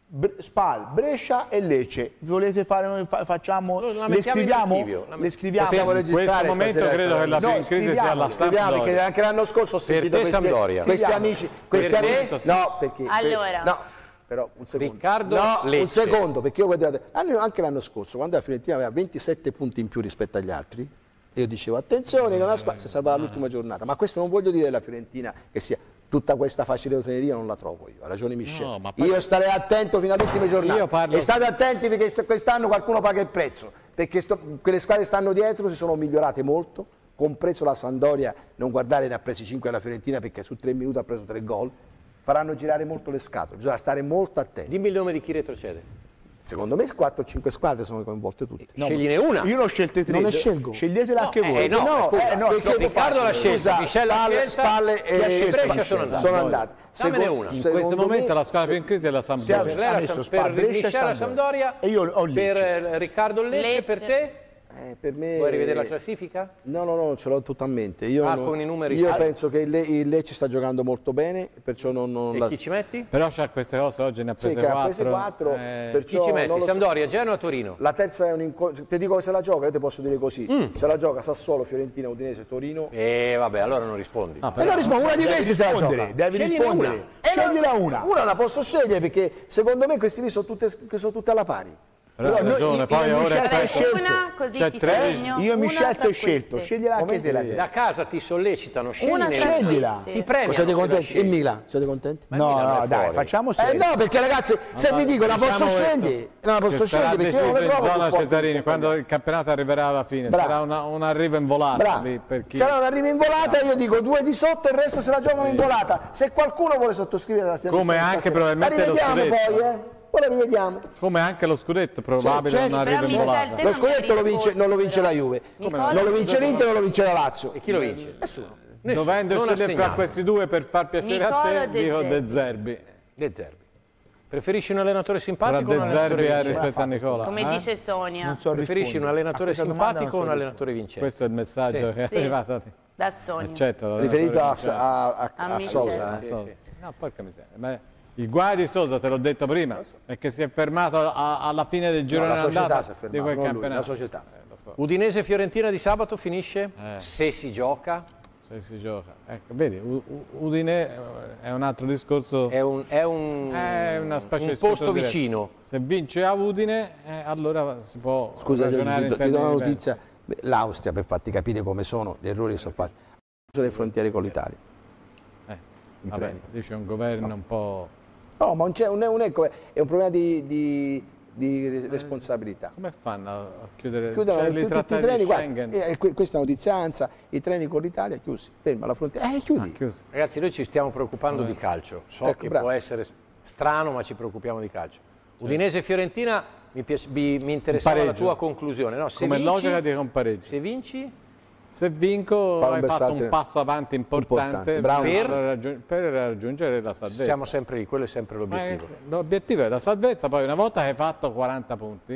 Spal, Brescia e Lecce. Volete fare, fa, facciamo, le scriviamo? Le scriviamo. Possiamo registrare. In questo momento credo che la no, crisi sia la Sampdoria. Perché anche l'anno scorso ho sentito questi, questi amici, questi amici. No, perché allora. no, però un secondo. Riccardo no, Lecce. un secondo, perché io guardate, anche l'anno scorso, quando la Fiorentina aveva ventisette punti in più rispetto agli altri, io dicevo attenzione che una squadra si è salvata all'ultima giornata, ma questo non voglio dire della Fiorentina che sia tutta questa faciloneria, non la trovo io, ha ragione Michele. No, poi... Io starei attento fino alle ultime giornate parlo... e state attenti perché quest'anno qualcuno paga il prezzo, perché sto... quelle squadre che stanno dietro si sono migliorate molto, compreso la Sampdoria, non guardare ne ha presi cinque alla Fiorentina perché su tre minuti ha preso tre gol, faranno girare molto le scatole, bisogna stare molto attenti. Dimmi il nome di chi retrocede. Secondo me quattro o cinque squadre sono coinvolte tutte. No, scegliene una. Io ne ho scelte tre. Non ne scelgo. Sceglietela no, anche voi. Eh, no, no, eh, no perché Riccardo l'ha scelta, Michele spalle, spalle e Brescia sono andati. Sono andati. Dammene una. In questo momento la squadra più in crisi è la Sampdoria. Per Michele la Sampdoria e io ho per Riccardo Lecce, Lecce. per te? Eh, per me... Vuoi rivedere la classifica? No, no, no, ce l'ho totalmente. Io, ah, non... con i numeri io al... penso che il, Le... il Lecce sta giocando molto bene, perciò non... non e la... chi ci metti? Però c'ha queste cose, oggi ne ha prese sì, quattro. Ha prese quattro eh... perciò chi ci metti? non Sampdoria, so. Genoa, Torino? La terza è un incontro. Ti dico che se la gioca, io ti posso dire così. Mm. Se la gioca Sassuolo, Fiorentina, Udinese, Torino. Eh, vabbè, allora non rispondi. Ah, però... E non rispondo, una di queste se la gioca. Devi rispondere. Scegliela una. Una la posso scegliere perché secondo me questi qui sono tutte, sono tutte alla pari. Però Però ragione, io, poi io ora è scelto. Una, così ti segno. Io mi una scelto e scelto. Scegliela anche te la Da casa ti sollecitano, una sceglila. Ti premiano. Siete contenti? E Milan, siete contenti? No, no, dai, facciamo Eh no, perché ragazzi, se mi dico la posso scegliere, non la posso scegliere perché io non le trovo. Zona Cesarini, quando il campionato arriverà alla fine, sarà una, un arrivo in volata. Sarà un arrivo in volata, io dico due di sotto e il resto se la giocano in volata. Se qualcuno vuole sottoscrivere la come anche probabilmente lo scudetto. poi, eh. Poi la rivediamo. Come anche lo scudetto, probabile cioè, non arriva in volata. Lo scudetto lo vince, non lo vince la Juve, non lo vince l'Inter, non lo vince la Lazio. E chi lo vince? Nessuno. Dovendo scegliere fra questi due per far piacere Nicola a te, De dico Zerbi. De Zerbi. De Zerbi. Preferisci un allenatore Fra simpatico o un De Zerbi allenatore rispetto a Nicola? Come eh? dice Sonia. Non so Preferisci un allenatore simpatico o un allenatore vincente? Questo è il messaggio Sì. che è Sì. arrivato a te. Da Sonia. Accetto, Riferito a, a, a, A a Michele. Sosa. Eh, Sosa. No, porca miseria. Ma il guai di Sosa, te l'ho detto prima, è che si è fermato a- alla fine del girone No, la società andata si è fermata, di quel non lui, campionato. la società. Eh, lo so. Udinese-Fiorentina di sabato finisce? Eh. Se si gioca? Se si gioca. Ecco, vedi, U- U- Udine è un altro discorso. È un, è un, È una specie un di posto scontro diretto. vicino. Se vince a Udine, eh, allora si può Scusa, ti, ragionare in ti do termini una diversi. notizia. Beh, L'Austria, per farti capire come sono gli errori che sono fatti, sono le frontiere con l'Italia. Eh, I vabbè, treni. dice un governo No. un po'. No, ma non c'è, non è, un, ecco, è un problema di, di, di responsabilità. Come fanno a chiudere Chiudono cioè, tutti, i tutti i trattati treni, di guarda, Schengen? eh, que- questa notizia ANSA, i treni con l'Italia chiusi, ferma la frontiera, eh chiudi. Ah, chiuso. Ragazzi, noi ci stiamo preoccupando Vabbè. di calcio. So Ecco, che bravo. può essere strano, ma ci preoccupiamo di calcio. Udinese e Fiorentina, mi, piace- mi, mi interessava la pareggio. tua conclusione. No, se Come vinci, logica di un pareggio. Se vinci, Se vinco Fa un hai fatto bersaglio un passo avanti importante, importante. Bravo. per, raggiung- per raggiungere la salvezza. siamo sempre lì, quello è sempre Ma è- l'obiettivo. L'obiettivo è la salvezza, poi una volta che hai fatto quaranta punti,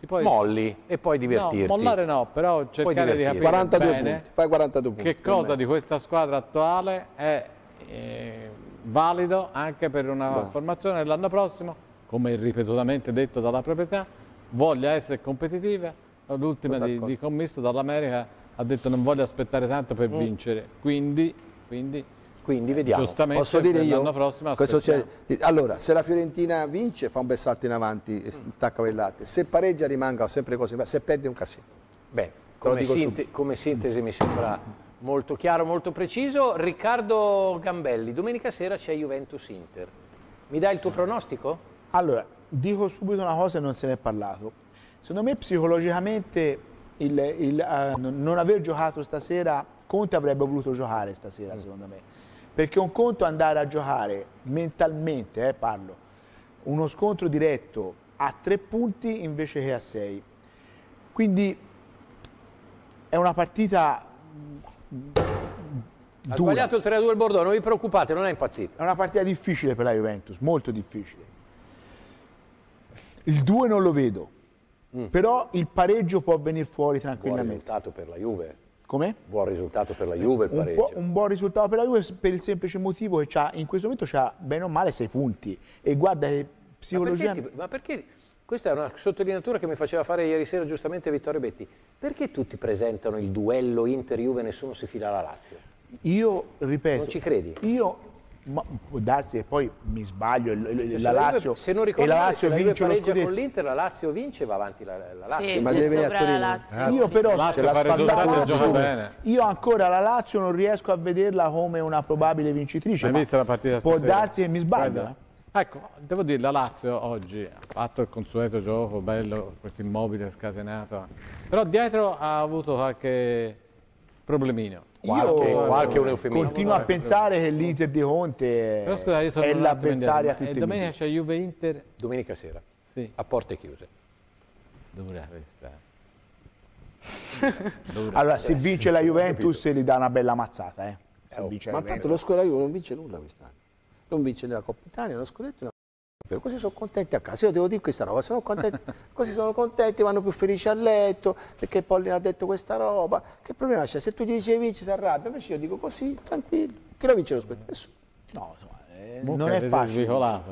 ti puoi... molli e poi divertirti. No, mollare no, però cercare di capire quarantadue bene punti, fai quarantadue punti, che cosa di questa squadra attuale è eh, valido anche per una no. formazione dell'anno prossimo, come ripetutamente detto dalla proprietà, voglia essere competitiva. L'ultima di, di commisso dall'America ha detto non voglio aspettare tanto per mm. vincere, quindi, quindi, quindi vediamo. Giustamente posso dire io l'anno prossimo allora, se la Fiorentina vince fa un bel salto in avanti e stacca per latte, se pareggia rimanga sempre così, se perde un casino. Beh, come, sinte come sintesi mi sembra molto chiaro, molto preciso. Riccardo Gambelli, domenica sera c'è Juventus-Inter, mi dai il tuo pronostico? Allora, dico subito una cosa e non se ne è parlato. Secondo me psicologicamente il, il, uh, non aver giocato stasera, Conte avrebbe voluto giocare stasera, mm. secondo me. Perché un conto è andare a giocare mentalmente, eh, parlo, uno scontro diretto a tre punti invece che a sei. Quindi è una partita dura. Ha sbagliato il tre a due il Bordeaux, non vi preoccupate, non è impazzito. È una partita difficile per la Juventus, molto difficile. Il due non lo vedo, mm. però il pareggio può venire fuori tranquillamente. Buon risultato per la Juve. Come? Buon risultato per la Juve il pareggio. Un, un buon risultato per la Juve per il semplice motivo che c'ha, in questo momento c'ha bene o male sei punti. E guarda che psicologicamente... Ma perché, ma perché, questa è una sottolineatura che mi faceva fare ieri sera giustamente Vittorio Betti, perché tutti presentano il duello Inter-Juve e nessuno si fila alla Lazio? Io, ripeto... Non ci credi? Io... Ma può darsi che poi mi sbaglio, cioè, la Lazio, se non ricordo, e la Lazio se vince lo scudetto con l'Inter, la Lazio vince e va avanti la, la Lazio. Sì, ma deve venire a Torino. Lazio. Io però Lazio fa risultato, gioca bene. Io ancora la Lazio non riesco a vederla come una probabile vincitrice. Hai visto la partita può stasera? darsi che mi sbaglio. Guarda, ecco, devo dire, la Lazio oggi ha fatto il consueto gioco, bello, questo immobile scatenato, però dietro ha avuto qualche problemino. Qualche, io qualche un eufemismo. Continuo a pensare che l'Inter di Conte però, scusa, io è l'avversaria più temibile. Domenica c'è Juve-Inter? Domenica sera, sì. A porte chiuse. Dura questa. Dura. Allora, se vince la Juventus gli dà una bella mazzata. Eh. Oh, ma tanto lo scuola Juve non vince nulla quest'anno. Non vince nella Coppa Italia, lo scudetto. Così sono contenti a casa, io devo dire questa roba, sono contenti, così sono contenti, vanno più felici a letto, perché Pollina ha detto questa roba, che problema c'è? Se tu gli dici vinci si arrabbia, invece io dico così, tranquillo, chi lo vince lo scudetto? Nessuno. No, insomma, eh, non è facile.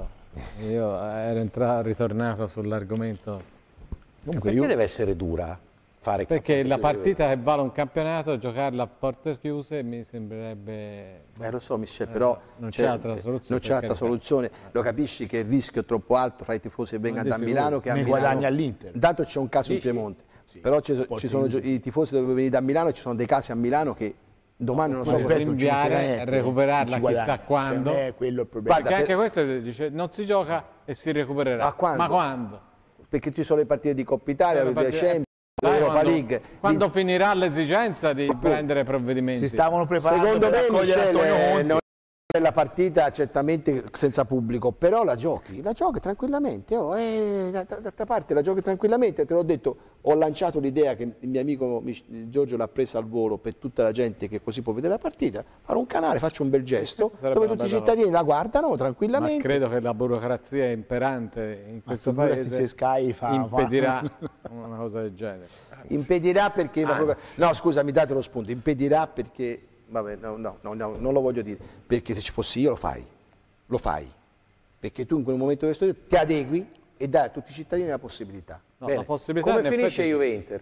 Io ero entrato, ritornato sull'argomento. Perché io... deve essere dura? Fare perché la partita che vale un campionato, giocarla a porte chiuse mi sembrerebbe... Beh, lo so Michel, però eh, non c'è altra soluzione. Non c'è altra soluzione, lo capisci che il rischio è troppo alto fra i tifosi che vengono da Milano che a Milano... guadagna all'Inter. Intanto c'è un caso in Piemonte, sì, però ci, ci sono i tifosi dove venire da Milano, ci sono dei casi a Milano che domani non so come rinviare, recuperarla chissà quando. Cioè, quello è il problema. Perché anche questo dice non si gioca e si recupererà. Ma quando? Ma quando? Perché ci sono le partite di Coppa Italia, le Champions. Dai, quando, quando di... finirà l'esigenza di Oppure, prendere provvedimenti? Si stavano preparando. Secondo per me Michele, non è la partita certamente senza pubblico, però la giochi, la giochi tranquillamente. Oh, eh, d'altra parte la giochi tranquillamente. Te l'ho detto, ho lanciato l'idea che il mio amico Giorgio l'ha presa al volo per tutta la gente che così può vedere la partita. Fare un canale, faccio un bel gesto dove tutti i cittadini cosa. la guardano tranquillamente. Ma credo che la burocrazia imperante in questo Ma paese Sky fa, impedirà una cosa del genere. Anzi. Impedirà perché... La... No, scusa, mi date lo spunto. Impedirà perché... Vabbè, no, no, no, no, non lo voglio dire. Perché se ci fossi io lo fai. Lo fai. Perché tu in quel momento che sto ti adegui e dai a tutti i cittadini la possibilità. No, la possibilità come finisce Juve-Inter?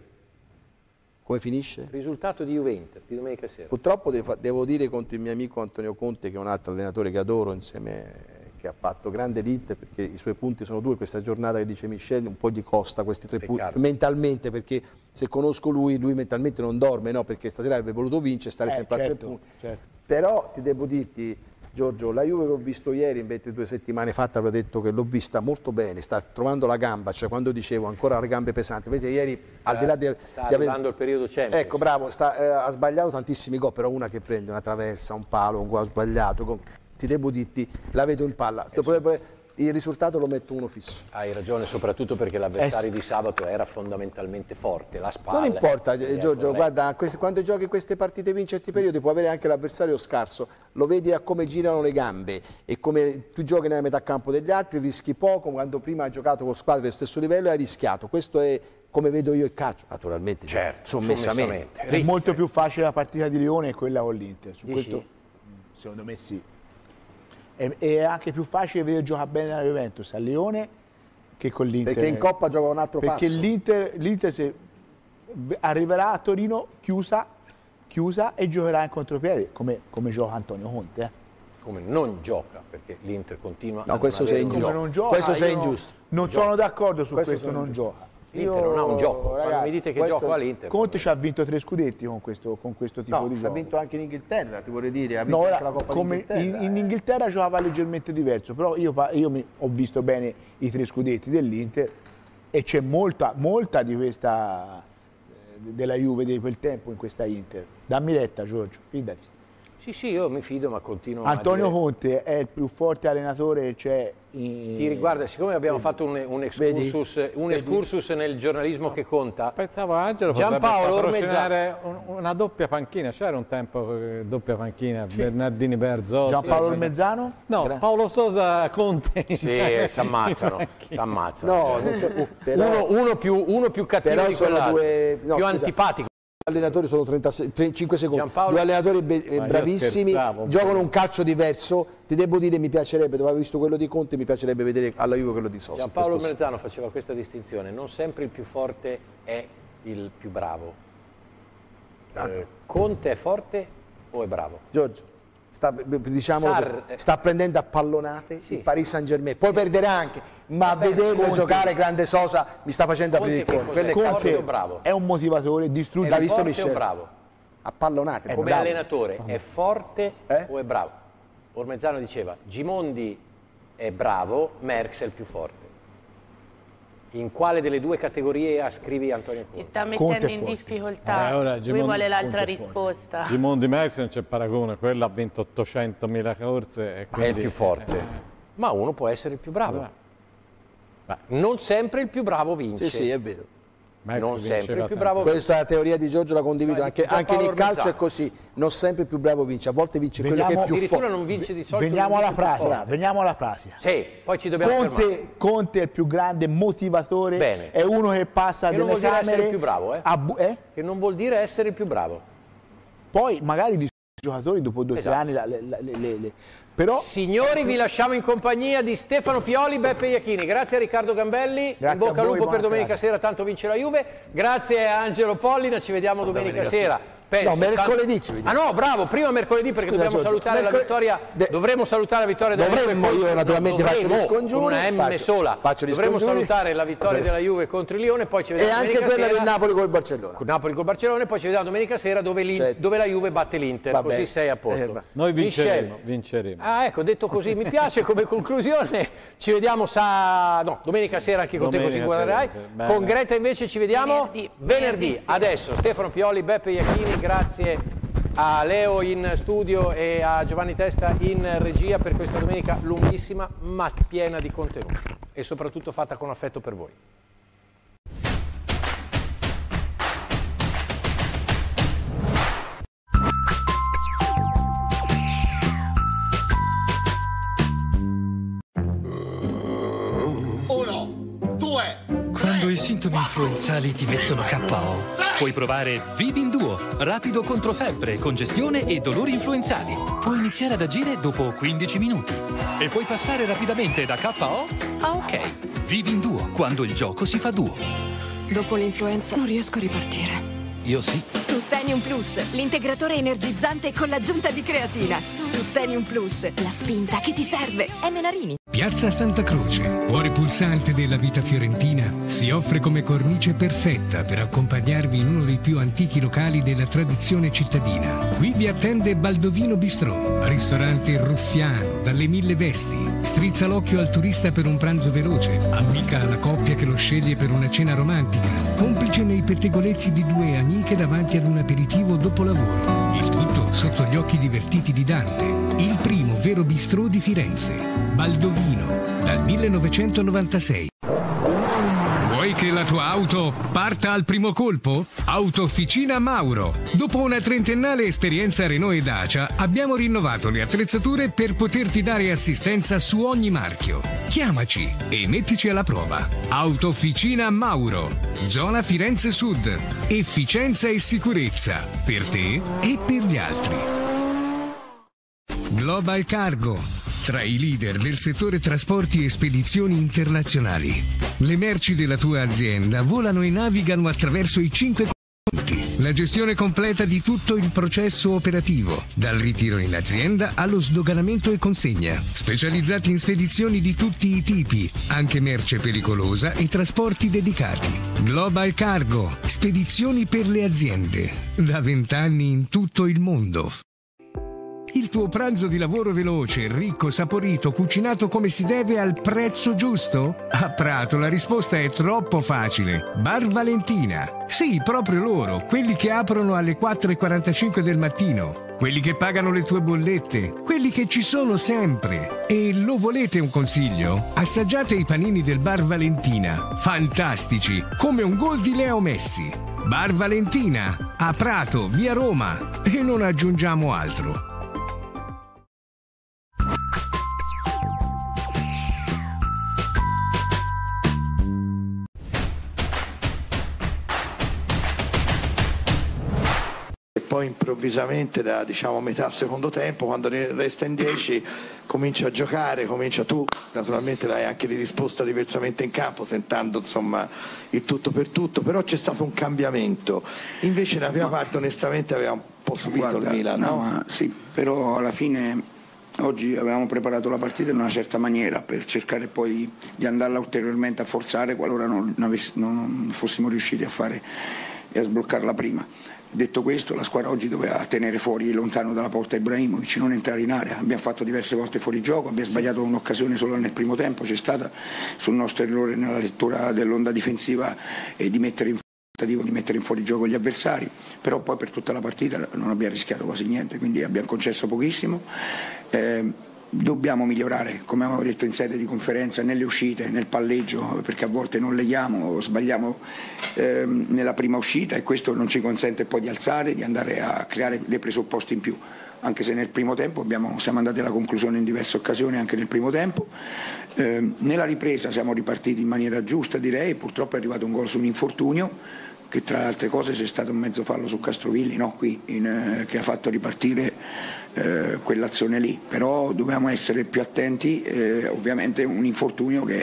Come finisce? Risultato di Juve-Inter di domenica sera. Purtroppo devo, devo dire contro il mio amico Antonio Conte, che è un altro allenatore che adoro, insieme che ha fatto grande elite, perché i suoi punti sono due, questa giornata che dice Michel un po' gli costa questi tre punti mentalmente, perché se conosco lui, lui mentalmente non dorme, no? Perché stasera avrebbe voluto vincere, stare eh, sempre certo, a tre punti. Certo. Però ti devo dirti, Giorgio, la Juve che ho visto ieri, invece due settimane fa ti avevo detto che l'ho vista molto bene, sta trovando la gamba, cioè quando dicevo ancora le gambe pesanti, invece ieri eh, al di là di, sta di aver... arrivando il periodo Champions. Ecco, bravo, sta, eh, ha sbagliato tantissimi gol, però una che prende una traversa, un palo, un gol sbagliato, con... ti devo dirti, la vedo in palla. il risultato lo metto uno fisso. Hai ragione, soprattutto perché l'avversario Eh sì. di sabato era fondamentalmente forte, la spalla. Non importa, eh, Giorgio, corretto. guarda, queste- quando giochi queste partite in certi periodi può avere anche l'avversario scarso, lo vedi a come girano le gambe e come tu giochi nella metà campo degli altri, rischi poco, quando prima hai giocato con squadre dello stesso livello hai rischiato. Questo è come vedo io il calcio, naturalmente, Certo, sommessamente. È molto più facile la partita di Lione che quella con l'Inter. Su Dici? questo, secondo me sì. È, è anche più facile vedere giocare bene la Juventus a Lione che con l'Inter. Perché in Coppa gioca un altro Perché passo. l'Inter, l'Inter se arriverà a Torino chiusa, chiusa e giocherà in contropiede, come, come gioca Antonio Conte. Eh. Come non gioca, perché l'Inter continua No, a questo non sei avere un ingiusto. gioco. Non gioca, Questo sei io ingiusto. Non Gioca. sono d'accordo su Questo questo, sono non ingiusto. gioca. L'Inter non ha un gioco. Quando ragazzi, mi dite che questo- gioco all'Inter. Conte ci ha vinto tre scudetti con questo, con questo tipo No, di ha gioco. vinto anche in Inghilterra, ti vorrei dire, ha vinto No, anche ora, la Coppa come d'Inghilterra. in, in Inghilterra giocava leggermente diverso, però io, pa- io mi- ho visto bene i tre scudetti dell'Inter e c'è molta, molta di questa eh, della Juve di quel tempo in questa Inter. Dammi retta, Giorgio, fidati. Sì, sì, io mi fido, ma continuo a Antonio dire... Conte è il più forte allenatore, c'è in... Ti riguarda, siccome abbiamo fatto un, un excursus, un excursus nel giornalismo che conta, Pensavo Angelo Giampaolo potrebbe Ormezzano, patrocinare un- una doppia panchina, c'era un tempo eh, doppia panchina, Bernardini Berzotti. Giampaolo eh, Ormezzano? No, Gra- Paolo Sosa Conte. sì, si ammazzano, si ammazzano. No, non so, uh, però, uno, uno più, uno più cattivo però di sono quell'altro, due, no, più scusa, antipatico. Gli allenatori sono trentasei, trentacinque secondi, Giampaolo- due allenatori be- eh, Ma io bravissimi, scherzavo un giocano po'. un calcio diverso, ti devo dire mi piacerebbe, dopo aver visto quello di Conte mi piacerebbe vedere alla Juve quello di Sosa. Giampaolo questo sì. Merzano faceva questa distinzione, non sempre il più forte è il più bravo. Eh, Conte è forte o è bravo? Giorgio, sta, diciamo, Sar- che sta prendendo a pallonate Sì. il Paris Saint Germain, poi perderà anche, ma Vabbè, vederlo Conte- giocare grande Sosa mi sta facendo Conte aprire il che cuore. cos'è? Quello è Forte calcio o bravo? È un motivatore, È distrugge. L'ha visto forte Michel? o bravo? a pallonate. Come bravo. allenatore è forte Eh? o è bravo? Ormezzano diceva Gimondi è bravo, Merckx è il più forte. In quale delle due categorie ascrivi Antonio Ti Conte? sta Conte mettendo è in forte. difficoltà. Eh, ora Lui Gimondi- vuole l'altra Conte è forte. risposta. Gimondi Merckx non c'è paragone, quello ha vinto ottocentomila corse e È il quindi più forte. Ma uno può essere il più bravo. Non sempre il più bravo vince. Sì, sì, è vero. Merckx Non vinceva sempre il più sempre. bravo vince. Questa è la teoria di Giorgio, la condivido, anche, Giampaolo anche nel calcio Ormezzano. è così, non sempre il più bravo vince, a volte vince quello che è Veniamo- più Addirittura forte. non vince di solito. Veniamo non alla vince il più pratica, forte. veniamo alla pratica. Sì, poi ci dobbiamo fermare. Conte, Conte è il più grande motivatore, Bene. è uno che passa Che non delle vuol dire camere essere il più bravo, eh? a bu- eh? Che non vuol dire essere il più bravo. Poi magari di giocatori dopo due o tre Esatto. anni la- le- le- le- le- però Signori, vi lasciamo in compagnia di Stefano Fioli, Beppe Iachini. Grazie a Riccardo Gambelli. Grazie in bocca a al voi, lupo per buona domenica serata. sera, tanto vince la Juve. Grazie a Angelo Pollina, ci vediamo domenica, domenica sera. sera. Penso, No, mercoledì tanto- ci vediamo. Ah no, bravo, prima mercoledì perché Scusa, dobbiamo Giorgio, salutare la mercol- vittoria. de- Dovremmo salutare la vittoria della Dovremmo, Juve. io naturalmente faccio gli dovremmo, scongiuri, con una M faccio- sola. faccio gli Dovremmo scongiuri. salutare la vittoria della Juve contro il Lione, poi ci E vediamo anche domenica quella sera. del Napoli col Barcellona. Con Napoli col Barcellona, poi ci vediamo domenica sera dove, l'In- Certo. dove la Juve batte l'Inter, Va così bene. sei a posto. Eh, va. Noi vinceremo, Michel. vinceremo. Ah, ecco, detto così mi piace come conclusione. Ci vediamo sa... no, domenica sera anche con te, così Domenica guarderai. sera, bene. Con Greta invece ci vediamo Venerdì. venerdì. Venerdì sera. Adesso Stefano Pioli, Beppe Iachini, grazie a Leo in studio e a Giovanni Testa in regia per questa domenica lunghissima ma piena di contenuti e soprattutto fatta con affetto per voi. Uno, due, Quando i sintomi influenzali ti mettono K O, puoi provare Vivin Duo, rapido contro febbre, congestione e dolori influenzali. Può iniziare ad agire dopo quindici minuti e puoi passare rapidamente da K O a OK. Vivin Duo, quando il gioco si fa duo. Dopo l'influenza non riesco a ripartire. Io sì. Sustenium Plus, l'integratore energizzante con l'aggiunta di creatina. Sustenium Plus, la spinta che ti serve. È Menarini. Piazza Santa Croce, cuore pulsante della vita fiorentina, si offre come cornice perfetta per accompagnarvi in uno dei più antichi locali della tradizione cittadina. Qui vi attende Baldovino Bistrò, ristorante ruffiano, dalle mille vesti. Strizza l'occhio al turista per un pranzo veloce, amica alla coppia che lo sceglie per una cena romantica, complice nei pettegolezzi di due amiche davanti ad un aperitivo dopo lavoro. Il tutto sotto gli occhi divertiti di Dante. il primo vero bistrò di Firenze, Baldovino, dal millenovecentonovantasei. Vuoi che la tua auto parta al primo colpo? Autofficina Mauro. Dopo una trentennale esperienza Renault e Dacia, abbiamo rinnovato le attrezzature per poterti dare assistenza su ogni marchio. Chiamaci e mettici alla prova. Autofficina Mauro, zona Firenze Sud. Efficienza e sicurezza per te e per gli altri. Global Cargo, tra i leader del settore trasporti e spedizioni internazionali. Le merci della tua azienda volano e navigano attraverso i cinque continenti. La gestione completa di tutto il processo operativo, dal ritiro in azienda allo sdoganamento e consegna. Specializzati in spedizioni di tutti i tipi, anche merce pericolosa e trasporti dedicati. Global Cargo, spedizioni per le aziende, da vent'anni in tutto il mondo. Il tuo pranzo di lavoro veloce, ricco, saporito, cucinato come si deve al prezzo giusto? A Prato la risposta è troppo facile. Bar Valentina. Sì, proprio loro, quelli che aprono alle quattro e quarantacinque del mattino. Quelli che pagano le tue bollette, quelli che ci sono sempre. E lo volete un consiglio? Assaggiate i panini del Bar Valentina. Fantastici, come un gol di Leo Messi. Bar Valentina, a Prato, via Roma. E non aggiungiamo altro. Poi improvvisamente da diciamo metà secondo tempo, quando ne resta in dieci, comincia a giocare, comincia tu, naturalmente dai anche di risposta diversamente in campo, tentando insomma il tutto per tutto, però c'è stato un cambiamento. Invece nella prima no. parte onestamente aveva un po' subito Guarda, il Milan, no? no? Sì, però alla fine oggi avevamo preparato la partita in una certa maniera per cercare poi di andarla ulteriormente a forzare qualora non, non fossimo riusciti a fare e a sbloccarla prima. Detto questo, la squadra oggi doveva tenere fuori lontano dalla porta Ibrahimovic, non entrare in area. Abbiamo fatto diverse volte fuori gioco, abbiamo sbagliato un'occasione solo nel primo tempo, c'è stata sul nostro errore nella lettura dell'onda difensiva e di mettere in tentativo di mettere in fuorigioco gli avversari, però poi per tutta la partita non abbiamo rischiato quasi niente, quindi abbiamo concesso pochissimo. Eh, Dobbiamo migliorare, come avevo detto in sede di conferenza, nelle uscite, nel palleggio, perché a volte non leghiamo o sbagliamo ehm, nella prima uscita e questo non ci consente poi di alzare, di andare a creare dei presupposti in più, anche se nel primo tempo abbiamo, siamo andati alla conclusione in diverse occasioni anche nel primo tempo. Eh, nella ripresa siamo ripartiti in maniera giusta, direi, purtroppo è arrivato un gol su un infortunio, che tra le altre cose c'è stato un mezzo fallo su Castrovilli, no? Qui, in, eh, che ha fatto ripartire eh, quell'azione lì, però dobbiamo essere più attenti, eh, ovviamente un infortunio che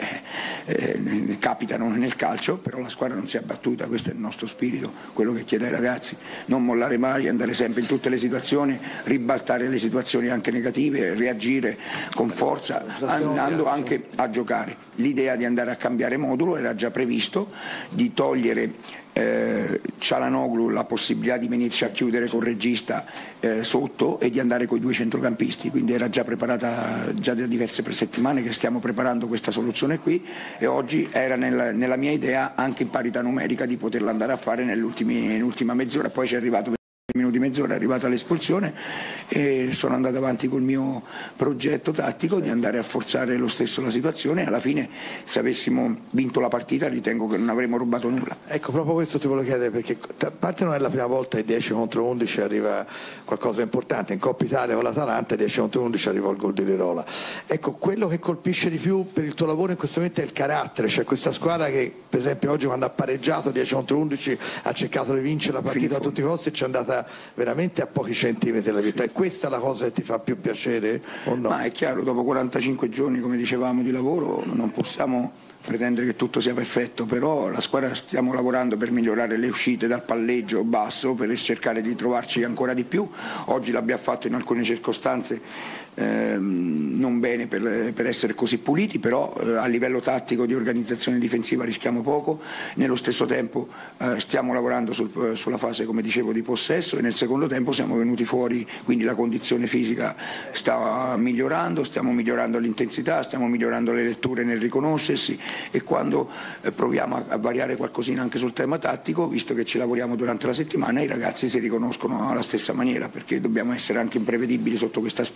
eh, capitano nel calcio, però la squadra non si è abbattuta, questo è il nostro spirito, quello che chiede ai ragazzi, non mollare mai, andare sempre in tutte le situazioni, ribaltare le situazioni anche negative, reagire con forza, andando anche a giocare. L'idea di andare a cambiare modulo era già previsto, di togliere Eh, Cialanoglu la possibilità di venirci a chiudere col regista eh, sotto e di andare con i due centrocampisti, quindi era già preparata già da diverse settimane che stiamo preparando questa soluzione qui e oggi era nella, nella mia idea anche in parità numerica di poterla andare a fare nell'ultima mezz'ora, poi ci è arrivato minuti, mezz'ora è arrivata l'espulsione e sono andato avanti col mio progetto tattico di andare a forzare lo stesso la situazione e alla fine se avessimo vinto la partita ritengo che non avremmo rubato nulla. Ecco, proprio questo ti volevo chiedere perché a parte non è la prima volta che dieci contro undici arriva qualcosa di importante, in Coppa Italia con l'Atalanta dieci contro undici arriva il gol di Lirola. Ecco, quello che colpisce di più per il tuo lavoro in questo momento è il carattere, cioè questa squadra che per esempio oggi quando ha pareggiato dieci contro undici ha cercato di vincere la partita a tutti i costi e ci è andata veramente a pochi centimetri la vittoria. È questa la cosa che ti fa più piacere o no? Ma è chiaro, dopo quarantacinque giorni come dicevamo di lavoro non possiamo pretendere che tutto sia perfetto, però la squadra stiamo lavorando per migliorare le uscite dal palleggio basso per cercare di trovarci ancora di più. Oggi l'abbiamo fatto in alcune circostanze ehm, non bene per, per essere così puliti, però eh, a livello tattico di organizzazione difensiva rischiamo poco, nello stesso tempo eh, stiamo lavorando sul, sulla fase come dicevo di possesso e nel secondo tempo siamo venuti fuori, quindi la condizione fisica sta migliorando, stiamo migliorando l'intensità, stiamo migliorando le letture nel riconoscersi e quando eh, proviamo a, a variare qualcosina anche sul tema tattico, visto che ci lavoriamo durante la settimana, i ragazzi si riconoscono alla stessa maniera perché dobbiamo essere anche imprevedibili sotto questo aspetto.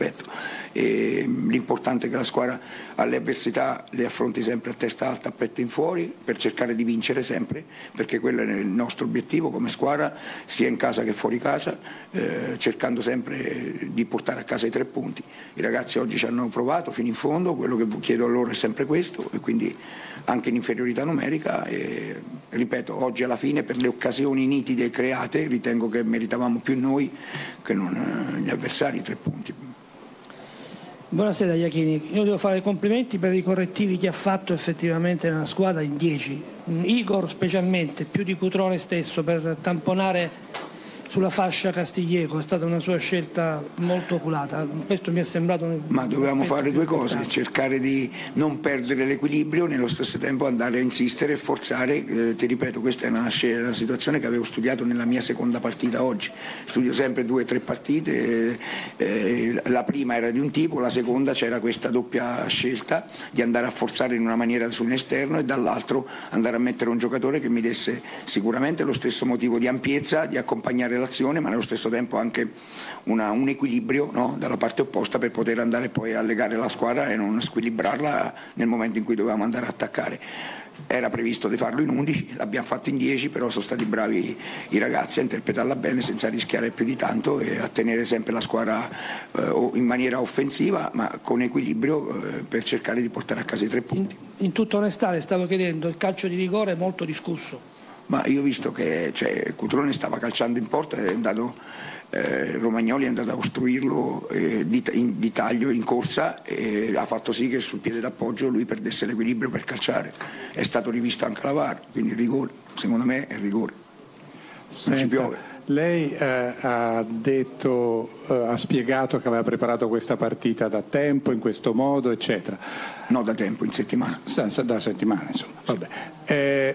e l'importante è che la squadra alle avversità le affronti sempre a testa alta, a petto in fuori, per cercare di vincere sempre, perché quello è il nostro obiettivo come squadra, sia in casa che fuori casa, eh, cercando sempre di portare a casa i tre punti. I ragazzi oggi ci hanno provato fino in fondo, quello che chiedo a loro è sempre questo, e quindi anche in inferiorità numerica, e ripeto, oggi alla fine per le occasioni nitide create ritengo che meritavamo più noi che non eh, gli avversari i tre punti. Buonasera Iachini, io devo fare i complimenti per i correttivi che ha fatto effettivamente nella squadra in dieci. Igor specialmente, più di Cutrone stesso, per tamponare sulla fascia Castiglieco, è stata una sua scelta molto oculata, questo mi è sembrato un... Ma dovevamo fare due cose, cercare di non perdere l'equilibrio, nello stesso tempo andare a insistere e forzare, eh, ti ripeto, questa è una, una situazione che avevo studiato nella mia seconda partita oggi, studio sempre due o tre partite, eh, eh, la prima era di un tipo, la seconda c'era questa doppia scelta di andare a forzare in una maniera su un esterno e dall'altro andare a mettere un giocatore che mi desse sicuramente lo stesso motivo di ampiezza, di accompagnare l'azione, ma nello stesso tempo anche una, un equilibrio, no? Dalla parte opposta, per poter andare poi a legare la squadra e non squilibrarla nel momento in cui dovevamo andare a attaccare. Era previsto di farlo in undici, l'abbiamo fatto in dieci, però sono stati bravi i ragazzi a interpretarla bene senza rischiare più di tanto e a tenere sempre la squadra eh, in maniera offensiva ma con equilibrio, eh, per cercare di portare a casa i tre punti. In, in tutta onestà le stavo chiedendo, il calcio di rigore è molto discusso. Ma io ho visto che cioè, Cutrone stava calciando in porta, è andato, eh, Romagnoli è andato a ostruirlo eh, di, in, di taglio in corsa e ha fatto sì che sul piede d'appoggio lui perdesse l'equilibrio per calciare. È stato rivisto anche la V A R, quindi il rigore, secondo me è il rigore. Non Senta, ci piove. Lei eh, ha detto, eh, ha spiegato che aveva preparato questa partita da tempo, in questo modo, eccetera. No, da tempo, in settimana. S- da settimana, insomma. Vabbè. Eh,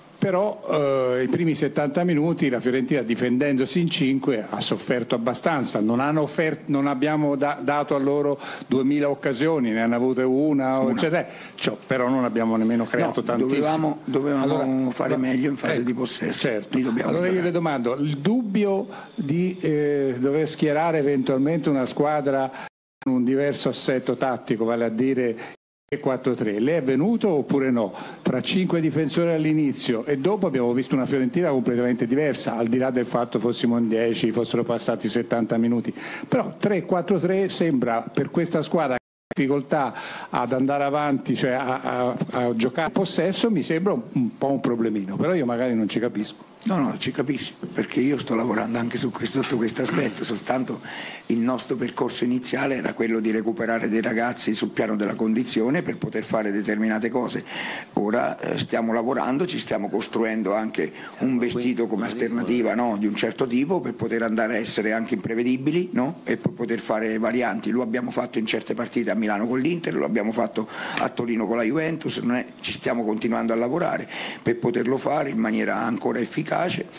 Però eh, i primi settanta minuti la Fiorentina, difendendosi in cinque, ha sofferto abbastanza, non, hanno offerto, non abbiamo da, dato a loro duemila occasioni, ne hanno avute una, una. Cioè, cioè, però non abbiamo nemmeno creato no, tantissimo. Dovevamo, dovevamo allora, fare no, meglio in fase eh, di possesso. Certo. Allora andare. Io le domando, il dubbio di eh, dover schierare eventualmente una squadra con un diverso assetto tattico, vale a dire tre quattro tre, le è venuto oppure no? Tra cinque difensori all'inizio e dopo abbiamo visto una Fiorentina completamente diversa, al di là del fatto fossimo in dieci, fossero passati settanta minuti, però tre quattro tre sembra per questa squadra che ha difficoltà ad andare avanti, cioè a, a, a giocare a possesso, mi sembra un, un po' un problemino, però io magari non ci capisco. No, no, ci capisci, perché io sto lavorando anche su questo, sotto questo aspetto, soltanto il nostro percorso iniziale era quello di recuperare dei ragazzi sul piano della condizione per poter fare determinate cose. Ora eh, stiamo lavorando, ci stiamo costruendo anche un vestito come alternativa, no, di un certo tipo per poter andare a essere anche imprevedibili, no? E per poter fare varianti. Lo abbiamo fatto in certe partite a Milano con l'Inter, lo abbiamo fatto a Torino con la Juventus, non è, ci stiamo continuando a lavorare per poterlo fare in maniera ancora efficace,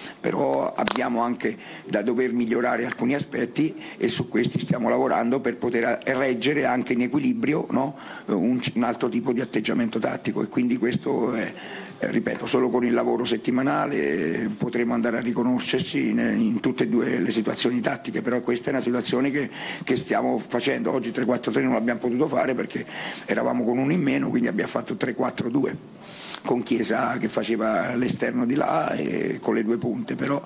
però abbiamo anche da dover migliorare alcuni aspetti e su questi stiamo lavorando per poter reggere anche in equilibrio, no? un, un altro tipo di atteggiamento tattico, e quindi questo è, ripeto, solo con il lavoro settimanale potremo andare a riconoscerci in, in tutte e due le situazioni tattiche, però questa è una situazione che, che stiamo facendo. Oggi tre quattro tre non l'abbiamo potuto fare perché eravamo con uno in meno, quindi abbiamo fatto tre quattro due con Chiesa che faceva l'esterno di là e con le due punte, però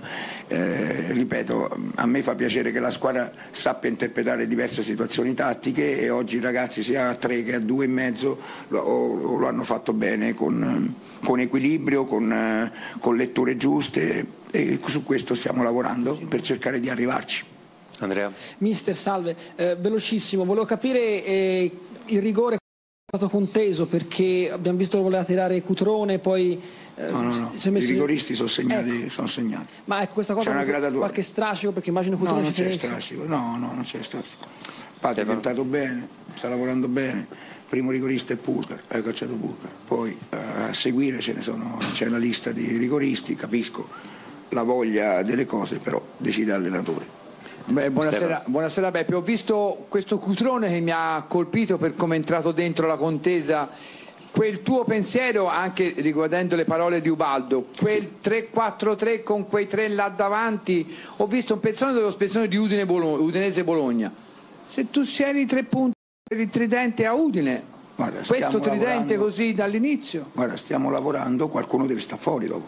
eh, ripeto, a me fa piacere che la squadra sappia interpretare diverse situazioni tattiche e oggi i ragazzi sia a tre che a due e mezzo lo, lo hanno fatto bene, con, con equilibrio, con, con letture giuste, e su questo stiamo lavorando per cercare di arrivarci. Andrea. Mister, salve, eh, velocissimo, volevo capire eh, il rigore è stato conteso perché abbiamo visto che voleva tirare Cutrone, poi eh, no, no, no. si è messo i rigoristi sono segnati, ecco. sono segnati. Ma ecco, questa cosa ha qualche strascico, perché immagino Cutrone no, ci tenesse. Non c'è strascico, no, no, non c'è strascico. Padre è diventato bene, sta lavorando bene. Primo rigorista è Pulgar, ha calciato Pulgar. Poi eh, a seguire ce ne sono, c'è una lista di rigoristi, capisco la voglia delle cose, però decide l'allenatore. Beh, buonasera, buonasera Beppe, ho visto questo Cutrone che mi ha colpito per come è entrato dentro la contesa. Quel tuo pensiero, anche riguardando le parole di Ubaldo, quel tre quattro tre con quei tre là davanti, ho visto un pezzone dello spezzone di Udine Bologna, Udinese Bologna. se tu siedi tre punti per il tridente a Udine, guarda, questo tridente lavorando, così dall'inizio, guarda, stiamo lavorando, qualcuno deve stare fuori dopo,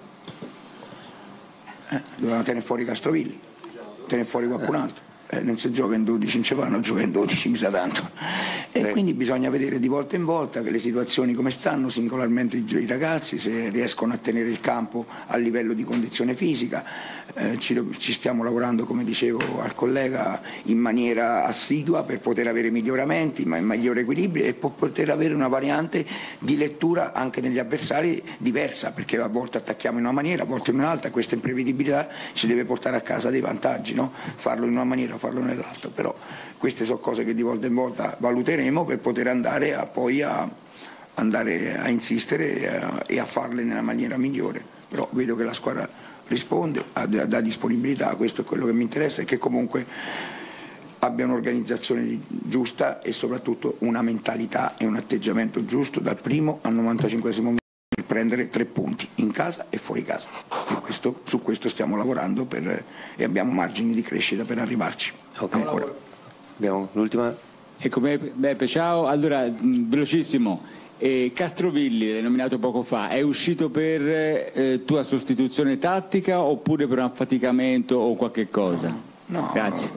eh, dovevano tenere fuori Castrovilli, tenere fuori qualcun altro. Eh, non si gioca in dodici, non ci vanno, gioca in dodici, mi sa tanto. E sì. Quindi bisogna vedere di volta in volta che le situazioni come stanno, singolarmente i, i ragazzi, se riescono a tenere il campo a livello di condizione fisica. Eh, ci, ci stiamo lavorando, come dicevo al collega, in maniera assidua per poter avere miglioramenti, ma in migliore equilibrio e per poter avere una variante di lettura anche negli avversari diversa, perché a volte attacchiamo in una maniera, a volte in un'altra, questa imprevedibilità ci deve portare a casa dei vantaggi, no? Farlo in una maniera, farlo nell'altro, però queste sono cose che di volta in volta valuteremo per poter andare a, poi a, andare a insistere e a, e a farle nella maniera migliore. Però vedo che la squadra risponde, ha da disponibilità, questo è quello che mi interessa, e che comunque abbia un'organizzazione giusta e soprattutto una mentalità e un atteggiamento giusto dal primo al novantacinquesimo minuto per prendere tre punti in casa e fuori casa, e questo, su questo stiamo lavorando per, e abbiamo margini di crescita per arrivarci. Okay. Abbiamo l'ultima. Ecco, Beppe, ciao. Allora, mh, velocissimo. Eh, Castrovilli, l'hai nominato poco fa, è uscito per eh, tua sostituzione tattica oppure per un affaticamento o qualche cosa? No, grazie.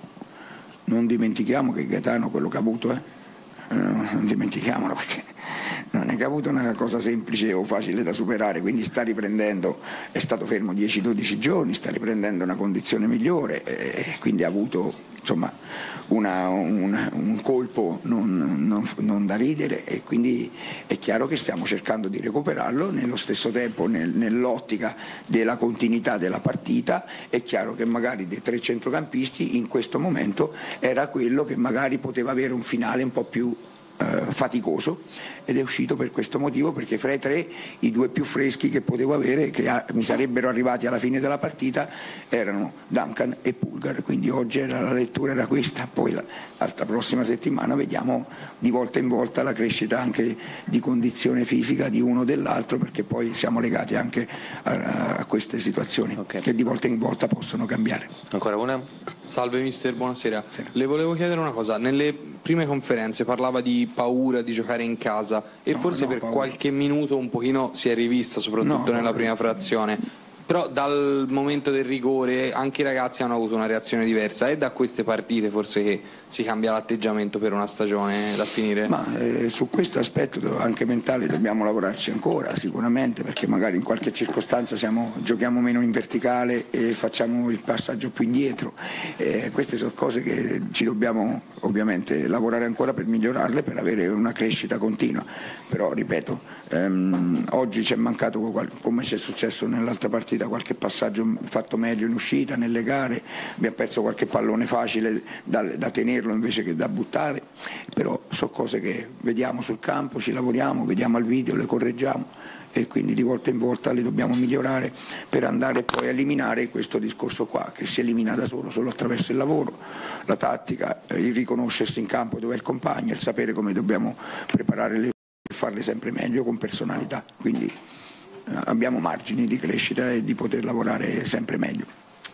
Non dimentichiamo che Gaetano quello che ha avuto, eh? eh non dimentichiamolo, perché non è che ha avuto una cosa semplice o facile da superare, quindi sta riprendendo, è stato fermo dieci dodici giorni, sta riprendendo una condizione migliore, e quindi ha avuto, insomma, una, una, un colpo non, non, non da ridere, e quindi è chiaro che stiamo cercando di recuperarlo. Nello stesso tempo, nel, nell'ottica della continuità della partita, è chiaro che magari dei tre centrocampisti in questo momento era quello che magari poteva avere un finale un po' più faticoso, ed è uscito per questo motivo, perché fra i tre i due più freschi che potevo avere, che a, mi sarebbero arrivati alla fine della partita, erano Duncan e Pulgar, quindi oggi era, la lettura era questa. Poi la, la prossima settimana vediamo di volta in volta la crescita anche di condizione fisica di uno o dell'altro, perché poi siamo legati anche a, a queste situazioni, okay, che di volta in volta possono cambiare. Ancora una? Salve mister, buonasera. Sì. Le volevo chiedere una cosa, nelle prime conferenze parlava di paura di giocare in casa e no, forse no, per paura. qualche minuto un pochino si è rivista, soprattutto no, nella no, prima frazione, però dal momento del rigore anche i ragazzi hanno avuto una reazione diversa. È da queste partite forse che si cambia l'atteggiamento per una stagione da finire? Ma eh, su questo aspetto anche mentale dobbiamo lavorarci ancora sicuramente, perché magari in qualche circostanza siamo, giochiamo meno in verticale e facciamo il passaggio più indietro, eh, queste sono cose che ci dobbiamo ovviamente lavorare ancora per migliorarle, per avere una crescita continua. Però ripeto, ehm, oggi ci è mancato, come ci è successo nell'altra partita, qualche passaggio fatto meglio in uscita, nelle gare, abbiamo perso qualche pallone facile da, da tenerlo invece che da buttare, però sono cose che vediamo sul campo, ci lavoriamo, vediamo al video, le correggiamo, e quindi di volta in volta le dobbiamo migliorare per andare poi a eliminare questo discorso qua, che si elimina da solo, solo attraverso il lavoro, la tattica, il riconoscersi in campo dove è il compagno, il sapere come dobbiamo preparare le cose e farle sempre meglio con personalità, quindi abbiamo margini di crescita e di poter lavorare sempre meglio.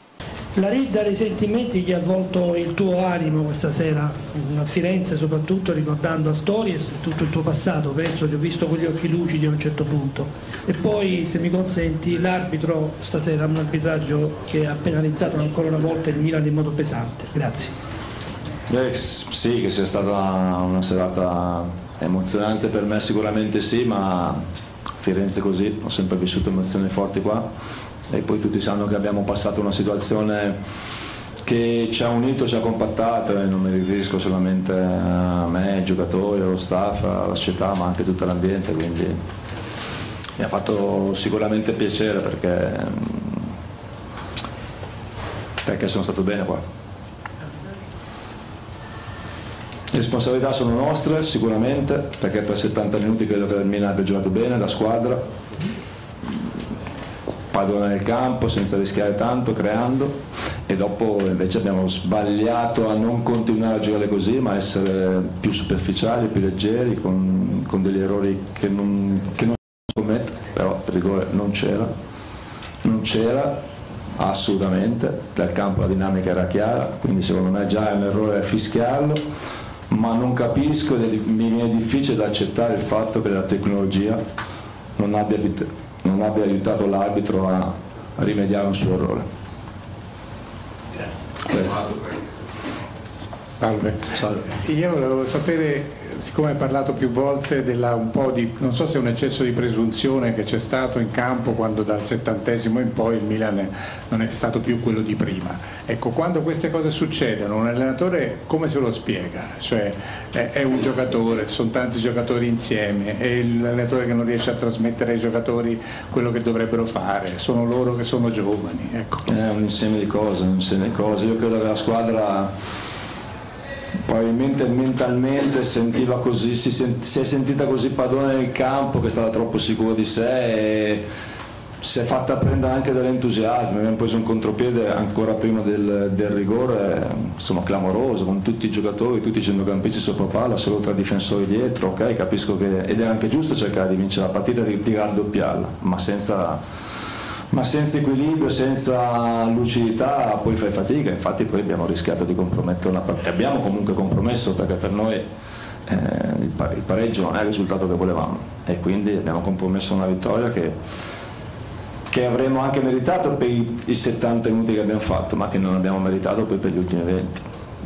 La ridda dei sentimenti che ha avvolto il tuo animo questa sera a Firenze, soprattutto ricordando Astori e tutto il tuo passato, penso che ho visto quegli occhi lucidi a un certo punto, e poi, se mi consenti, l'arbitro stasera, un arbitraggio che ha penalizzato ancora una volta il Milan in modo pesante. Grazie. Eh, sì, che sia stata una serata emozionante per me sicuramente sì, ma Firenze così, ho sempre vissuto emozioni forti qua, e poi tutti sanno che abbiamo passato una situazione che ci ha unito, ci ha compattato, e non mi riferisco solamente a me, ai giocatori, allo staff, alla società, ma anche tutto l'ambiente, quindi mi ha fatto sicuramente piacere perché, perché sono stato bene qua. Le responsabilità sono nostre sicuramente, perché per settanta minuti credo che il Milan abbia giocato bene, la squadra, padrone nel campo senza rischiare tanto, creando, e dopo invece abbiamo sbagliato a non continuare a giocare così, ma a essere più superficiali, più leggeri, con, con degli errori che non, che non si commettono, però il rigore non c'era, non c'era, Assolutamente, dal campo la dinamica era chiara, quindi secondo me già è un errore fischiarlo, ma non capisco e mi viene difficile da accettare il fatto che la tecnologia non abbia, non abbia aiutato l'arbitro a rimediare un suo errore. Salve. Salve. Io volevo sapere, siccome hai parlato più volte della un po' di, non so se è un eccesso di presunzione che c'è stato in campo quando dal settantesimo in poi il Milan non è stato più quello di prima. Ecco, quando queste cose succedono, un allenatore come se lo spiega? Cioè è, è un giocatore, sono tanti giocatori insieme, è l'allenatore che non riesce a trasmettere ai giocatori quello che dovrebbero fare, sono loro che sono giovani. Ecco. È un insieme di cose, un insieme di cose. Io credo che la squadra probabilmente mentalmente sentiva così, si, sent, si è sentita così padrona nel campo, che è stata troppo sicura di sé e si è fatta prendere anche dall'entusiasmo. Abbiamo preso un contropiede ancora prima del, del rigore, insomma clamoroso, con tutti i giocatori, tutti i centrocampisti sopra palla, solo tre difensori dietro. Ok, capisco che, ed è anche giusto cercare di vincere la partita e di raddoppiarla, ma senza ma senza equilibrio, senza lucidità poi fai fatica. Infatti poi abbiamo rischiato di compromettere una partita, abbiamo comunque compromesso, perché per noi eh, il, pare- il pareggio non è il risultato che volevamo e quindi abbiamo compromesso una vittoria che, che avremmo anche meritato per i, i settanta minuti che abbiamo fatto, ma che non abbiamo meritato poi per gli ultimi venti.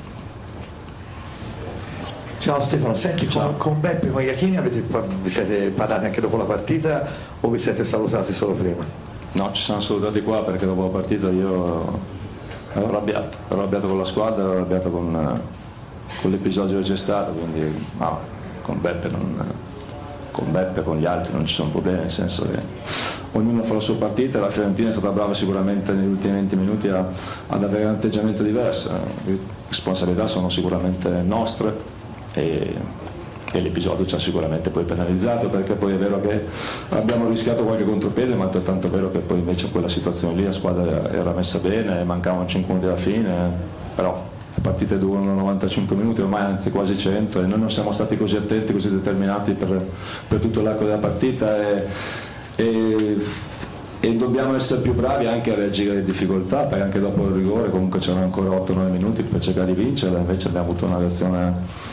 Ciao Stefano, senti, Ciao. Con, con Beppe e con Iachini avete, vi siete parlati anche dopo la partita o vi siete salutati solo prima? No, ci siamo salutati qua perché dopo la partita io ero arrabbiato, ero arrabbiato con la squadra, ero arrabbiato con, con l'episodio che c'è stato, quindi no, con Beppe non, con Beppe e con gli altri non ci sono problemi, nel senso che ognuno fa la sua partita e la Fiorentina è stata brava sicuramente negli ultimi venti minuti a, ad avere un atteggiamento diverso. Le responsabilità sono sicuramente nostre e e l'episodio ci ha sicuramente poi penalizzato, perché poi è vero che abbiamo rischiato qualche contropiede, ma altrettanto è vero che poi invece in quella situazione lì la squadra era messa bene, mancavano cinque minuti alla fine, però le partite durano novantacinque minuti ormai, anzi quasi cento, e noi non siamo stati così attenti, così determinati per, per tutto l'arco della partita e, e, e dobbiamo essere più bravi anche a reagire alle difficoltà, perché anche dopo il rigore comunque c'erano ancora otto nove minuti per cercare di vincere, invece abbiamo avuto una reazione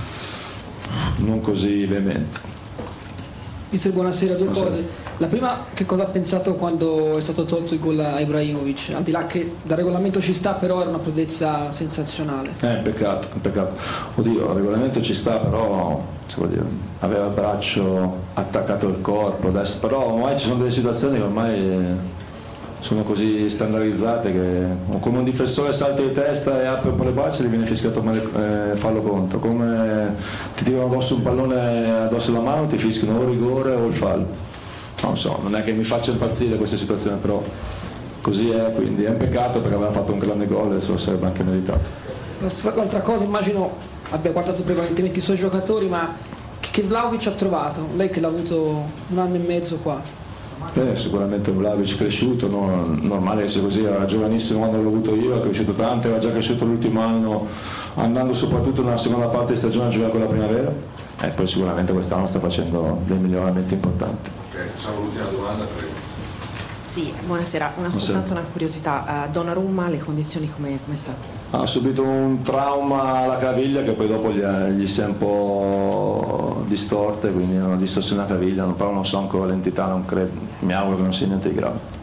non così veemente. Mister, buonasera, due buonasera. cose. La prima, che cosa ha pensato quando è stato tolto il gol a Ibrahimovic? Al di là che dal regolamento ci sta, però era una prodezza sensazionale. È un peccato, un peccato. Oddio, il regolamento ci sta, però vuol dire, aveva il braccio attaccato al corpo, adesso, però ormai ci sono delle situazioni che ormai sono così standardizzate che come un difensore salta di testa e apre un po' le braccia e gli viene fischiato male, eh, fallo contro, come ti tirano addosso un pallone addosso alla mano ti fischiano o il rigore o il fallo. Non so, non è che mi faccia impazzire questa situazione, però così è, quindi è un peccato perché aveva fatto un grande gol e se lo sarebbe anche meritato. L'altra cosa, immagino abbia guardato prevalentemente i suoi giocatori, ma che Vlahovic ha trovato, lei che l'ha avuto un anno e mezzo qua? Eh, sicuramente Vlahovic cresciuto, no? Normale che sia così, era giovanissimo quando l'ho avuto io, è cresciuto tanto, era già cresciuto l'ultimo anno andando soprattutto nella seconda parte di stagione a giocare con la primavera e poi sicuramente quest'anno sta facendo dei miglioramenti importanti. Ok, siamo l'ultima domanda, prego. Sì, buonasera, una, soltanto una curiosità, uh, Donnarumma, le condizioni come, come sta? Ha subito un trauma alla caviglia che poi dopo gli, gli si è un po' distorte, quindi una distorsione alla caviglia, però non so ancora l'entità, non credo, mi auguro che non sia niente di grave.